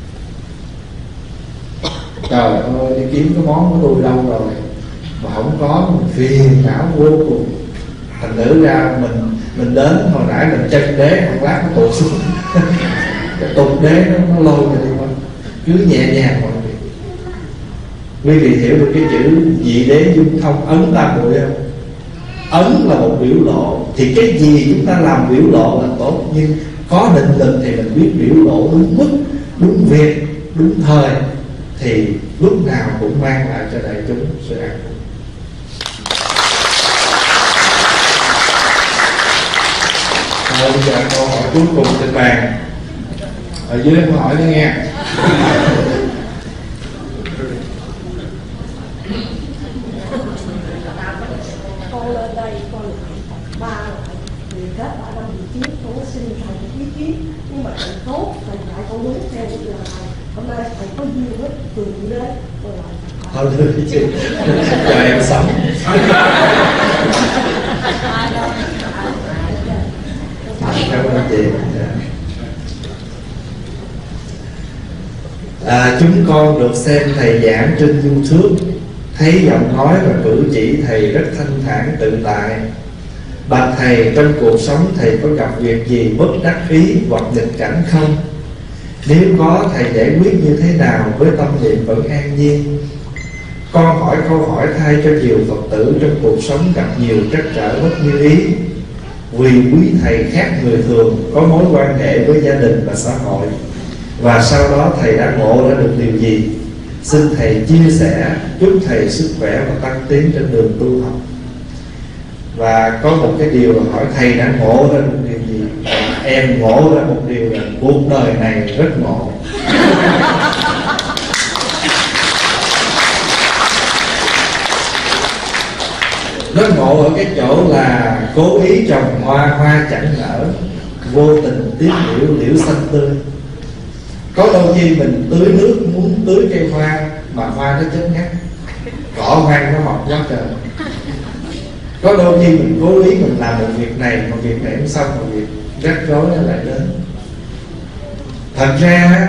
Trời ơi, đi kiếm cái món của tôi đâu rồi mà không có, mình phiền não vô cùng. Thành nữ ra mình mình đến hồi nãy mình chân đế một lát nó tụt xuống. Cái tục đế nó, nó lôi ra đi qua, cứ nhẹ nhàng mọi việc. Quý vị hiểu được cái chữ nhị đế dung thông, ấn tam muội không? Ấn là một biểu lộ, thì cái gì chúng ta làm biểu lộ là tốt, nhưng có định lực thì mình biết biểu lộ đúng mức, đúng việc, đúng thời thì lúc nào cũng mang lại cho đại chúng sự an vui. Rồi bây giờ câu hỏi cuối cùng trên bàn, ở dưới câu hỏi nữa nghe. Con lên đây con ba lại thì kết đã năm vị trí con có xin thầy một ý kiến, nhưng mà thầy tốt thầy dạy con đúng theo cái lời thầy. Hôm nay thầy có duyên với từ đến con lại thôi thôi chị cho em sống. Cảm ơn chị. À, chúng con được xem thầy giảng trên YouTube, thấy giọng nói và cử chỉ thầy rất thanh thản tự tại. Bạch thầy, trong cuộc sống thầy có gặp việc gì bất đắc ý hoặc nghịch cảnh không? Nếu có, thầy giải quyết như thế nào với tâm niệm vẫn an nhiên? Con hỏi câu hỏi thay cho nhiều Phật tử trong cuộc sống gặp nhiều trắc trở bất như ý. Vì quý thầy khác người thường, có mối quan hệ với gia đình và xã hội, và sau đó thầy đã ngộ ra được điều gì? Xin thầy chia sẻ, chúc thầy sức khỏe và tăng tiến trên đường tu học. Và có một cái điều là hỏi thầy đã ngộ ra được điều gì? Em ngộ ra một điều là cuộc đời này rất ngộ. Nó ngộ ở cái chỗ là cố ý trồng hoa, hoa chẳng nở, vô tình tiếc liễu, liễu xanh tươi. Có đôi khi mình tưới nước muốn tưới cây hoa mà hoa nó chết ngắt, cỏ hoang nó mọc quá trời. Có đôi khi mình cố ý mình làm một việc này, một việc này không xong, một việc rắc rối nó lại đến. Thật ra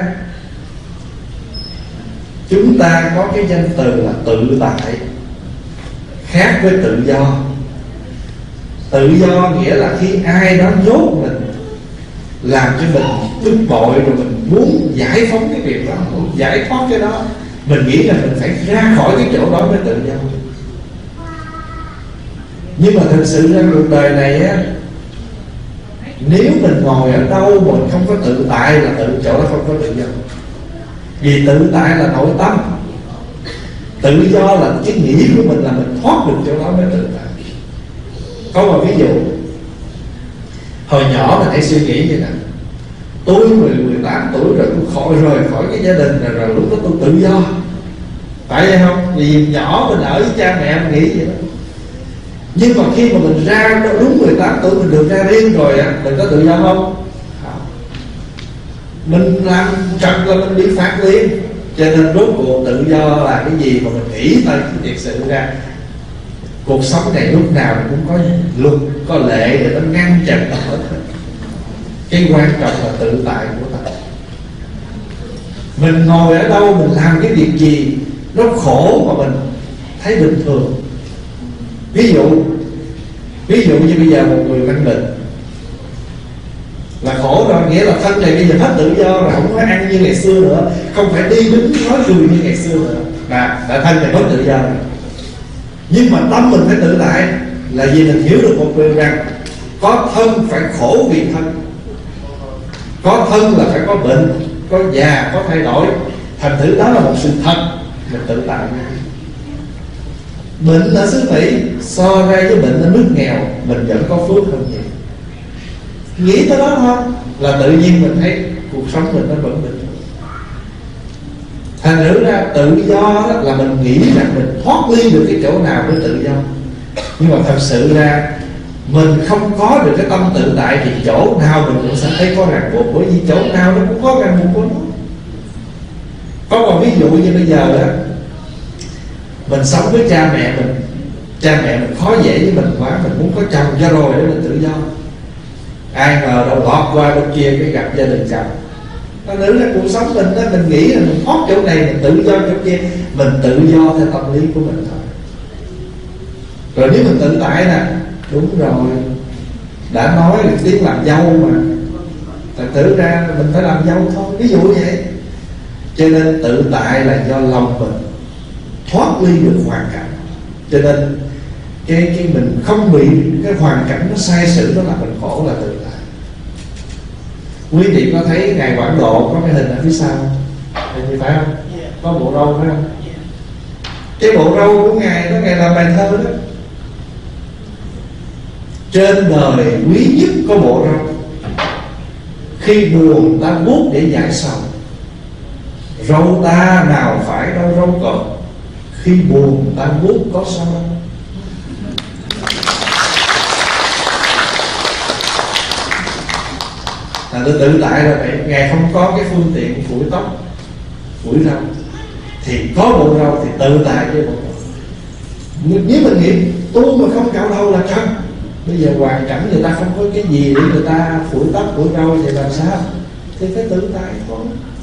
chúng ta có cái danh từ là tự tại, khác với tự do. Tự do nghĩa là khi ai đó nhốt mình, làm cho mình bực bội, rồi mình muốn giải phóng cái việc đó, muốn giải thoát cái đó, mình nghĩ là mình phải ra khỏi cái chỗ đó mới tự do. Nhưng mà thực sự ra cuộc đời này á, nếu mình ngồi ở đâu mình không có tự tại là tự chỗ đó không có tự do. Vì tự tại là nội tâm, tự do là cái nghĩ của mình là mình thoát được chỗ đó mới tự tại. Có một ví dụ, hồi nhỏ mình hãy suy nghĩ vậy nè, tôi mười, mười tám tuổi rồi, tôi khỏi rời khỏi cái gia đình rồi, rồi lúc đó tôi tự do, phải vậy không? Vì nhỏ mình ở với cha mẹ mình nghĩ vậy đó. Nhưng mà khi mà mình ra đúng mười tám tuổi mình được ra riêng rồi á, mình có tự do không? Không. Mình làm trật là mình bị phạt liền. Cho nên rốt cuộc tự do là cái gì mà mình nghĩ thôi, thiệt sự ra cuộc sống này lúc nào cũng có luật, có lệ để nó ngăn chặn hết. Cái quan trọng là tự tại của ta. Mình ngồi ở đâu, mình làm cái việc gì nó khổ mà mình thấy bình thường. Ví dụ Ví dụ như bây giờ một người văn định là khổ rồi, nghĩa là thân này bây giờ hết tự do rồi, không phải ăn như ngày xưa nữa, không phải đi đứng nói cười như ngày xưa nữa, mà đã thân này mất tự do rồi. Nhưng mà tâm mình phải tự tại, là vì mình hiểu được một điều rằng có thân phải khổ vì thân, có thân là phải có bệnh, có già, có thay đổi. Thành thử đó là một sự thật, mình tự tại. Bệnh ở xứ Mỹ so ra với bệnh ở nước nghèo, mình vẫn có phước hơn nhiều. Nghĩ tới đó thôi là tự nhiên mình thấy cuộc sống mình nó vẫn bình thường. Thành thử ra tự do đó là mình nghĩ rằng mình thoát ly được cái chỗ nào với tự do. Nhưng mà thật sự ra mình không có được cái tâm tự tại thì chỗ nào mình cũng sẽ thấy có ràng buộc, bởi vì chỗ nào nó cũng có ràng buộc của nó. Có một ví dụ như bây giờ đó, mình sống với cha mẹ mình, cha mẹ mình khó dễ với mình quá, mình muốn có chồng cho rồi để mình tự do. Ai ngờ đâu lọt qua bên kia cái gặp gia đình chồng. Nó nữ là cuộc sống mình đó, mình nghĩ là mình thoát chỗ này, mình tự do chỗ kia, mình tự do theo tâm lý của mình thôi. Rồi nếu mình tự tại nè, đúng rồi, đã nói là tiếng làm dâu mà, thật tự ra mình phải làm dâu thôi, ví dụ vậy. Cho nên tự tại là do lòng mình thoát ly được hoàn cảnh. Cho nên cái, cái mình không bị cái hoàn cảnh nó sai sự nó làm mình khổ là tự tại. Quý vị có thấy Ngài Quảng Độ có cái hình ở phía sau không? Thì phải không? Có bộ râu phải không? Cái bộ râu của Ngài đó, Ngài làm bài thơ đó: trên đời quý nhất có bộ râu, khi buồn ta vuốt để giải sầu. Râu ta nào phải đâu râu còn, khi buồn ta vuốt có sao đâu. Là tôi tự tại rồi vậy. Ngài không có cái phương tiện phủi tóc, phủi râu, thì có bộ râu thì tự tại với bộ râu. Nếu mình nghĩ tu mà không cạo đầu là không. Bây giờ hoàn cảnh người ta không có cái gì để người ta phủi tóc, phủi râu thì làm sao? Thì phải tự tại thôi.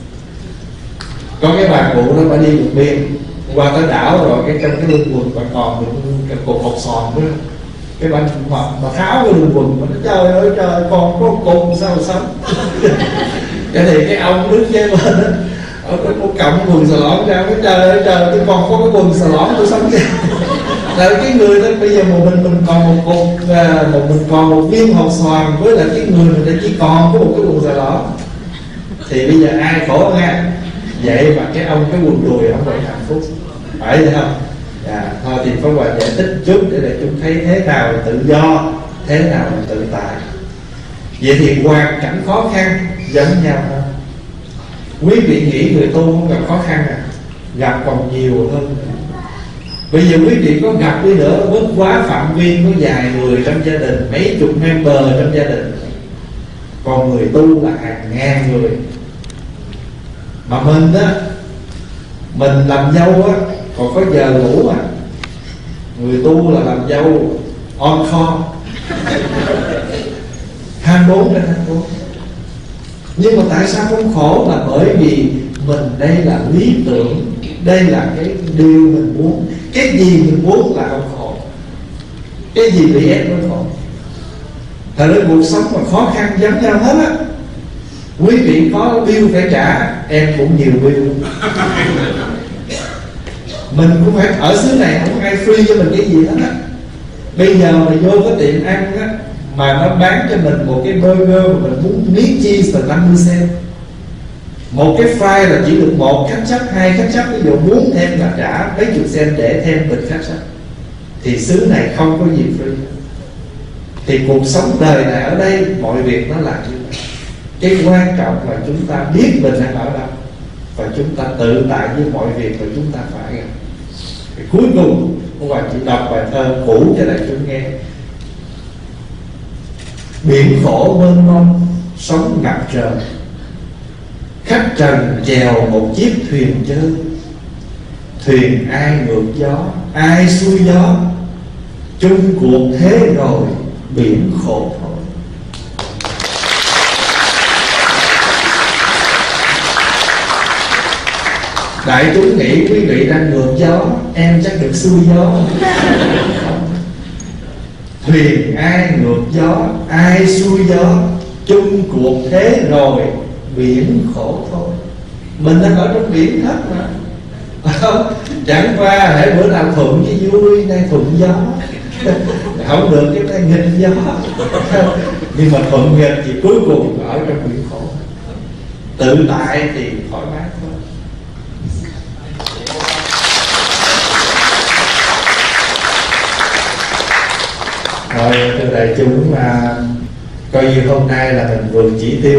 Có cái bà cụ đó, bà đi một biên qua tới đảo rồi, cái trong cái lưng quần bà còn được cái cục hột sòn đó. Cái bà mà, mà tháo cái lưng quần mà nó trời ơi trời, còn có cục sao mà sống. Cái thì cái ông đứng trên bên đó, ông có cộng quần xà lõm ra, cái trời ơi trời, tôi còn có cái quần xà lõm tôi sống ra. Tại cái người đó bây giờ một mình mình còn một cục, một mình còn một viên hột xoàn, với lại cái người người ta chỉ còn có một cái quần xà lõm, thì bây giờ ai khổ ha? Vậy mà cái ông cái quần đùi ông vẫn hạnh phúc, phải vậy không? À, thôi thì Pháp Hòa giải thích chút để để chúng thấy thế nào là tự do, thế nào là tự tại. Vậy thì hoàn cảnh khó khăn giống nhau thôi. Quý vị nghĩ người tu không gặp khó khăn à? Gặp còn nhiều hơn. Bây giờ quý vị có gặp đi nữa, bất quá phạm vi có vài người trong gia đình, mấy chục member trong gia đình, còn người tu là hàng ngàn người. Mà mình á, mình làm dâu á, còn có giờ ngủ à. Người tu là làm dâu on call hai mươi bốn trên hai mươi bốn. Nhưng mà tại sao không khổ? Là bởi vì mình đây là lý tưởng, đây là cái điều mình muốn. Cái gì mình muốn là không khổ, cái gì bị ép mới khổ. Thật ra cuộc sống mà khó khăn giống nhau hết á. Quý vị có bill phải trả, em cũng nhiều bill. Mình cũng phải ở xứ này không ai free cho mình cái gì hết á. Bây giờ mà vô cái tiệm ăn á, mà nó bán cho mình một cái burger mà mình muốn miếng cheese là năm mươi cent, một cái fry là chỉ được một ketchup, hai ketchup, ví dụ muốn thêm là trả mấy chục cent để thêm bịch ketchup. Thì xứ này không có gì free. Thì cuộc sống đời này ở đây mọi việc nó là như vậy. Cái quan trọng là chúng ta biết mình đang ở đâu, và chúng ta tự tại với mọi việc mà chúng ta phải gặp. Cuối cùng ông bà chỉ đọc bài thơ cũ cho đại chúng nghe: biển khổ mênh mông sóng ngập trời, khách trần chèo một chiếc thuyền chơi. Thuyền ai ngược gió, ai xuôi gió, chung cuộc thế rồi biển khổ thôi. Đại chúng nghĩ quý vị đang ngược gió, em chắc được xuôi gió. Thuyền ai ngược gió, ai xuôi gió, chung cuộc thế rồi biển khổ thôi. Mình đang ở trong biển hết mà. Chẳng qua hãy bữa nào thuận với vui, nay thuận gió, không được cái nay nghịch gió. Nhưng mà thuận nghịch thì cuối cùng ở trong biển khổ. Tự tại thì thoải mái thôi. Rồi thưa đại chúng, mà coi như hôm nay là mình vượt chỉ tiêu.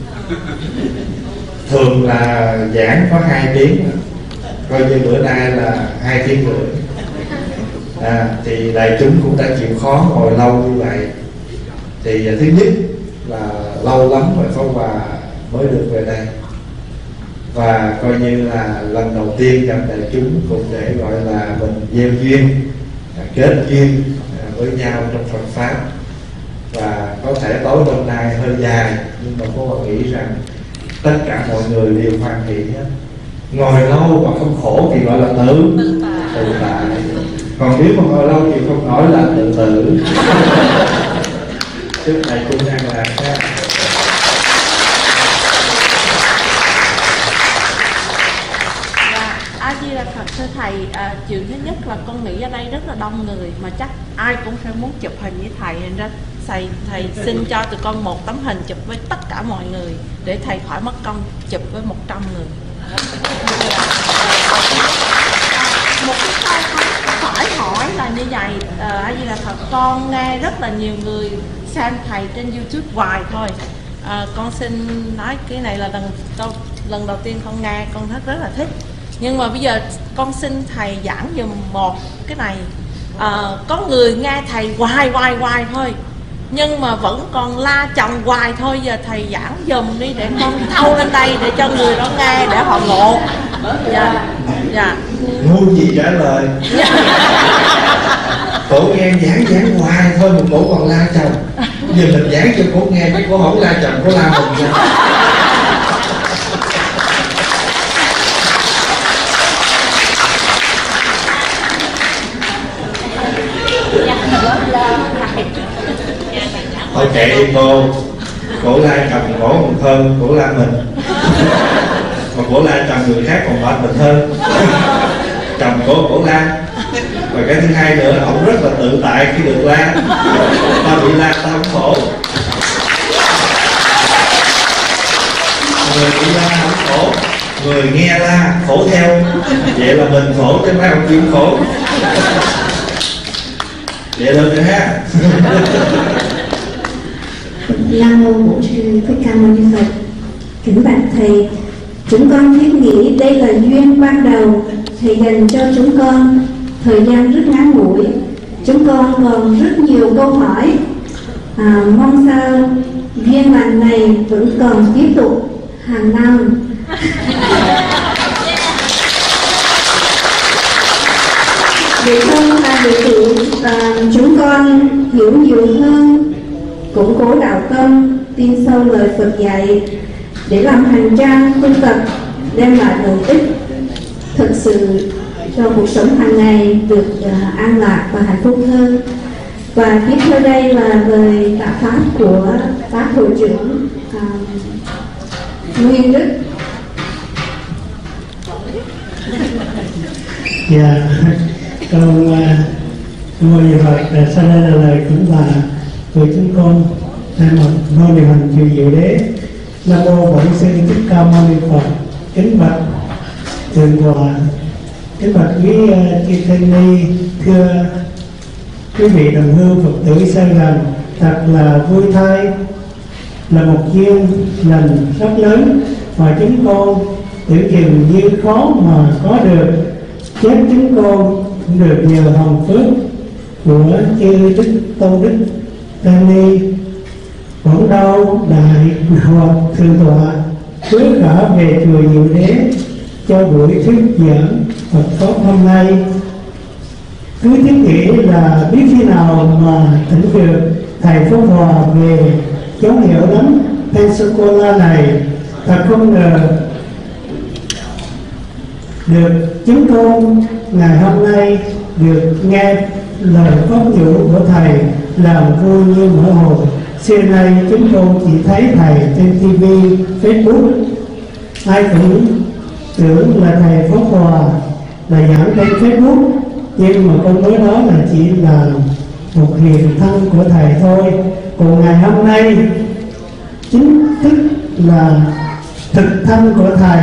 Thường là giảng có hai tiếng, coi như bữa nay là hai tiếng rưỡi. À, thì đại chúng cũng đã chịu khó ngồi lâu như vậy. Thì thứ nhất là lâu lắm rồi Pháp Hòa mới được về đây, và coi như là lần đầu tiên gặp đại chúng, cũng để gọi là mình gieo duyên, kết duyên với nhau trong Phật pháp. Và có thể tối hôm nay hơi dài, nhưng mà cô nghĩ rằng tất cả mọi người đều hoàn thiện hết. Ngồi lâu mà không khổ thì gọi là tự tự tại. Còn nếu mà ngồi lâu thì không nói là tự tử. Chúc thầy cùng ăn lạc ha. A Di Đà Phật. Thưa thầy, à, chuyện thứ nhất là con nghĩ ở đây rất là đông người, mà chắc ai cũng phải muốn chụp hình với thầy, nên ra thầy thầy xin cho tụi con một tấm hình chụp với tất cả mọi người để thầy khỏi mất công chụp với một trăm người. Một cái câu phải hỏi là như vậy. A Di Đà Phật, con nghe rất là nhiều người xem thầy trên YouTube hoài thôi. À, con xin nói cái này là lần câu lần đầu tiên con nghe, con rất rất là thích. Nhưng mà bây giờ con xin thầy giảng dùm một cái này. À, có người nghe thầy hoài hoài hoài thôi, nhưng mà vẫn còn la chồng hoài thôi. Giờ thầy giảng dùm đi để con thâu lên đây để cho người đó nghe để họ ngộ. Dạ, dạ. Ngu gì trả lời. Cổ nghe giảng giảng hoài thôi mà cổ còn la chồng. Giờ mình giảng cho cổ nghe chứ cổ không la chồng, cổ la mình sao? Thôi kệ đi cô, cổ la chồng cổ còn hơn cổ la mình. Mà cổ la chồng người khác còn mệt mình hơn. Chồng cổ cổ la. Và cái thứ hai nữa, ông rất là tự tại khi được la. Tao bị la tao không khổ. Người bị la không khổ, người nghe la khổ theo. Vậy là mình khổ chứ mấy ông chịu khổ. Vậy luôn rồi ha. Nam mô Bổn Sư Thích Ca Mâu Ni Phật. Kính bạch thầy, chúng con thiết nghĩ đây là duyên ban đầu thầy dành cho chúng con thời gian rất ngắn ngủi. Chúng con còn rất nhiều câu hỏi, à, mong sao duyên lành này vẫn còn tiếp tục hàng năm. Để không ta đệ tử à, chúng con hiểu nhiều hơn, củng cố đạo tâm, tin sâu lời Phật dạy để làm hành trang tu tập, đem lại lợi ích thực sự cho cuộc sống hàng ngày được uh, an lạc và hạnh phúc hơn. Và tiếp theo đây là lời tạ pháp của Pháp Hội trưởng uh, Nguyên Đức. Dạ, con ngôi nhà Phật sau đây là lời cũng là của chúng con thay mặt ngôi điều hành chùa Diệu Đế. Nam mô Bổn Sư Thích Ca Mâu Ni Phật. Kính bạch thượng tọa, kính bạch quý chư tăng ni, thưa quý vị đồng hương Phật tử xa gần, thật là vui thay, là một duyên lành rất lớn mà chúng con tưởng chừng như khó mà có được. Chắc chúng con cũng được nhờ hồng phước của chư Đức Tôn Đức Tăng Ni Quảng Đâu Đại Hòa Thượng Tọa hứa cả về chùa Diệu Đế cho buổi thuyết giảng Phật pháp hôm nay. Cứ thiết nghĩ là biết khi nào mà thỉnh được thầy Pháp Hòa về dấu hiệu nấm Pensacola này, thật không ngờ được chúng con ngày hôm nay được nghe lời pháp nhũ của thầy làm vui như mở hồi. Xưa nay chúng tôi chỉ thấy thầy trên ti vi, Facebook, ai cũng tưởng là thầy Pháp Hòa là giảng trên Facebook, nhưng mà con nói đó là chỉ là một hiện thân của thầy thôi. Còn ngày hôm nay chính thức là thực thân của thầy.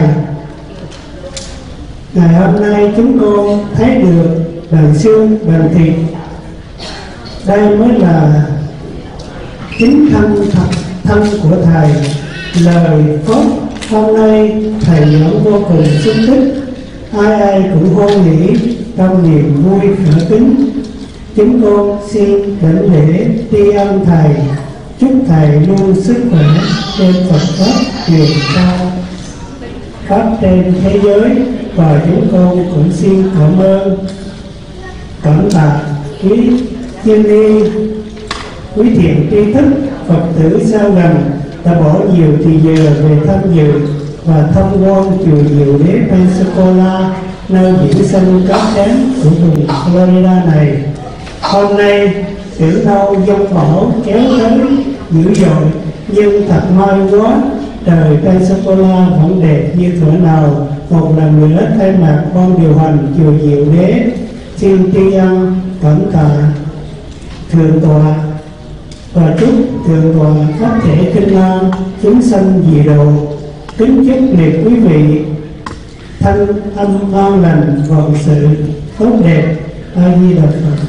Ngày hôm nay chúng con thấy được bằng xương, bằng thịt. Đây mới là chính thân thật thân của thầy. Lời pháp hôm nay thầy giảng vô cùng xúc tích, ai ai cũng hoan hỷ trong niềm vui khởi kính. Chúng con xin đảnh lễ tri ân thầy, chúc thầy luôn sức khỏe trên Phật pháp truyền cao khắp trên thế giới. Và chúng con cũng xin cảm ơn, cảm tạ quý chư ni, quý thiện tri thức Phật tử xa gần đã bỏ nhiều thời giờ về tham dự và tham quan chùa Diệu Đế Pensacola, nơi diễn sinh cát trắng của vùng Florida này. Hôm nay tưởng đâu giông bão kéo tới dữ dội, nhưng thật may quá trời Pensacola vẫn đẹp như thuở nào. Một lần nữa thay mặt ban điều hành chùa Diệu Đế xin tri ân cảm tạ thượng tọa và chúc thượng tọa pháp thể kinh an chúng sanh dị độ. Kính chúc liệt quý vị thân âm ngon lành, vọng sự tốt đẹp. A Di Đà Phật.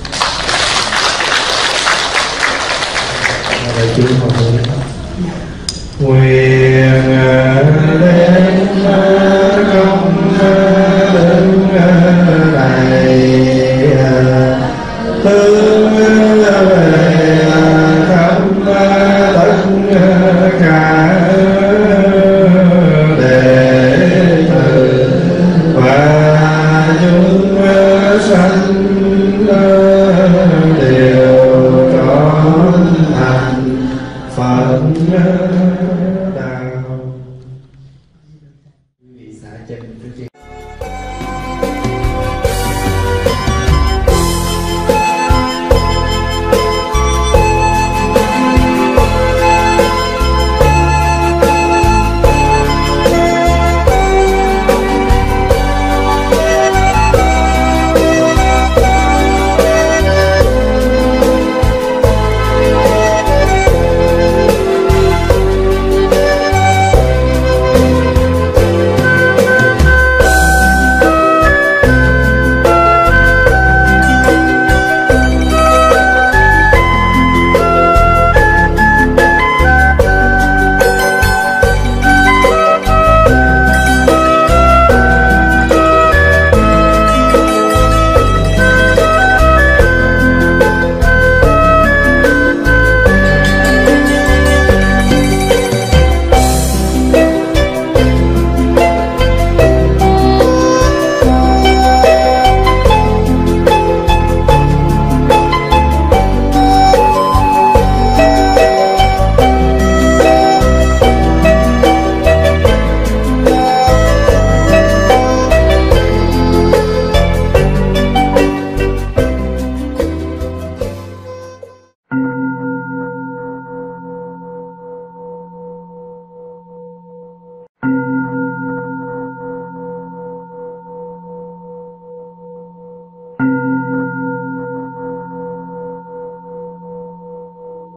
Nguyện đến công đức này hướng về khắp tất cả đệ tử và chúng sanh đều trọn thành Phật đạo.